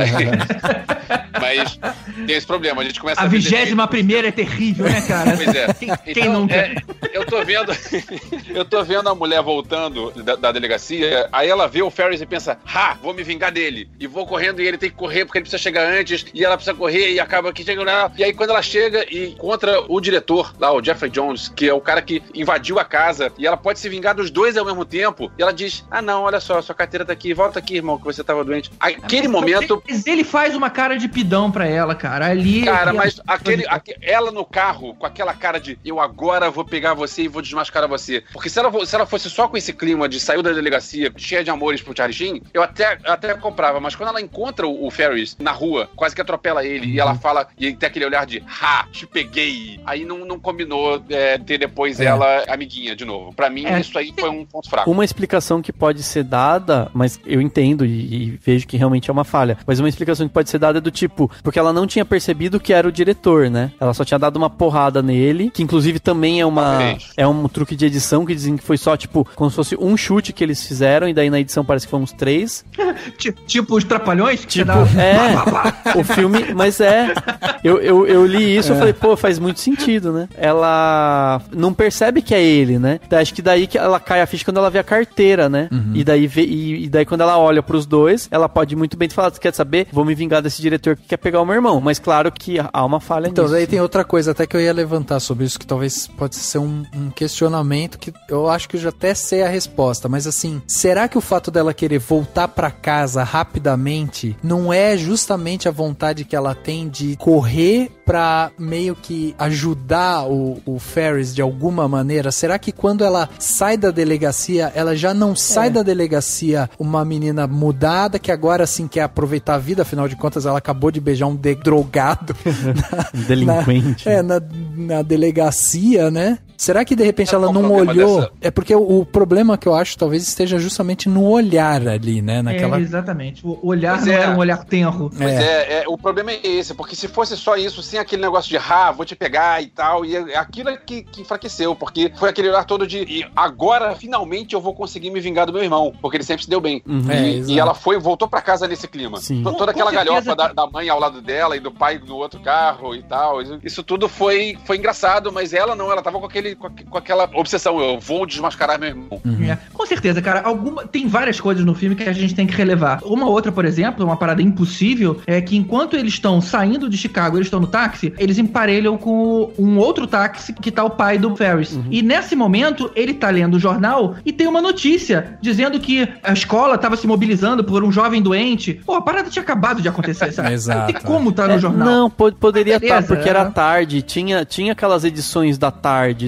Mas tem esse problema, a gente começa a, A ver vigésima primeira é terrível, né, cara? Pois é. Quem, quem Então, nunca? é, eu tô vendo eu tô vendo a mulher voltando da, da delegacia, aí ela vê o Ferris e pensa, ha, vou me vingar dele, e vou correndo e ele tem que correr porque ele precisa chegar antes, e ela precisa correr e acaba que chega lá, e aí quando ela chega e encontra o diretor lá, o Jeffrey Jones, que é o cara que invadiu a casa, e ela pode se vingar dos dois ao mesmo tempo, e ela diz, ah não, olha só, sua carteira tá aqui, volta aqui, irmão, que você tava doente. Aquele momento... Mas ele faz uma cara de pidão pra ela, cara. Ali. Cara, ali- mas aquele, aque- ela no carro, com aquela cara de eu agora vou pegar você e vou desmascarar você. Porque se ela, fo- se ela fosse só com esse clima de saiu da delegacia, cheia de amores pro Charlie Sheen, eu até, até comprava. Mas quando ela encontra o, o Ferris na rua, quase que atropela ele, e ela fala, e ele tem aquele olhar de ha, te peguei. Aí não, não combinou é, ter depois É. ela amiguinha de novo. Pra mim, É. isso aí foi um ponto fraco. Uma explicação que pode ser dada, mas eu entendo e, e vejo que realmente é uma falha, mas uma explicação que pode ser dada é do tipo, porque ela não tinha percebido que era o diretor, né? Ela só tinha dado uma porrada nele, que inclusive também é uma Talvez. é um truque de edição que dizem que foi só, tipo, como se fosse um chute que eles fizeram, e daí na edição parece que foram uns três. Ti- Tipo os trapalhões? Que Tipo, você dá- é, o filme, mas é, eu, eu, eu li isso e falei, pô, faz muito sentido, né? Ela não percebe que é ele, né? Daí, acho que daí que ela cai a ficha quando ela vê a carteira, né? E daí vê, e, e daí quando ela olha pros dois, ela pode muito bem falar, quer saber? Vou me vingar desse diretor que quer pegar o meu irmão, mas claro que há uma falha Então, nisso. daí tem outra coisa até que eu ia levantar sobre isso, que talvez pode ser um, um questionamento que eu acho que eu já até sei a resposta, mas assim, será que o fato dela querer voltar pra casa rapidamente não é justamente a vontade que ela tem de correr pra meio que ajudar o, o Ferris de alguma maneira? Será que quando ela sai da delegacia, ela já não sai da delegacia uma menina mudada que agora sim quer aproveitar a vida, afinal de contas ela acabou de beijar um de- drogado Delinquente. na, é, na, na delegacia, né? Será que de repente ela qual o não problema olhou? dessa? É porque o, o problema que eu acho talvez esteja justamente no olhar ali, né? Naquela... É, exatamente. O olhar Pois não é. era um olhar tenro. Pois é. é, o problema é esse, porque se fosse só isso, sem aquele negócio de ah, vou te pegar e tal, e aquilo é que, que enfraqueceu, porque foi aquele olhar todo de e agora finalmente eu vou conseguir me vingar do meu irmão, porque ele sempre se deu bem. Uhum. É, E, exato. e ela foi, voltou pra casa nesse clima. Sim. Toda Com- aquela com certeza. galhofa da, da mãe ao lado dela e do pai no outro carro e tal. Isso, isso tudo foi, foi engraçado, mas ela não, ela tava com, aquele, com, aque- com aquela obsessão, eu vou desmascarar meu irmão. É, com certeza, cara. Alguma, tem várias coisas no filme que a gente tem que relevar. Uma outra, por exemplo, uma parada impossível, é que enquanto eles estão saindo de Chicago, eles estão no táxi, eles emparelham com um outro táxi que tá o pai do Ferris. E nesse momento, ele tá lendo o jornal e tem uma notícia dizendo que a escola tava se mobilizando por um jovem doente. Pô, a parada tinha acabado de acontecer, sabe? Exato. Não tem como tá no É, jornal. Não, po- poderia Mas beleza, estar, porque é. era tarde, tinha, tinha aquelas edições da tarde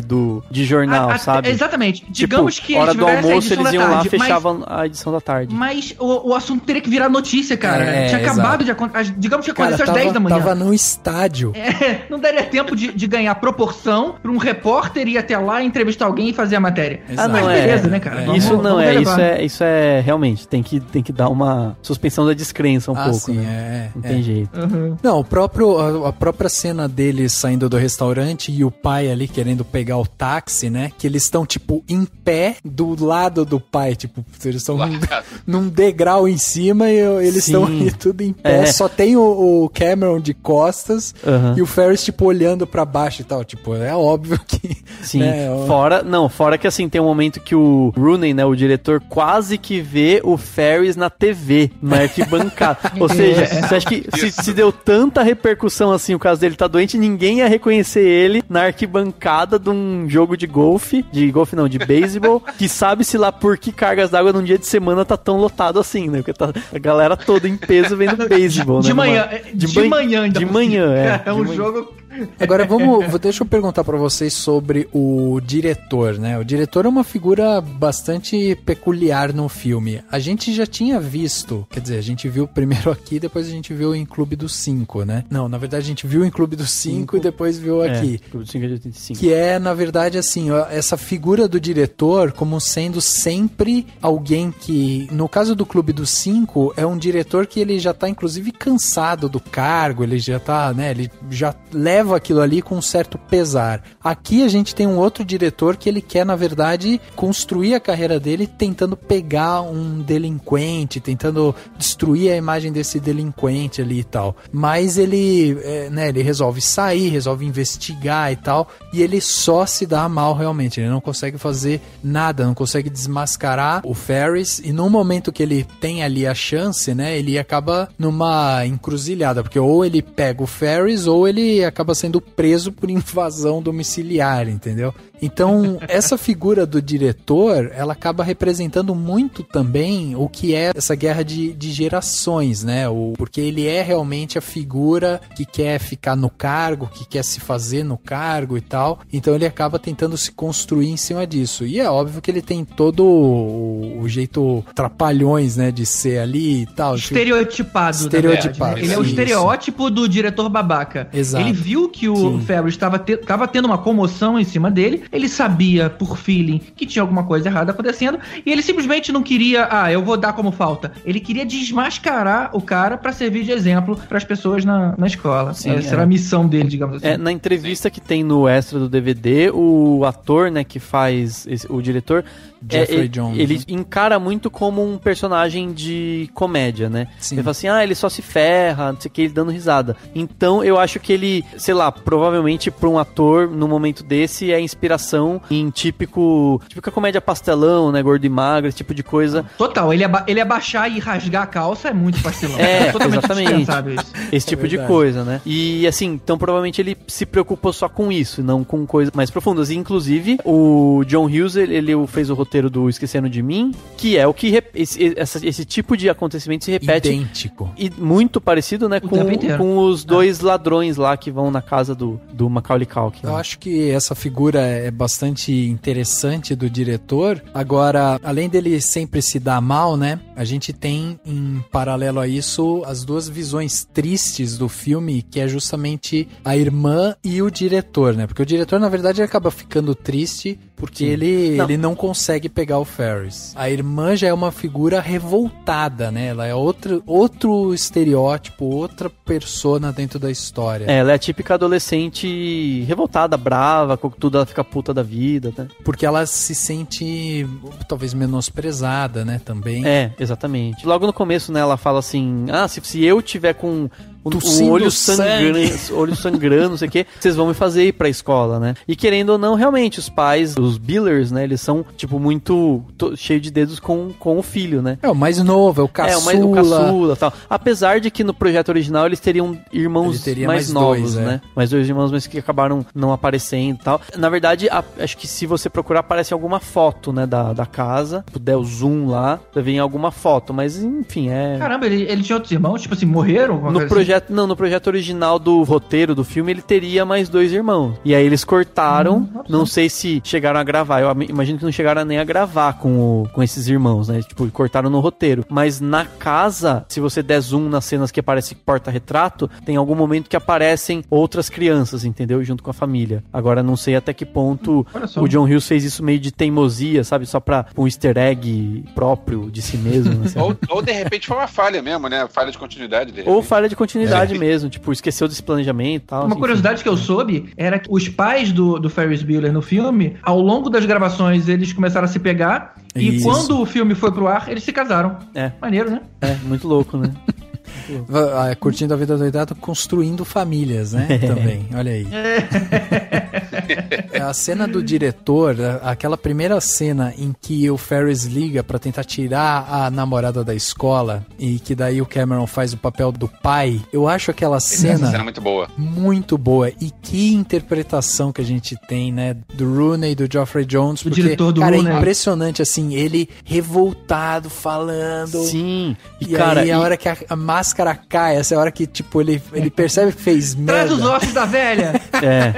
do, de jornal, A- a- sabe? Exatamente. Digamos tipo, que hora eles do tivessem a almoço edição eles da iam lá, tarde, mas- fechavam a edição da tarde. Mas o, o assunto teria que virar notícia, cara. É, Tinha exato. acabado de acontecer. Digamos que Cara, aconteceu às tava, dez da manhã. tava num estádio. É, não daria tempo de, de ganhar proporção pra um repórter ir até lá, entrevistar alguém e fazer a matéria. Ah, não, Mas é. beleza, né, cara? Vamos- isso não vamos é, relevar. isso é, isso é realmente, tem que, tem que dar uma suspensão da descrença um Ah, pouco, sim, né? é, Não é. tem jeito. Uhum. Não, o próprio, a, a própria cena deles saindo do restaurante e o pai ali querendo pegar o táxi, né? Que eles estão, tipo, em pé do lado do pai. Tipo, eles estão num, num degrau em cima e eles Sim. estão ali tudo em pé. É. Só tem o, o Cameron de costas Uhum. e o Ferris, tipo, olhando pra baixo e tal. Tipo, é óbvio que... Sim, né, ó. fora, não, fora que assim, tem um momento que o Rooney, né, o diretor, quase que vê o Ferris na T V, na arquibancada. Ou seja, você acha que se, se deu tanta repercussão assim, o caso dele tá doente, ninguém ia reconhecer ele na arquibancada de um jogo de golfe, de golfe não, de beisebol, que sabe-se lá por que cargas d'água num dia de semana tá tão lotado assim, né? Porque tá a galera toda em peso vendo beisebol, né? De manhã, numa- de, ban- manhã ainda. De por manhã, cima. é. É um de manhã. jogo... Agora vamos, vou- deixa eu perguntar pra vocês sobre o diretor, né? O diretor é uma figura bastante peculiar no filme. A gente já tinha visto, quer dizer, a gente viu primeiro aqui, depois a gente viu em Clube dos Cinco, né? Não, na verdade a gente viu em Clube dos Cinco e depois viu aqui. É, Clube dos cinco de oitenta e cinco. Que é, na verdade, assim, ó, essa figura do diretor como sendo sempre alguém que, no caso do Clube dos Cinco, é um diretor que ele já tá, inclusive, cansado do cargo, ele já tá, né, ele já leva aquilo ali com um certo pesar. Aqui a gente tem um outro diretor que ele quer, na verdade, construir a carreira dele tentando pegar um delinquente, tentando destruir a imagem desse delinquente ali e tal. Mas ele, é, né, ele resolve sair, resolve investigar e tal, e ele só se dá mal realmente, ele não consegue fazer nada, não consegue desmascarar o Ferris, e no momento que ele tem ali a chance, né, ele acaba numa encruzilhada, porque ou ele pega o Ferris ou ele acaba sendo preso por invasão domiciliar, entendeu? Então, essa figura do diretor, ela acaba representando muito também o que é essa guerra de, de gerações, né? O, porque ele é realmente a figura que quer ficar no cargo, que quer se fazer no cargo e tal. Então, ele acaba tentando se construir em cima disso. E é óbvio que ele tem todo o, o jeito trapalhões, né? De ser ali e tal. Estereotipado. Estereotipado. na verdade, né? Ele é o Isso. estereótipo do diretor babaca. Exato. Ele viu que o Sim. Ferris estava te, tava tendo uma comoção em cima dele, ele sabia por feeling que tinha alguma coisa errada acontecendo, e ele simplesmente não queria, ah, eu vou dar como falta. Ele queria desmascarar o cara pra servir de exemplo pras pessoas na, na escola. Sim, Essa é. era a missão dele, digamos assim. É, na entrevista que tem no extra do D V D, o ator, né, que faz esse- o diretor, Jeffrey é, ele, Jones, ele né? encara muito como um personagem de comédia, né? Sim. Ele fala assim, ah, ele só se ferra, não sei o que, ele dando risada. Então, eu acho que ele, sei lá, provavelmente pra um ator, no momento desse, é inspiração em típico, típica comédia pastelão, né, gordo e magro, esse tipo de coisa. Total, ele, aba ele abaixar e rasgar a calça é muito pastelão. É, totalmente exatamente. dispensável isso. Esse tipo de verdade. coisa, né? E assim, então provavelmente ele se preocupou só com isso, não com coisas mais profundas. E, inclusive, o John Hughes, ele, ele fez o roteiro do Esquecendo de Mim, que é o que rep- esse, essa- esse tipo de acontecimento se repete. Idêntico. E muito parecido, né, O com, tempo inteiro. com os dois ladrões lá que vão na casa do, do Macaulay Culkin. Eu acho que essa figura é bastante interessante do diretor. Agora, além dele sempre se dar mal, né? A gente tem, em paralelo a isso, as duas visões tristes do filme, que é justamente a irmã e o diretor, né? Porque o diretor, na verdade, ele acaba ficando triste porque ele Não. ele não consegue pegar o Ferris. A irmã já é uma figura revoltada, né? Ela é outro, outro estereótipo, outra persona dentro da história. É, ela é a típica adolescente revoltada, brava, com tudo, ela fica puta da vida, né? Porque ela se sente talvez menosprezada, né, também. É, exatamente. Logo no começo, né, ela fala assim, ah, se, se eu tiver com o, o Tossindo olho sangue. sangrando, olho sangrando, não sei o que, vocês vão me fazer ir pra escola, né? E querendo ou não, realmente, os pais, os Billers, né, eles são, tipo, muito to, cheio de dedos com, com o filho, né? É o mais novo, é o caçula. É, o, mais, o caçula e tal. Apesar de que no projeto original eles teriam irmãos Ele teria mais, mais novos, dois, é. né? Mais dois irmãos, mas que acabaram não aparecendo e tal. Na verdade, a- acho que se você procurar, aparece alguma foto, né, da, da casa. Se puder o zoom lá, vai vir alguma foto. Mas, enfim, é... Caramba, ele, ele tinha outros irmãos? Tipo assim, morreram? alguma No coisa projeto projeto, não, no projeto original do roteiro do filme, ele teria mais dois irmãos. E aí eles cortaram, hum, não sei se chegaram a gravar, eu imagino que não chegaram nem a gravar com, o, com esses irmãos, né? Tipo, cortaram no roteiro. Mas na casa, se você der zoom nas cenas que aparece porta-retrato, tem algum momento que aparecem outras crianças, entendeu? Junto com a família. Agora, não sei até que ponto hum, o John Hughes fez isso meio de teimosia, sabe? Só pra um easter egg próprio de si mesmo. Assim. ou, ou, de repente, foi uma falha mesmo, né? Falha de continuidade dele. Ou falha de continuidade é. mesmo. Tipo, esqueceu desse planejamento e tal. Uma assim, curiosidade enfim. que eu soube era que os pais do, do Ferris Bueller no filme, ao longo das gravações, eles começaram a se pegar e Isso. quando o filme foi pro ar, eles se casaram. É. Maneiro, né? É, muito louco, né? Curtindo a vida doidada, construindo famílias, né? É. Também, olha aí. A cena do diretor, aquela primeira cena em que o Ferris liga pra tentar tirar a namorada da escola e que daí o Cameron faz o papel do pai, eu acho aquela cena... Essa cena é muito boa. Muito boa. E que interpretação que a gente tem, né? Do Rooney e do Geoffrey Jones. O porque, diretor do cara, Rooney. É impressionante, assim, ele revoltado, falando. Sim. E, e cara, aí, e... a hora que a, a máscara cai, essa é a hora que, tipo, ele, ele percebe que fez merda. Traz os ossos da velha! É.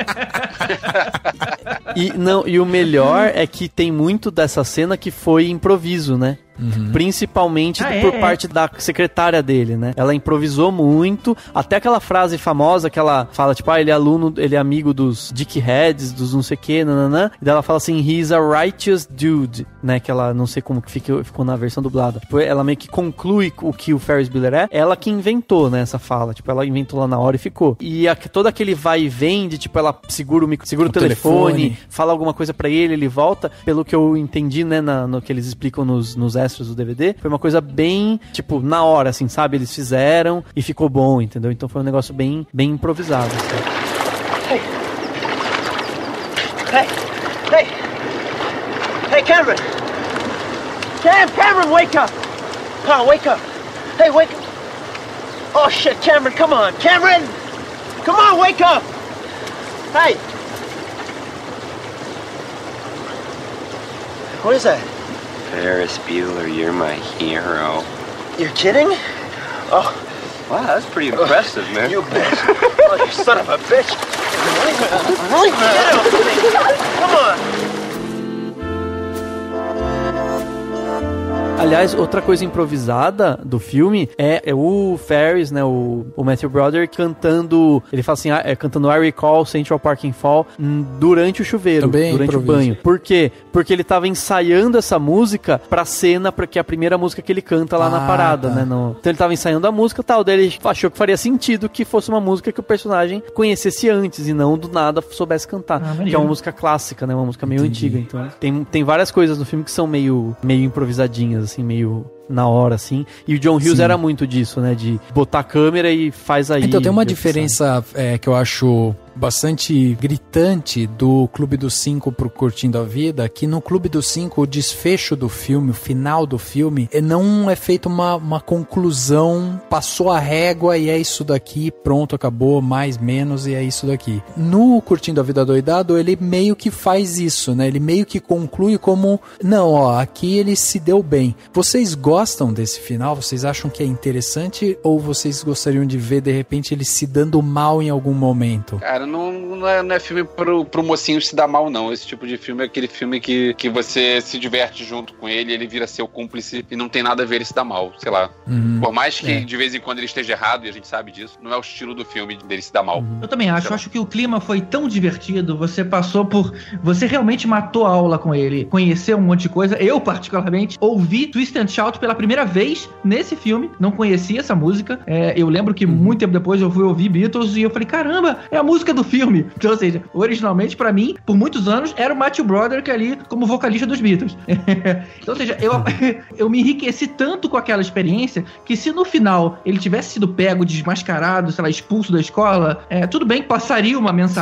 E, não, e o melhor é que tem muito dessa cena que foi improviso, né? Uhum. Principalmente ah, por é, parte é. da secretária dele, né? Ela improvisou muito, até aquela frase famosa que ela fala, tipo, ah, ele é aluno, ele é amigo dos dickheads, dos não sei o que, nananã, e daí ela fala assim, he's a righteous dude, né? Que ela, não sei como que ficou, ficou na versão dublada. Tipo, ela meio que conclui o que o Ferris Bueller é, ela que inventou, né, essa fala, tipo, ela inventou lá na hora e ficou. E a, todo aquele vai e vem de, tipo, ela segura o, micro, segura o, o telefone, telefone, fala alguma coisa pra ele, ele volta, pelo que eu entendi, né, na, no que eles explicam nos, nos extras do D V D, foi uma coisa bem, tipo, na hora, assim, sabe? Eles fizeram e ficou bom, entendeu? Então foi um negócio bem, bem improvisado. Assim. Hey! Hey! Hey! Hey, Cameron! Cam! Cameron, wake up! Come on, wake up! Hey, wake up! Oh, shit, Cameron, come on! Cameron! Come on, wake up! Hey! What is that? Ferris Bueller, you're my hero. You're kidding? Oh. Wow, that's pretty impressive, uh, man. You bitch. Oh, you son of a bitch. Get out. Come on. Aliás, outra coisa improvisada do filme é, é o Ferris, né, o, o Matthew Broderick cantando, ele fala assim, é, cantando I Recall Central Park in Fall durante o chuveiro, Também durante improviso. o banho. Por quê? Porque ele tava ensaiando essa música pra cena, porque é a primeira música que ele canta lá ah, na parada, tá. né? No... Então ele tava ensaiando a música e tal, daí ele achou que faria sentido que fosse uma música que o personagem conhecesse antes e não do nada soubesse cantar. Ah, que é uma música clássica, né? Uma música meio Entendi. antiga. Então tem, tem várias coisas no filme que são meio, meio improvisadinhas, assim, meio na hora, assim. E o John Hughes Sim. era muito disso, né? De botar a câmera e faz aí. Então tem uma diferença é, que eu acho bastante gritante do Clube dos Cinco pro Curtindo a Vida, que no Clube dos Cinco o desfecho do filme, o final do filme, não é feito uma, uma conclusão, passou a régua e é isso daqui, pronto, acabou, mais, menos, e é isso daqui. No Curtindo a Vida Doidado, ele meio que faz isso, né? Ele meio que conclui como, não, ó, aqui ele se deu bem. Vocês gostam desse final? Vocês acham que é interessante ou vocês gostariam de ver, de repente, ele se dando mal em algum momento? Cara, Não, não, é, não é filme pro, pro mocinho se dar mal, não. Esse tipo de filme é aquele filme que, que você se diverte junto com ele, ele vira seu cúmplice e não tem nada a ver ele se dar mal, sei lá. Uhum. Por mais que é. de vez em quando ele esteja errado, e a gente sabe disso, não é o estilo do filme dele se dar mal. Uhum. Eu também acho. Eu acho que o clima foi tão divertido, você passou por... Você realmente matou a aula com ele, conheceu um monte de coisa. Eu, particularmente, ouvi Twist and Shout pela primeira vez nesse filme, não conhecia essa música. É, eu lembro que uhum. muito tempo depois eu fui ouvir Beatles e eu falei, caramba, é a música do filme. Então, ou seja, originalmente, pra mim, por muitos anos, era o Matthew Broderick ali como vocalista dos Beatles. Então, ou seja, eu, eu me enriqueci tanto com aquela experiência que se no final ele tivesse sido pego, desmascarado, sei lá, expulso da escola, é, tudo bem que passaria uma mensagem. Sim.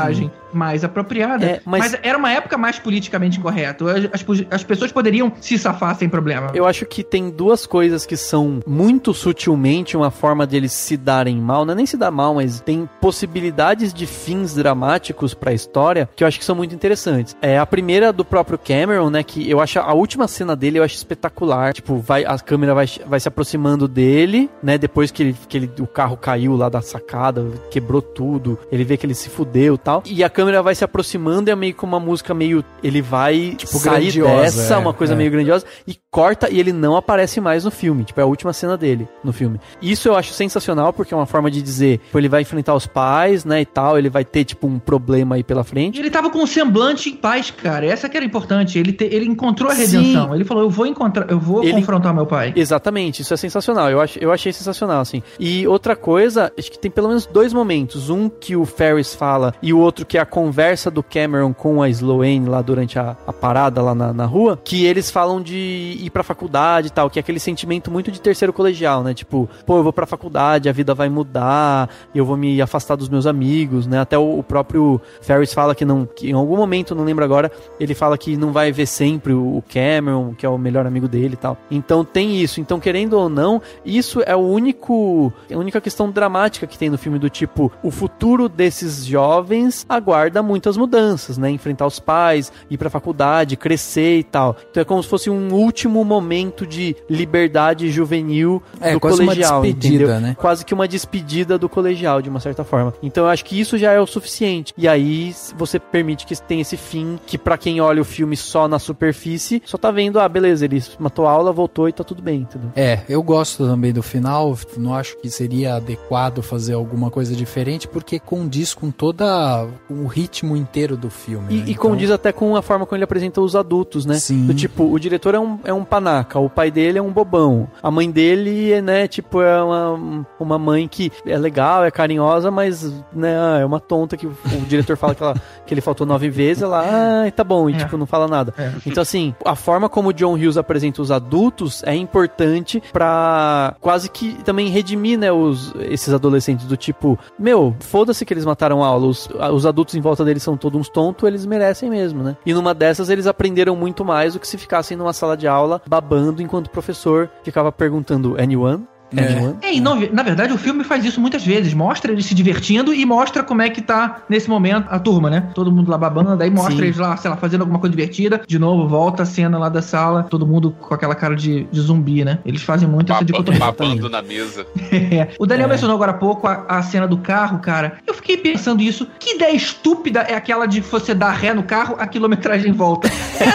mais apropriada. É, mas... mas era uma época mais politicamente correta. As, as, as pessoas poderiam se safar sem problema. Eu acho que tem duas coisas que são muito sutilmente uma forma deles se darem mal, não é nem se dar mal, mas tem possibilidades de fins dramáticos pra história que eu acho que são muito interessantes. É a primeira do próprio Cameron, né, que eu acho a última cena dele eu acho espetacular. Tipo, vai, a câmera vai, vai se aproximando dele, né, depois que, ele, que ele, o carro caiu lá da sacada, quebrou tudo, ele vê que ele se fudeu e tal, e a câmera vai se aproximando e é meio com uma música meio, ele vai tipo, sair grandiosa, dessa, é, uma coisa é. meio grandiosa, e corta e ele não aparece mais no filme, tipo, é a última cena dele no filme. Isso eu acho sensacional, porque é uma forma de dizer, tipo, ele vai enfrentar os pais, né, e tal, ele vai ter, tipo, um problema aí pela frente. E ele tava com um semblante em paz, cara, essa que era importante, ele, te, ele encontrou a redenção, Sim. ele falou, eu vou encontrar, eu vou ele... confrontar meu pai. Exatamente, isso é sensacional, eu, ach, eu achei sensacional, assim. E outra coisa, acho que tem pelo menos dois momentos, um que o Ferris fala e o outro que é a conversa do Cameron com a Sloane lá durante a, a parada lá na, na rua, que eles falam de ir pra faculdade e tal, que é aquele sentimento muito de terceiro colegial, né, tipo, pô, eu vou pra faculdade, a vida vai mudar, eu vou me afastar dos meus amigos, né, até o, o próprio Ferris fala que não, que em algum momento, não lembro agora, ele fala que não vai ver sempre o, o Cameron, que é o melhor amigo dele e tal, então tem isso, então querendo ou não, isso é o único, a única questão dramática que tem no filme, do tipo, o futuro desses jovens aguarda muitas mudanças, né, enfrentar os pais, ir pra faculdade, crescer e tal, então é como se fosse um último momento de liberdade juvenil é, do quase colegial, uma despedida, entendeu? Né? Quase que uma despedida do colegial, de uma certa forma. Então eu acho que isso já é o suficiente. E aí você permite que tenha esse fim, que pra quem olha o filme só na superfície, só tá vendo, ah, beleza, ele matou a aula, voltou e tá tudo bem, entendeu? É, eu gosto também do final, não acho que seria adequado fazer alguma coisa diferente, porque condiz com toda o ritmo inteiro do filme. E, né? e então... condiz até com a forma como ele apresenta os adultos, né? Sim. Do tipo, o diretor é um, é um panaca, o pai dele é um bobão, a mãe dele, né, tipo, é uma, uma mãe que é legal, é carinhosa, mas, né, é uma tonta que o, o diretor fala que, ela, que ele faltou nove vezes, ela, ah, tá bom, e é. tipo, não fala nada. É. Então, assim, a forma como o John Hughes apresenta os adultos é importante pra quase que também redimir, né, os, esses adolescentes, do tipo, meu, foda-se que eles mataram a aula, os, os adultos em volta deles são todos uns tontos, eles merecem mesmo, né? E numa dessas eles aprenderam muito mais do que se ficassem numa sala de aula babando enquanto o professor ficava perguntando anyone? É, é e não, na verdade o filme faz isso muitas vezes, mostra eles se divertindo e mostra como é que tá nesse momento a turma, né? Todo mundo lá babando, aí mostra Sim. eles lá, sei lá, fazendo alguma coisa divertida, de novo volta a cena lá da sala, todo mundo com aquela cara de, de zumbi, né? Eles fazem muito Baba, essa dicotomia. Babando na mesa. É. O Daniel é. mencionou agora há pouco a, a cena do carro, cara. Eu fiquei pensando isso, que ideia estúpida é aquela de você dar ré no carro, a quilometragem volta.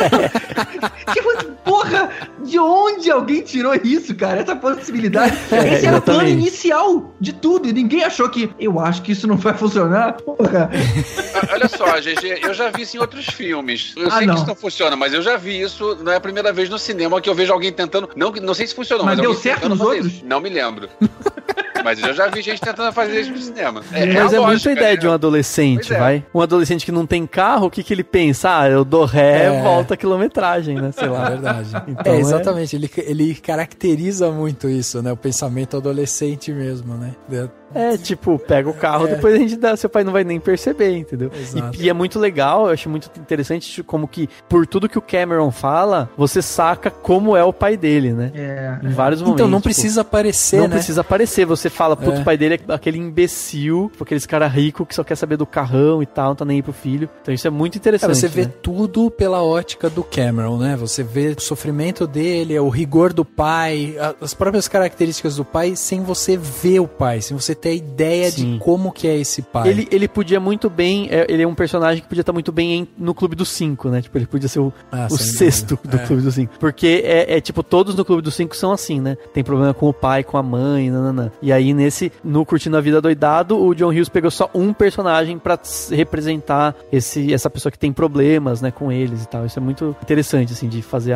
Tipo, porra, de onde alguém tirou isso, cara? Essa possibilidade. É, Esse era o plano inicial de tudo e ninguém achou que, eu acho que isso não vai funcionar, porra. Olha só, G G, eu já vi isso em outros filmes. Eu ah, sei não. que isso não funciona, mas eu já vi isso, não é a primeira vez no cinema que eu vejo alguém tentando, não, não sei se funcionou, mas, mas deu certo nos outros? Isso. Não me lembro. Mas eu já vi gente tentando fazer isso no cinema. É, mas é, é muita ideia né? de um adolescente, é. vai? Um adolescente que não tem carro, o que que ele pensa? Ah, eu dou ré, é. volta a quilometragem, né? Sei lá. É verdade. Então, é, exatamente. É... Ele, ele caracteriza muito isso, né? O pensamento adolescente mesmo, né? É, tipo, pega o carro, é. depois a gente dá, seu pai não vai nem perceber, entendeu? E, e é muito legal, eu acho muito interessante como que, por tudo que o Cameron fala, você saca como é o pai dele, né? É. Em vários momentos. Então não precisa tipo, aparecer, não né? Não precisa aparecer, você fala, puto, é. o pai dele é aquele imbecil, tipo, aqueles cara rico que só quer saber do carrão e tal, não tá nem aí pro filho. Então isso é muito interessante. É, você vê né? tudo pela ótica do Cameron, né? Você vê o sofrimento dele, o rigor do pai, as próprias características do pai, sem você ver o pai, sem você ter a ideia Sim. de como que é esse pai. Ele, ele podia muito bem, é, ele é um personagem que podia estar muito bem em, no Clube dos Cinco, né? Tipo, ele podia ser o, ah, o sexto dúvida. do é. Clube dos Cinco. Porque é, é tipo, todos no Clube dos Cinco são assim, né? Tem problema com o pai, com a mãe, nananã. E aí nesse, no Curtindo a Vida Doidado, o John Hughes pegou só um personagem pra representar esse, essa pessoa que tem problemas, né, com eles e tal. Isso é muito interessante, assim, de fazer a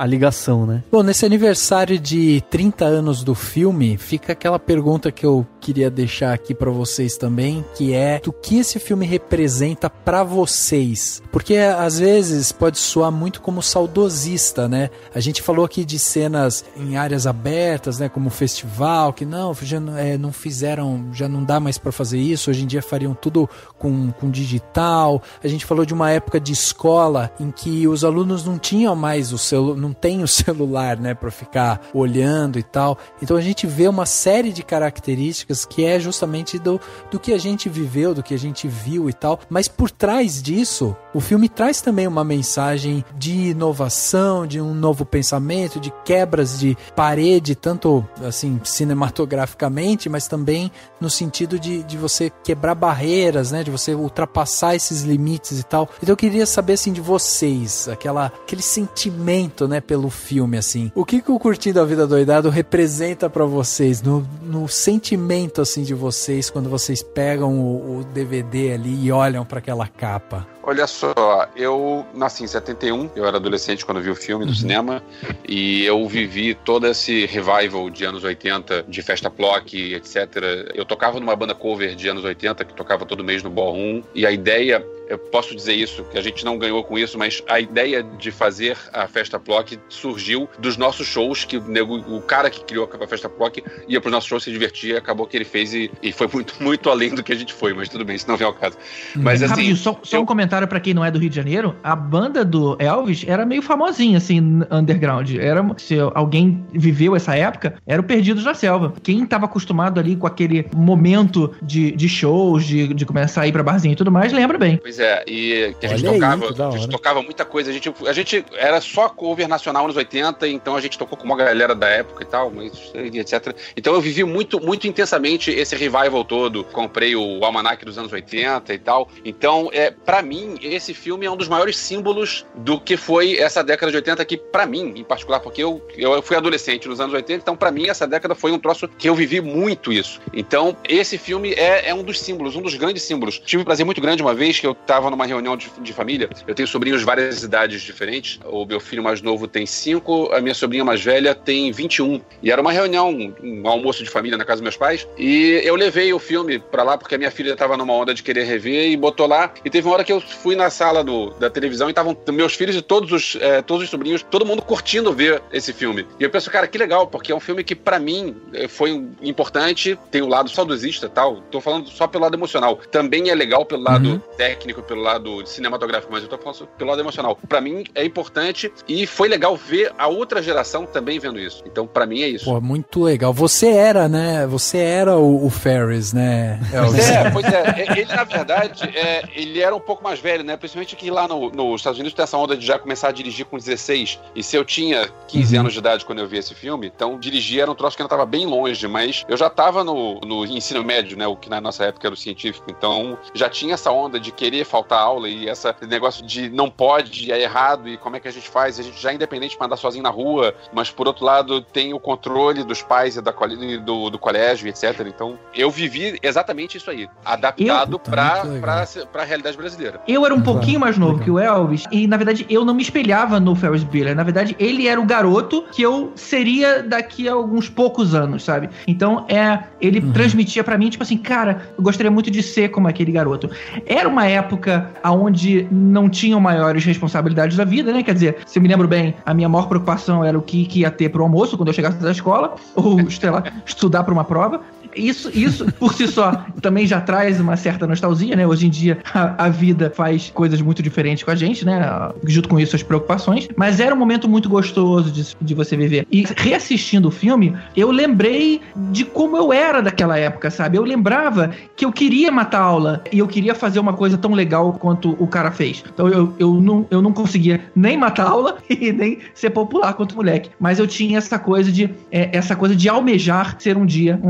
a ligação, né? Bom, nesse aniversário de trinta anos do filme, fica aquela pergunta que eu queria deixar aqui pra vocês também, que é do que esse filme representa pra vocês. Porque às vezes pode soar muito como saudosista, né? A gente falou aqui de cenas em áreas abertas, né? Como festival, que não, já é, não fizeram, já não dá mais pra fazer isso, hoje em dia fariam tudo com, com digital. A gente falou de uma época de escola em que os alunos não tinham mais o celu- não tem o celular, né, pra ficar olhando e tal. Então a gente vê uma série de características que é justamente do, do que a gente viveu, do que a gente viu e tal. Mas por trás disso, o filme traz também uma mensagem de inovação, de um novo pensamento, de quebras de parede, tanto assim, cinematograficamente, mas também no sentido de, de você quebrar barreiras, né, de você ultrapassar esses limites e tal. Então eu queria saber, assim, de vocês, aquela, aquele sentimento, né, pelo filme, assim. O que que o Curtindo a Vida Doidado representa pra vocês, no, no sentimento, assim, de vocês, quando vocês pegam o, o D V D ali e olham pra aquela capa? Olha só, eu nasci em setenta e um, eu era adolescente quando vi o filme no uhum. cinema, e eu vivi todo esse revival de anos oitenta, de Festa Plock, etcétera. Eu tocava numa banda cover de anos oitenta, que tocava todo mês no Ballroom, e a ideia, eu posso dizer isso, que a gente não ganhou com isso, mas a ideia de fazer a Festa Plock surgiu dos nossos shows, que o, o cara que criou a Festa Plock ia pros nossos shows, se divertia, acabou que ele fez e, e foi muito, muito além do que a gente foi, mas tudo bem, isso não vem ao caso. Mas, assim, rapidinho, só, só eu... um comentário pra quem não é do Rio de Janeiro, a banda do Elvis era meio famosinha, assim, underground. Era, se alguém viveu essa época, era o Perdidos na Selva. Quem tava acostumado ali com aquele momento de, de shows, de, de começar a ir pra barzinho e tudo mais, lembra bem. Pois é, e que a gente Olha tocava, aí, que a gente tocava muita coisa. A gente, a gente era só cover nacional nos oitenta, então a gente tocou com uma galera da época e tal, mas, etcétera. Então eu vivi muito, muito intensamente esse revival todo. Comprei o Almanac dos anos oitenta e tal. Então, é, pra mim, esse filme é um dos maiores símbolos do que foi essa década de oitenta, que pra mim, em particular, porque eu, eu fui adolescente nos anos oitenta, então pra mim essa década foi um troço que eu vivi muito isso. Então esse filme é, é um dos símbolos, um dos grandes símbolos. Tive um prazer muito grande uma vez que eu tava numa reunião de, de família, eu tenho sobrinhos de várias idades diferentes, o meu filho mais novo tem cinco, a minha sobrinha mais velha tem vinte e um, e era uma reunião, um, um almoço de família na casa dos meus pais, e eu levei o filme pra lá porque a minha filha tava numa onda de querer rever e botou lá, e teve uma hora que eu fui na sala do, da televisão e estavam meus filhos e todos os, é, todos os sobrinhos, todo mundo curtindo ver esse filme. E eu penso, cara, que legal, porque é um filme que pra mim foi importante, tem o lado saudosista e tal, tô falando só pelo lado emocional. Também é legal pelo lado uhum. técnico, pelo lado cinematográfico, mas eu tô falando pelo lado emocional. Pra mim é importante e foi legal ver a outra geração também vendo isso. Então pra mim é isso. Pô, muito legal. Você era, né? Você era o, o Ferris, né? Pois é, pois é. Ele, na verdade, é, ele era um pouco mais velho, né? Principalmente que lá no, nos Estados Unidos tem essa onda de já começar a dirigir com dezesseis. E se eu tinha quinze uhum. anos de idade quando eu vi esse filme, então dirigir era um troço que ainda tava bem longe, mas eu já tava no, no ensino médio, né? O que na nossa época era o científico. Então já tinha essa onda de querer faltar aula e esse negócio de não pode, é errado, e como é que a gente faz? A gente já é independente para andar sozinho na rua, mas por outro lado tem o controle dos pais e da, do, do colégio, etcétera. Então eu vivi exatamente isso aí, adaptado para a realidade brasileira. Eu era um Exato. pouquinho mais novo legal. que o Elvis, e na verdade eu não me espelhava no Ferris Bueller. Na verdade ele era o garoto que eu seria daqui a alguns poucos anos, sabe? Então é, ele uhum. transmitia pra mim, tipo assim, cara, eu gostaria muito de ser como aquele garoto. Era uma época onde não tinham maiores responsabilidades da vida, né? Quer dizer, se eu me lembro bem, a minha maior preocupação era o que, que ia ter pro almoço quando eu chegasse da escola, ou, sei lá, estudar pra uma prova. Isso, isso por si só também já traz uma certa nostalgia, né? Hoje em dia a, a vida faz coisas muito diferentes com a gente, né? Junto com isso as preocupações, mas era um momento muito gostoso de, de você viver. E reassistindo o filme, eu lembrei de como eu era daquela época, sabe? Eu lembrava que eu queria matar a aula e eu queria fazer uma coisa tão legal quanto o cara fez. Então eu, eu, não, eu não conseguia nem matar a aula e nem ser popular quanto moleque, mas eu tinha essa coisa de, é, essa coisa de almejar ser um dia um Ferris Bueller.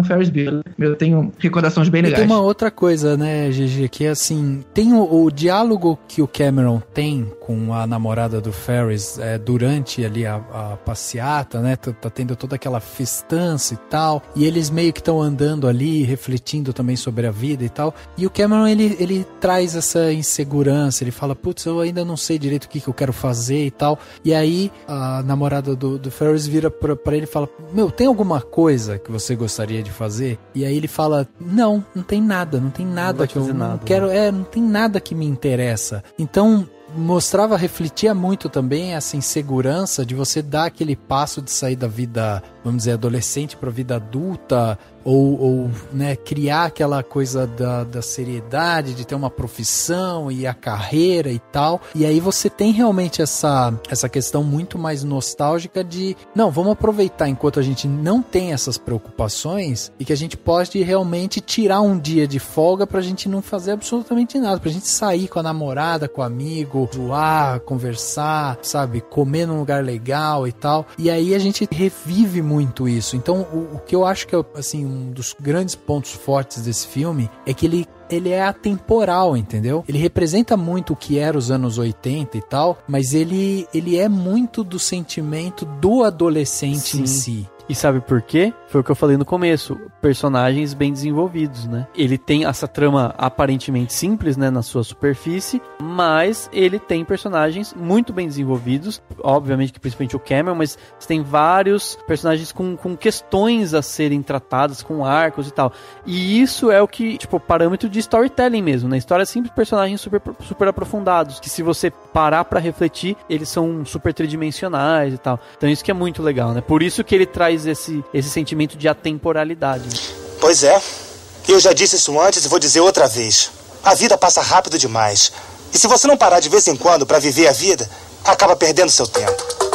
Eu, eu tenho recordações bem E legais. tem uma outra coisa, né, G G, que é assim, tem o, o diálogo que o Cameron tem com a namorada do Ferris é, durante ali a, a passeata, né, tá, tá tendo toda aquela festança e tal, e eles meio que estão andando ali, refletindo também sobre a vida e tal, e o Cameron, ele, ele traz essa insegurança, ele fala, putz, eu ainda não sei direito o que, que eu quero fazer e tal, e aí a namorada do, do Ferris vira pra, pra ele e fala, meu, tem alguma coisa que você gostaria de fazer? E aí ele fala, não, não tem nada, não tem nada vai que eu fazer não nada, quero, é, não tem nada que me interessa. Então, mostrava, refletia muito também essa insegurança de você dar aquele passo de sair da vida, vamos dizer, adolescente para a vida adulta, ou, ou né, criar aquela coisa da, da seriedade, de ter uma profissão e a carreira e tal. E aí você tem realmente essa, essa questão muito mais nostálgica de, não, vamos aproveitar enquanto a gente não tem essas preocupações e que a gente pode realmente tirar um dia de folga pra gente não fazer absolutamente nada, pra gente sair com a namorada, com o amigo, zoar, conversar, sabe, comer num lugar legal e tal. E aí a gente revive muito isso. Então, o, o que eu acho que é, assim, um dos grandes pontos fortes desse filme é que ele ele é atemporal, entendeu? Ele representa muito o que era os anos oitenta e tal, mas ele, ele é muito do sentimento do adolescente Sim. em si. E sabe por quê? Foi o que eu falei no começo. Personagens bem desenvolvidos, né? Ele tem essa trama aparentemente simples, né? Na sua superfície, mas ele tem personagens muito bem desenvolvidos. Obviamente que principalmente o Cameron, mas você tem vários personagens com, com questões a serem tratadas, com arcos e tal. E isso é o que, tipo, parâmetro de storytelling mesmo, né? História simples, personagens super, super aprofundados, que se você parar pra refletir, eles são super tridimensionais e tal. Então isso que é muito legal, né? Por isso que ele traz esse, esse sentimento de atemporalidade. Pois é. Eu já disse isso antes e vou dizer outra vez. A vida passa rápido demais. E se você não parar de vez em quando pra viver a vida, acaba perdendo seu tempo.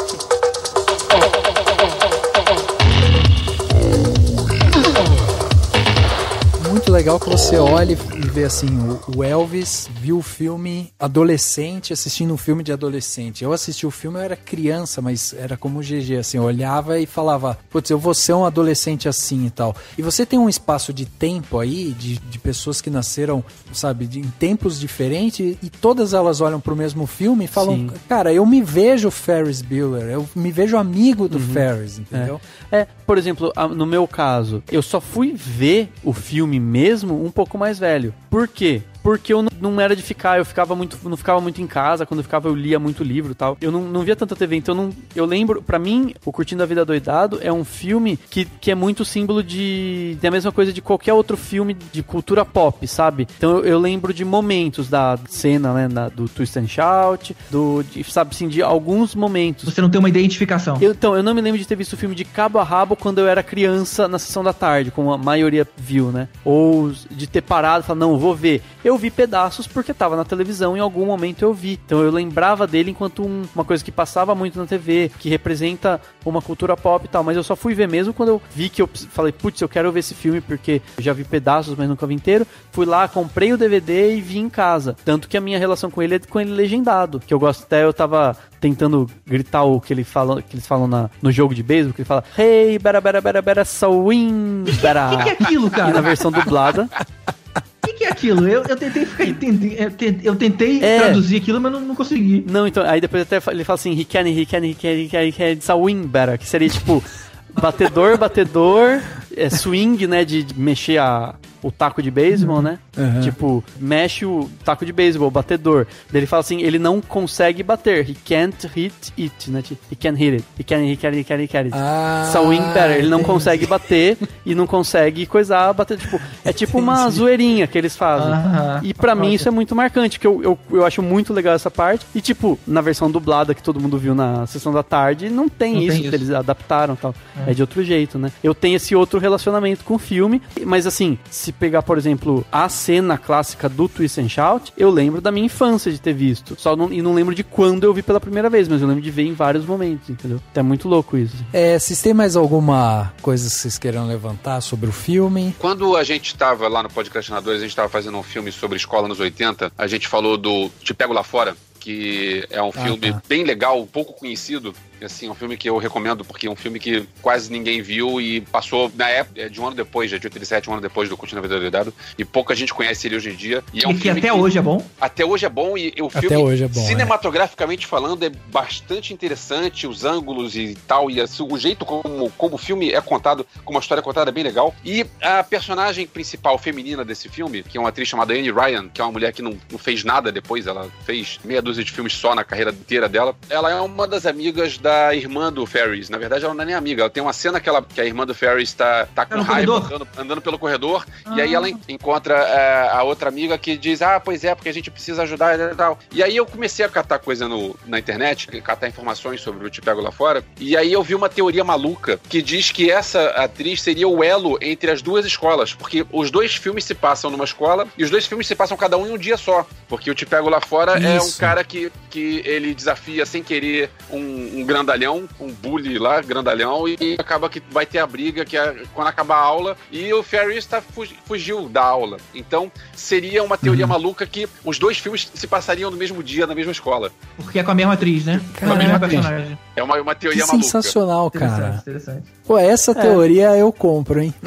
Muito legal que você olha e vê assim, o Elvis viu o filme adolescente, assistindo um filme de adolescente. Eu assisti o filme, eu era criança, mas era como o G G, assim, eu olhava e falava, putz, eu vou ser um adolescente assim e tal. E você tem um espaço de tempo aí, de, de pessoas que nasceram, sabe, de, em tempos diferentes, e todas elas olham pro mesmo filme e falam, Sim. cara, eu me vejo Ferris Bueller, eu me vejo amigo do uhum. Ferris, entendeu? É. é, por exemplo, no meu caso, eu só fui ver o filme mesmo um pouco mais velho. Por quê? Porque eu não, não era de ficar, eu ficava muito, não ficava muito em casa, quando eu ficava eu lia muito livro e tal. Eu não, não via tanta T V, então não, eu lembro, pra mim, o Curtindo a Vida Doidado é um filme que, que é muito símbolo de, de a mesma coisa de qualquer outro filme de cultura pop, sabe? Então eu, eu lembro de momentos da cena, né, da, do Twist and Shout, do, de, sabe assim, de alguns momentos. Você não tem uma identificação. Eu, então, eu não me lembro de ter visto o filme de cabo a rabo quando eu era criança na sessão da tarde, como a maioria viu, né? Ou de ter parado e falar, não, vou ver. Eu vi pedaços porque tava na televisão e em algum momento eu vi. Então eu lembrava dele enquanto um, uma coisa que passava muito na T V, que representa uma cultura pop e tal, mas eu só fui ver mesmo quando eu vi que eu falei, putz, eu quero ver esse filme porque eu já vi pedaços, mas nunca vi inteiro. Fui lá, comprei o D V D e vi em casa. Tanto que a minha relação com ele é com ele legendado, que eu gosto até, eu tava tentando gritar o que, ele fala, que eles falam na, no jogo de beisebol, que ele fala, hey, bera, bera, bera, bera, swing, bera. O que, que é aquilo, cara? E na versão dublada... O que, que é aquilo? Eu, eu tentei ficar entendi, eu tentei, eu tentei é. traduzir aquilo, mas não, não consegui. Não, então, aí depois até ele fala assim, he can, he can, he can, he can, he can, it's a wing better, que seria tipo, batedor, batedor, é, swing, né, de, de mexer a, o taco de beisebol, né? Uhum. Tipo, mexe o taco de beisebol, batedor. Daí ele fala assim, ele não consegue bater. He can't hit it, né? He can't hit it. He can, he can, he can, he can it. Ah, swing better. Ele não consegue bater e não consegue coisar, bater. Tipo, é tipo uma zoeirinha que eles fazem. Uh-huh. E pra mim isso é muito marcante, que eu, eu, eu acho muito legal essa parte. E tipo, na versão dublada que todo mundo viu na sessão da tarde, não tem não isso, tem isso. Eles adaptaram e tal. É. é de outro jeito, né? Eu tenho esse outro relacionamento com o filme, mas assim, se pegar, por exemplo, a cena clássica do Twist and Shout, eu lembro da minha infância de ter visto. Só não, e não lembro de quando eu vi pela primeira vez, mas eu lembro de ver em vários momentos, entendeu? É muito louco isso. É, vocês têm mais alguma coisa que vocês queiram levantar sobre o filme? Quando a gente estava lá no Podcastinadores, a gente estava fazendo um filme sobre escola nos oitenta, a gente falou do Te Pego Lá Fora, que é um filme ah, tá. bem legal, pouco conhecido, Assim, é um filme que eu recomendo, porque é um filme que quase ninguém viu e passou, na época, de um ano depois, de oitenta e sete, um ano depois do Curtindo a Vida Doidado, e pouca gente conhece ele hoje em dia. E, é um e que filme até que, hoje é bom? Até hoje é bom, e o filme, até hoje é bom, cinematograficamente é. falando, é bastante interessante, os ângulos e tal, e assim, o jeito como, como o filme é contado, como a história é contada é bem legal. E a personagem principal feminina desse filme, que é uma atriz chamada Anne Ryan, que é uma mulher que não, não fez nada depois, ela fez meia dúzia de filmes só na carreira inteira dela, ela é uma das amigas da irmã do Ferris. Na verdade, ela não é nem amiga, ela tem uma cena que, ela, que a irmã do Ferris tá, tá com raiva, andando, andando pelo corredor, ah. e aí ela encontra é, a outra amiga que diz, ah, pois é, porque a gente precisa ajudar e tal. E aí eu comecei a catar coisa no, na internet, catar informações sobre o Te Pego Lá Fora, e aí eu vi uma teoria maluca que diz que essa atriz seria o elo entre as duas escolas, porque os dois filmes se passam numa escola, e os dois filmes se passam cada um em um dia só, porque o Te Pego Lá Fora Isso. é um cara que, que ele desafia sem querer um, um grandalhão, um bully lá, grandalhão, e acaba que vai ter a briga, que é quando acabar a aula, e o Ferris tá, fugiu da aula. Então, seria uma teoria uhum. maluca que os dois filmes se passariam no mesmo dia, na mesma escola. Porque é com a mesma atriz, né? Com a mesma personagem. É uma, uma teoria que maluca. Sensacional, cara. Interessante, interessante. Pô, essa teoria é. eu compro, hein?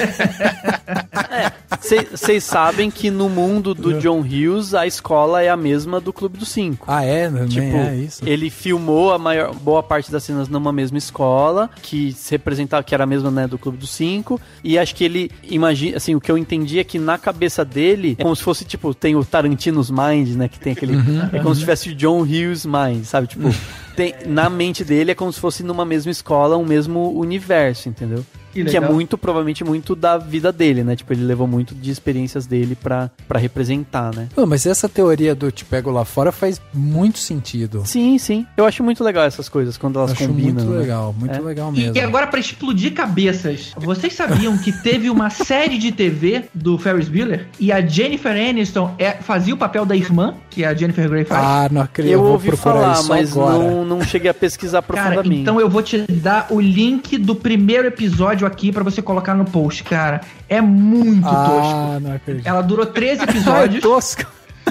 Vocês é, sabem que no mundo do John Hughes, a escola é a mesma do Clube dos Cinco. Ah, é? Não tipo, é isso? Ele filmou a maior, boa parte das cenas numa mesma escola, que se representava, que era a mesma, né, do Clube dos Cinco, e acho que ele imagina, assim, o que eu entendi é que na cabeça dele, é como se fosse, tipo, tem o Tarantino's Mind, né, que tem aquele, uhum, é como uhum. se tivesse o John Hughes Mind, sabe, tipo, tem, na mente dele é como se fosse numa mesma escola, um mesmo universo, entendeu? Que, que é muito, provavelmente, muito da vida dele, né? Tipo, ele levou muito de experiências dele pra, pra representar, né? Não, mas essa teoria do Te Pego Lá Fora faz muito sentido. Sim, sim. Eu acho muito legal essas coisas, quando elas acho combinam. muito né? legal, muito é. legal mesmo. E, e agora, pra explodir cabeças, vocês sabiam que teve uma série de T V do Ferris Bueller e a Jennifer Aniston é, fazia o papel da irmã, que a Jennifer Grey faz? Ah, não acredito. Eu, eu vou ouvi procurar falar, isso mas agora. Não, não cheguei a pesquisar profundamente. Cara, então eu vou te dar o link do primeiro episódio aqui pra você colocar no post, cara. É muito ah, tosco. Não acredito. Ela durou treze episódios. É tosco.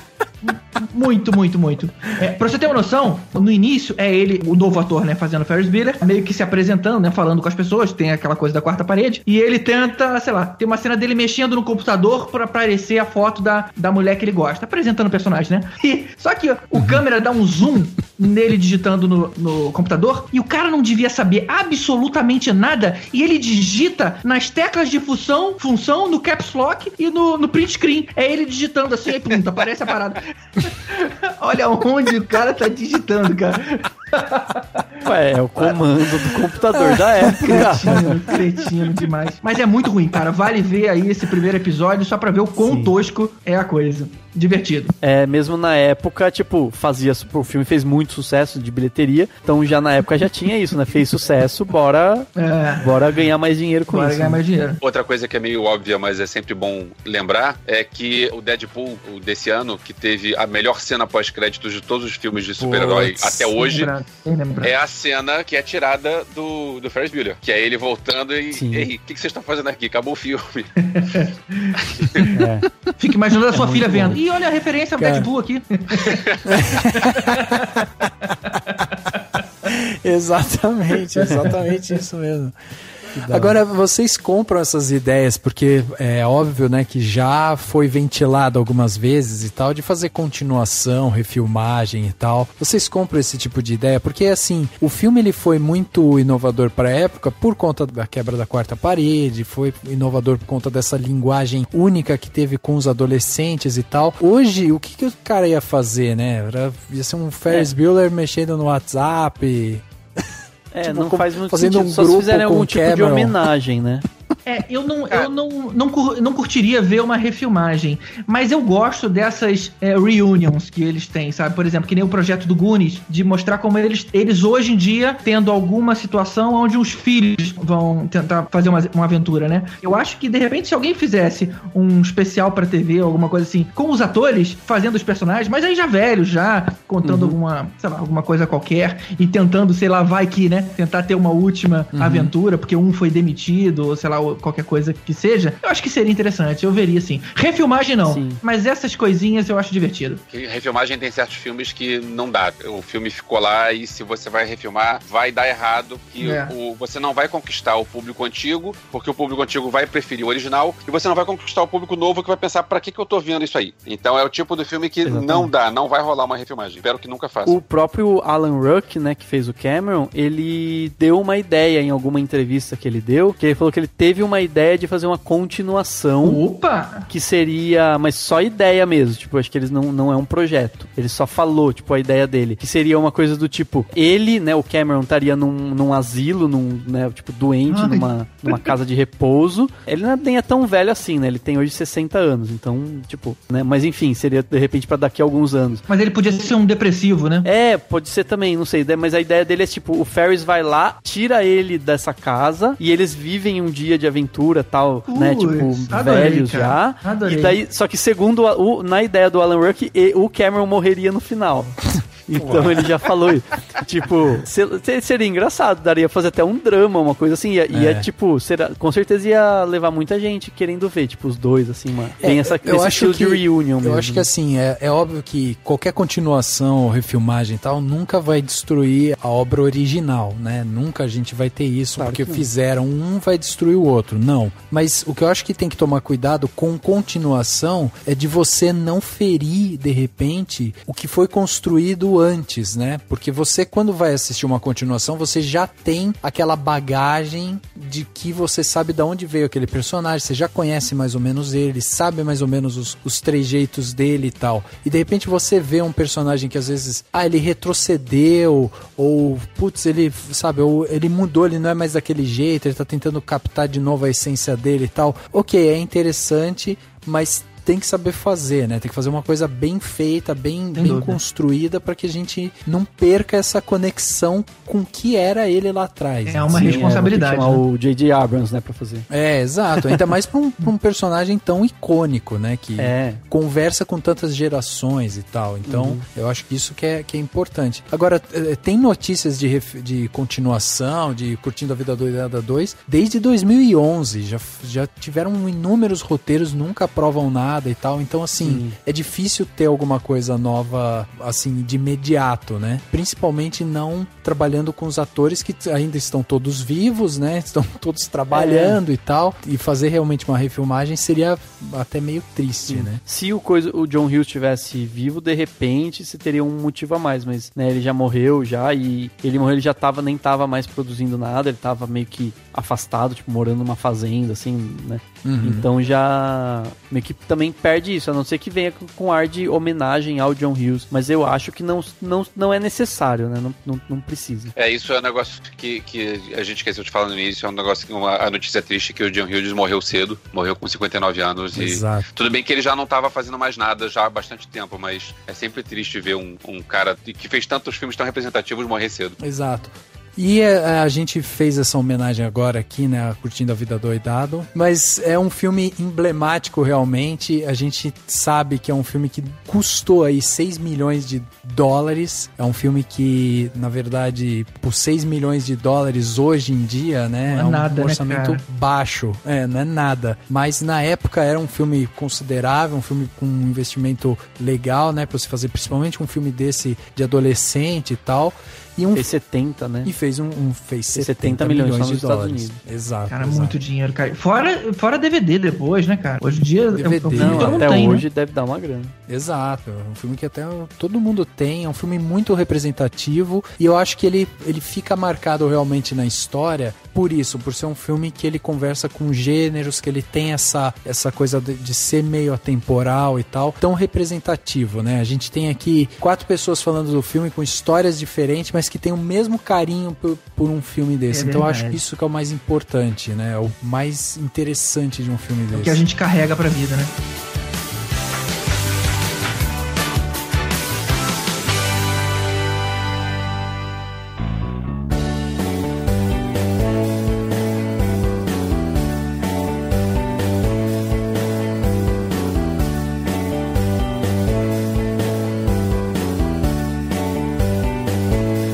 Muito, muito, muito. É, pra você ter uma noção, no início é ele, o novo ator, né, fazendo Ferris Bueller, meio que se apresentando, né, falando com as pessoas, tem aquela coisa da quarta parede, e ele tenta, sei lá, tem uma cena dele mexendo no computador pra aparecer a foto da, da mulher que ele gosta, apresentando o personagem, né? E, só que o uhum. câmera dá um zoom nele digitando no, no computador, e o cara não devia saber absolutamente nada, e ele digita nas teclas de função, função no caps lock e no, no print screen. É ele digitando assim, aí pum, aparece a parada. Olha onde o cara tá digitando, cara. Ué, é o comando do computador da época. Cretino, cretino demais. Mas é muito ruim, cara. Vale ver aí esse primeiro episódio só pra ver o quão Sim. tosco é a coisa. Divertido. É, mesmo na época, tipo, fazia, o filme fez muito sucesso de bilheteria, então já na época já tinha isso, né? Fez sucesso, bora, é. bora ganhar mais dinheiro com bora isso. Bora ganhar né? mais dinheiro. Outra coisa que é meio óbvia, mas é sempre bom lembrar, é que o Deadpool o desse ano, que teve a melhor cena pós-créditos de todos os filmes de super-herói até hoje, lembrado, é a cena que é tirada do, do Ferris Bueller, que é ele voltando e, ei, o que, que vocês estão fazendo aqui? Acabou o filme. é. Fica imaginando a sua é filha bom. vendo. E olha a referência ao Deadpool aqui. Exatamente, exatamente isso mesmo. Agora, vocês compram essas ideias, porque é óbvio, né, que já foi ventilado algumas vezes e tal, de fazer continuação, refilmagem e tal. Vocês compram esse tipo de ideia? Porque, assim, o filme ele foi muito inovador para a época por conta da quebra da quarta parede, foi inovador por conta dessa linguagem única que teve com os adolescentes e tal. Hoje, o que, que o cara ia fazer, né? Era, ia ser um Ferris é. Bueller mexendo no WhatsApp... É, tipo, não faz muito fazendo sentido, um só se fizerem algum tipo Cameron. de homenagem, né? É, eu não, eu não, não, não curtiria ver uma refilmagem, mas eu gosto dessas é, reunions que eles têm, sabe? Por exemplo, que nem o projeto do Goonies, de mostrar como eles, eles hoje em dia, tendo alguma situação onde os filhos vão tentar fazer uma, uma aventura, né? Eu acho que, de repente, se alguém fizesse um especial pra T V, alguma coisa assim, com os atores fazendo os personagens, mas aí já velhos, já contando uhum. alguma, sei lá, alguma coisa qualquer e tentando, sei lá, vai que, né? Tentar ter uma última uhum. aventura, porque um foi demitido, ou sei lá, o ou qualquer coisa que seja, eu acho que seria interessante, eu veria sim. Refilmagem não, sim. Mas essas coisinhas eu acho divertido. Que refilmagem tem certos filmes que não dá. O filme ficou lá e se você vai refilmar, vai dar errado, que é. o, você não vai conquistar o público antigo, porque o público antigo vai preferir o original, e você não vai conquistar o público novo que vai pensar, pra que que eu tô vendo isso aí? Então é o tipo do filme que Exatamente. não dá, não vai rolar uma refilmagem. Espero que nunca faça. O próprio Alan Ruck, né, que fez o Cameron, ele deu uma ideia em alguma entrevista que ele deu, que ele falou que ele teve uma ideia de fazer uma continuação. Opa! Que seria, mas só ideia mesmo, tipo, acho que eles não, não é um projeto. Ele só falou, tipo, a ideia dele, que seria uma coisa do tipo, ele, né, o Cameron estaria num, num asilo, num, né, tipo, doente, numa, numa casa de repouso. Ele não é, nem é tão velho assim, né, ele tem hoje sessenta anos, então, tipo, né, mas enfim, seria de repente pra daqui a alguns anos. Mas ele podia ser um depressivo, né? É, pode ser também, não sei, mas a ideia dele é tipo, o Ferris vai lá, tira ele dessa casa e eles vivem um dia de aventura tal, uh, né, tipo, adorei, velhos cara. já. Adorei. E daí, só que segundo a, o, na ideia do Alan Ruck, o Cameron morreria no final. Então Ué. ele já falou isso. Tipo, seria engraçado, daria pra fazer até um drama, uma coisa assim. Ia, é. ia tipo, será, com certeza ia levar muita gente querendo ver, tipo, os dois, assim, mano. É, tem essa, eu esse acho estilo que, de reunion mesmo. Eu acho que assim, é, é óbvio que qualquer continuação ou refilmagem e tal nunca vai destruir a obra original, né? Nunca a gente vai ter isso, claro porque fizeram um vai destruir o outro. Não. Mas o que eu acho que tem que tomar cuidado com continuação é de você não ferir, de repente, o que foi construído antes, né? Porque você, quando vai assistir uma continuação, você já tem aquela bagagem de que você sabe de onde veio aquele personagem, você já conhece mais ou menos ele, sabe mais ou menos os, os trejeitos dele e tal. E de repente você vê um personagem que às vezes, ah, ele retrocedeu, ou, putz, ele, sabe, ou ele mudou, ele não é mais daquele jeito, ele tá tentando captar de novo a essência dele e tal. Ok, é interessante, mas tem que saber fazer, né? Tem que fazer uma coisa bem feita, bem, bem construída para que a gente não perca essa conexão com o que era ele lá atrás. É uma Sim, responsabilidade. É, chamar né? o J J Abrams, né, para fazer. É, exato. Ainda mais para um, pra um personagem tão icônico, né? Que é. conversa com tantas gerações e tal. Então, uhum. eu acho que isso que é, que é importante. Agora, tem notícias de, ref, de continuação, de Curtindo a Vida Doidada dois, desde dois mil e onze. Já, já tiveram inúmeros roteiros, nunca aprovam nada e tal, então assim, Sim. é difícil ter alguma coisa nova, assim, de imediato, né? Principalmente não trabalhando com os atores que ainda estão todos vivos, né? Estão todos trabalhando é. e tal, e fazer realmente uma refilmagem seria até meio triste, Sim. né? Se o, coisa, o John Hughes estivesse vivo, de repente, você teria um motivo a mais, mas, né, ele já morreu já, e ele morreu, ele já tava, nem tava mais produzindo nada, ele tava meio que afastado, tipo, morando numa fazenda, assim, né? Uhum. Então já meio que também perde isso, a não ser que venha com, com ar de homenagem ao John Hughes, mas eu acho que não, não, não é necessário, né? Não, não, não precisa. É, isso é um negócio que, que a gente esqueceu de falar no início, é um negócio que uma, a notícia triste que o John Hughes morreu cedo, morreu com cinquenta e nove anos. Exato. E tudo bem que ele já não estava fazendo mais nada já há bastante tempo, mas é sempre triste ver um, um cara que fez tantos filmes tão representativos morrer cedo. Exato. E a, a gente fez essa homenagem agora aqui, né, Curtindo a Vida Doidado, mas é um filme emblemático realmente, a gente sabe que é um filme que custou aí seis milhões de dólares, é um filme que, na verdade, por seis milhões de dólares hoje em dia, né, não é, é um nada, orçamento né, baixo, é, não é nada, mas na época era um filme considerável, um filme com um investimento legal, né, pra você fazer principalmente um filme desse de adolescente e tal. E um, fez setenta, né? E fez um, um fez setenta, setenta milhões, milhões de Estados dólares. Unidos. Exato. Cara, exato. muito dinheiro, cara. Fora, fora D V D depois, né, cara? Hoje em dia D V D, é um filme não, que todo mundo até tem, hoje né? deve dar uma grana. Exato. É um filme que até todo mundo tem. É um filme muito representativo. E eu acho que ele, ele fica marcado realmente na história por isso, por ser um filme que ele conversa com gêneros, que ele tem essa, essa coisa de, de ser meio atemporal e tal. Tão representativo, né? A gente tem aqui quatro pessoas falando do filme com histórias diferentes, mas que tem o mesmo carinho por, por um filme desse. É então eu acho que isso que é o mais importante, né? É o mais interessante de um filme desse. O que a gente carrega pra vida, né?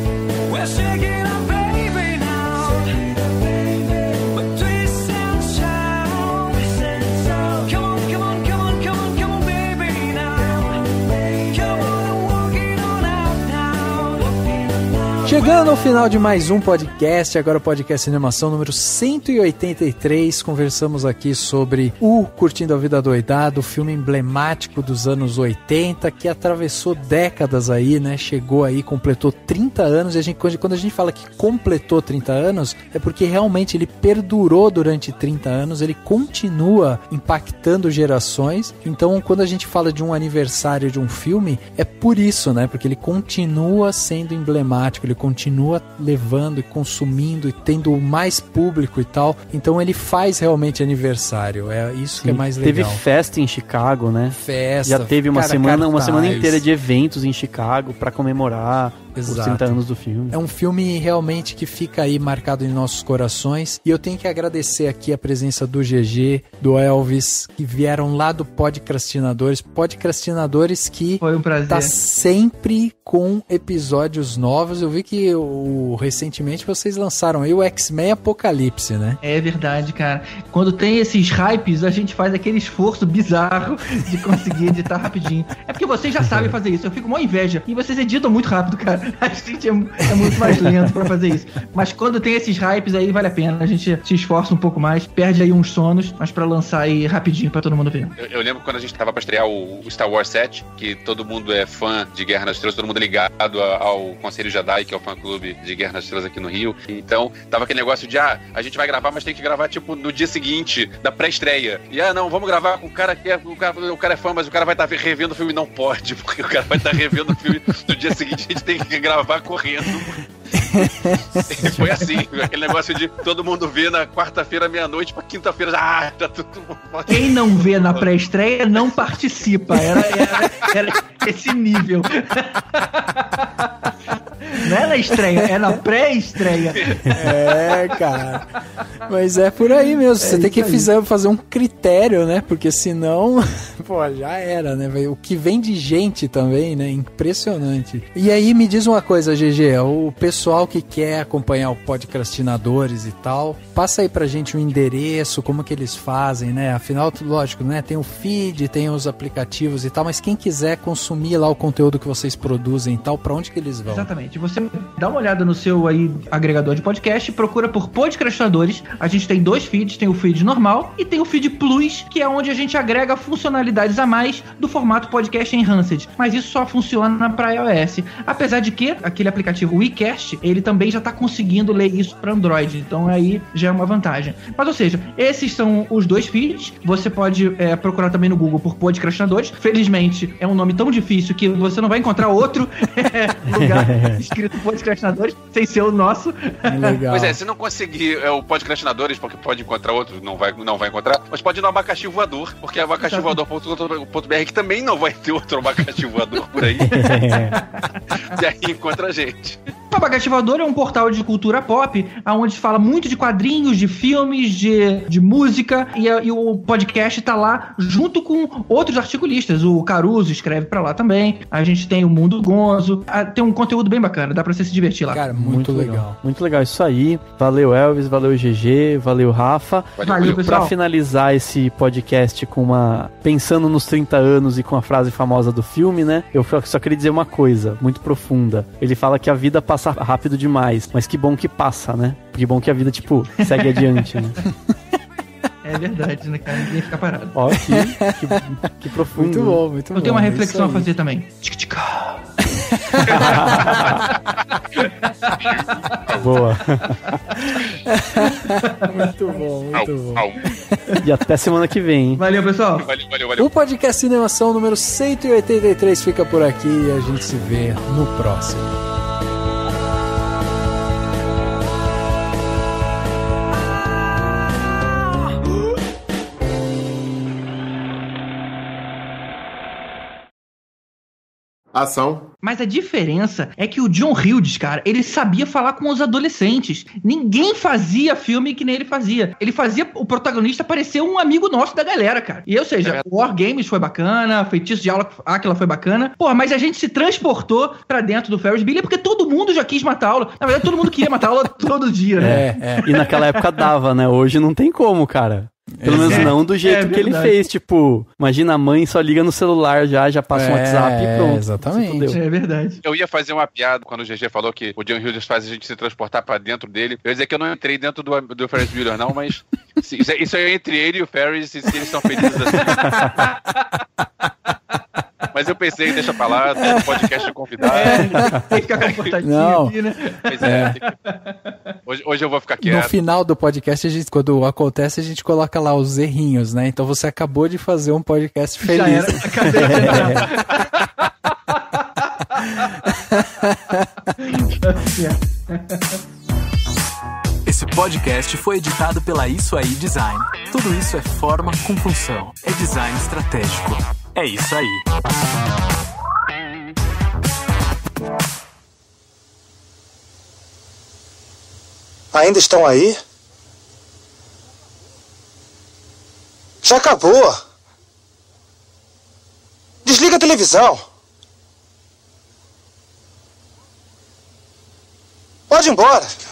We're shaking up, baby, now. But three sounds shine. Chegando ao final de mais um podcast, agora o podcast Cinemação número cento e oitenta e três, conversamos aqui sobre o Curtindo a Vida Doidado, filme emblemático dos anos oitenta, que atravessou décadas aí, né, chegou aí, completou trinta anos, e a gente, quando a gente fala que completou trinta anos, é porque realmente ele perdurou durante trinta anos, ele continua impactando gerações, então quando a gente fala de um aniversário de um filme, é por isso, né, porque ele continua sendo emblemático, ele continua levando e consumindo e tendo mais público e tal. Então ele faz realmente aniversário. É isso Sim, que é mais legal. Teve festa em Chicago, né? Festa. Já teve uma cara, semana, cartaz. uma semana inteira de eventos em Chicago pra comemorar Exato. os trinta anos do filme. É um filme realmente que fica aí marcado em nossos corações. E eu tenho que agradecer aqui a presença do G G, do Elvis, que vieram lá do Podcrastinadores. Podcrastinadores que Foi um prazer. tá sempre com episódios novos. Eu vi que o, recentemente vocês lançaram aí o X-Men Apocalipse, né? É verdade, cara. Quando tem esses hypes, a gente faz aquele esforço bizarro de conseguir editar rapidinho. É porque vocês já sabem fazer isso. Eu fico com uma inveja. E vocês editam muito rápido, cara. A gente é, é muito mais lento pra fazer isso. Mas quando tem esses hypes aí, vale a pena. A gente se esforça um pouco mais, perde aí uns sonos, mas pra lançar aí rapidinho pra todo mundo ver. Eu, eu lembro quando a gente tava pra estrear o, o Star Wars sete, que todo mundo é fã de Guerra nas Estrelas, todo mundo é ligado a, ao Conselho Jedi, que é o fã-clube de Guerra nas Estrelas aqui no Rio. Então, tava aquele negócio de, ah, a gente vai gravar, mas tem que gravar, tipo, no dia seguinte, da pré-estreia. E, ah, não, vamos gravar com o cara que é, o cara, o cara é fã, mas o cara vai estar tá revendo o filme. Não pode, porque o cara vai estar tá revendo o filme no dia seguinte, a gente tem que gravar correndo. Foi assim, aquele negócio de todo mundo vê na quarta-feira, meia-noite, pra quinta-feira, ah, tá tudo... Quem não vê na pré-estreia não participa, era, era, era esse nível. Não é na estreia, é na pré-estreia. É, cara. Mas é por aí mesmo. Você é tem que fazer, fazer um critério, né? Porque senão, pô, já era, né? O que vem de gente também, né? Impressionante. E aí, me diz uma coisa, G G. O pessoal que quer acompanhar o Podcrastinadores e tal, passa aí pra gente o endereço, como que eles fazem, né? Afinal, lógico, né? Tem o feed, tem os aplicativos e tal, mas quem quiser consumir lá o conteúdo que vocês produzem e tal, pra onde que eles vão? Exatamente. Você dá uma olhada no seu aí agregador de podcast, procura por Podcrastinadores. A gente tem dois feeds, tem o feed normal e tem o feed Plus, que é onde a gente agrega funcionalidades a mais do formato podcast enhanced. Mas isso só funciona para iOS. Apesar de que aquele aplicativo WeCast, ele também já tá conseguindo ler isso para Android. Então aí já é uma vantagem. Mas ou seja, esses são os dois feeds. Você pode é, procurar também no Google por Podcrastinadores. Felizmente é um nome tão difícil que você não vai encontrar outro lugar escrito Podcrastinadores sem ser o nosso. Legal. Pois é, se não conseguir é, o Podcrastinadores, porque pode encontrar outro, não vai, não vai encontrar, mas pode ir no Abacaxi Voador, porque é abacaxi voador ponto b r, que também não vai ter outro abacaxi voador por aí. E aí encontra a gente. O Abacaxi Voador é um portal de cultura pop, onde se fala muito de quadrinhos, de filmes, de, de música, e, e o podcast tá lá junto com outros articulistas. O Caruso escreve pra lá também. A gente tem o Mundo Gonzo. Tem um conteúdo bem bacana, dá pra você se divertir lá. Cara, muito, muito legal. legal. Muito legal isso aí. Valeu, Elvis, valeu, G G, valeu, Rafa. Valeu, valeu pessoal. Pra finalizar esse podcast com uma... pensando nos trinta anos e com a frase famosa do filme, né? Eu só queria dizer uma coisa muito profunda. Ele fala que a vida passa rápido demais, mas que bom que passa, né? Que bom que a vida, tipo, segue adiante, né? É verdade, né, cara? Ninguém fica parado. Ó, que, que, que profundo. Muito bom, muito bom. Eu tenho uma reflexão a fazer também. Boa. Muito bom, muito bom. E até semana que vem, hein? Valeu, pessoal. Valeu, valeu, valeu. O podcast Cinemação número cento e oitenta e três fica por aqui e a gente se vê no próximo. Ação. Mas a diferença é que o John Hughes, cara, ele sabia falar com os adolescentes. Ninguém fazia filme que nem ele fazia. Ele fazia o protagonista parecer um amigo nosso da galera, cara. E, ou seja, é. War Games foi bacana, Feitiço de Áquila foi bacana. Pô, mas a gente se transportou pra dentro do Ferris Bueller porque todo mundo já quis matar a aula. Na verdade, todo mundo queria matar a aula todo dia, né? É, é. E naquela época dava, né? Hoje não tem como, cara. Pelo menos É. não do jeito É que ele verdade. fez. Tipo, imagina a mãe só liga no celular já, já passa um É, WhatsApp e pronto. exatamente. se fudeu. É verdade. Eu ia fazer uma piada quando o G G falou que o John Hughes faz a gente se transportar pra dentro dele. Eu ia dizer que eu não entrei dentro do, do Ferris Bueller, não, mas se- isso, é, isso é entre ele e o Ferris, e se eles estão felizes assim. Mas eu pensei, deixa pra lá, todo podcast é convidado. Tem que ficar confortadinho Não. aqui, né? Pois é, tem que- hoje, hoje eu vou ficar No quieto. final do podcast, a gente, quando acontece, a gente coloca lá os errinhos, né? Então você acabou de fazer um podcast Já feliz. era, acabei de Esse podcast foi editado pela Isso Aí Design. Tudo isso é forma com função. É design estratégico. É isso aí. Ainda estão aí? Já acabou. Desliga a televisão. Pode ir embora.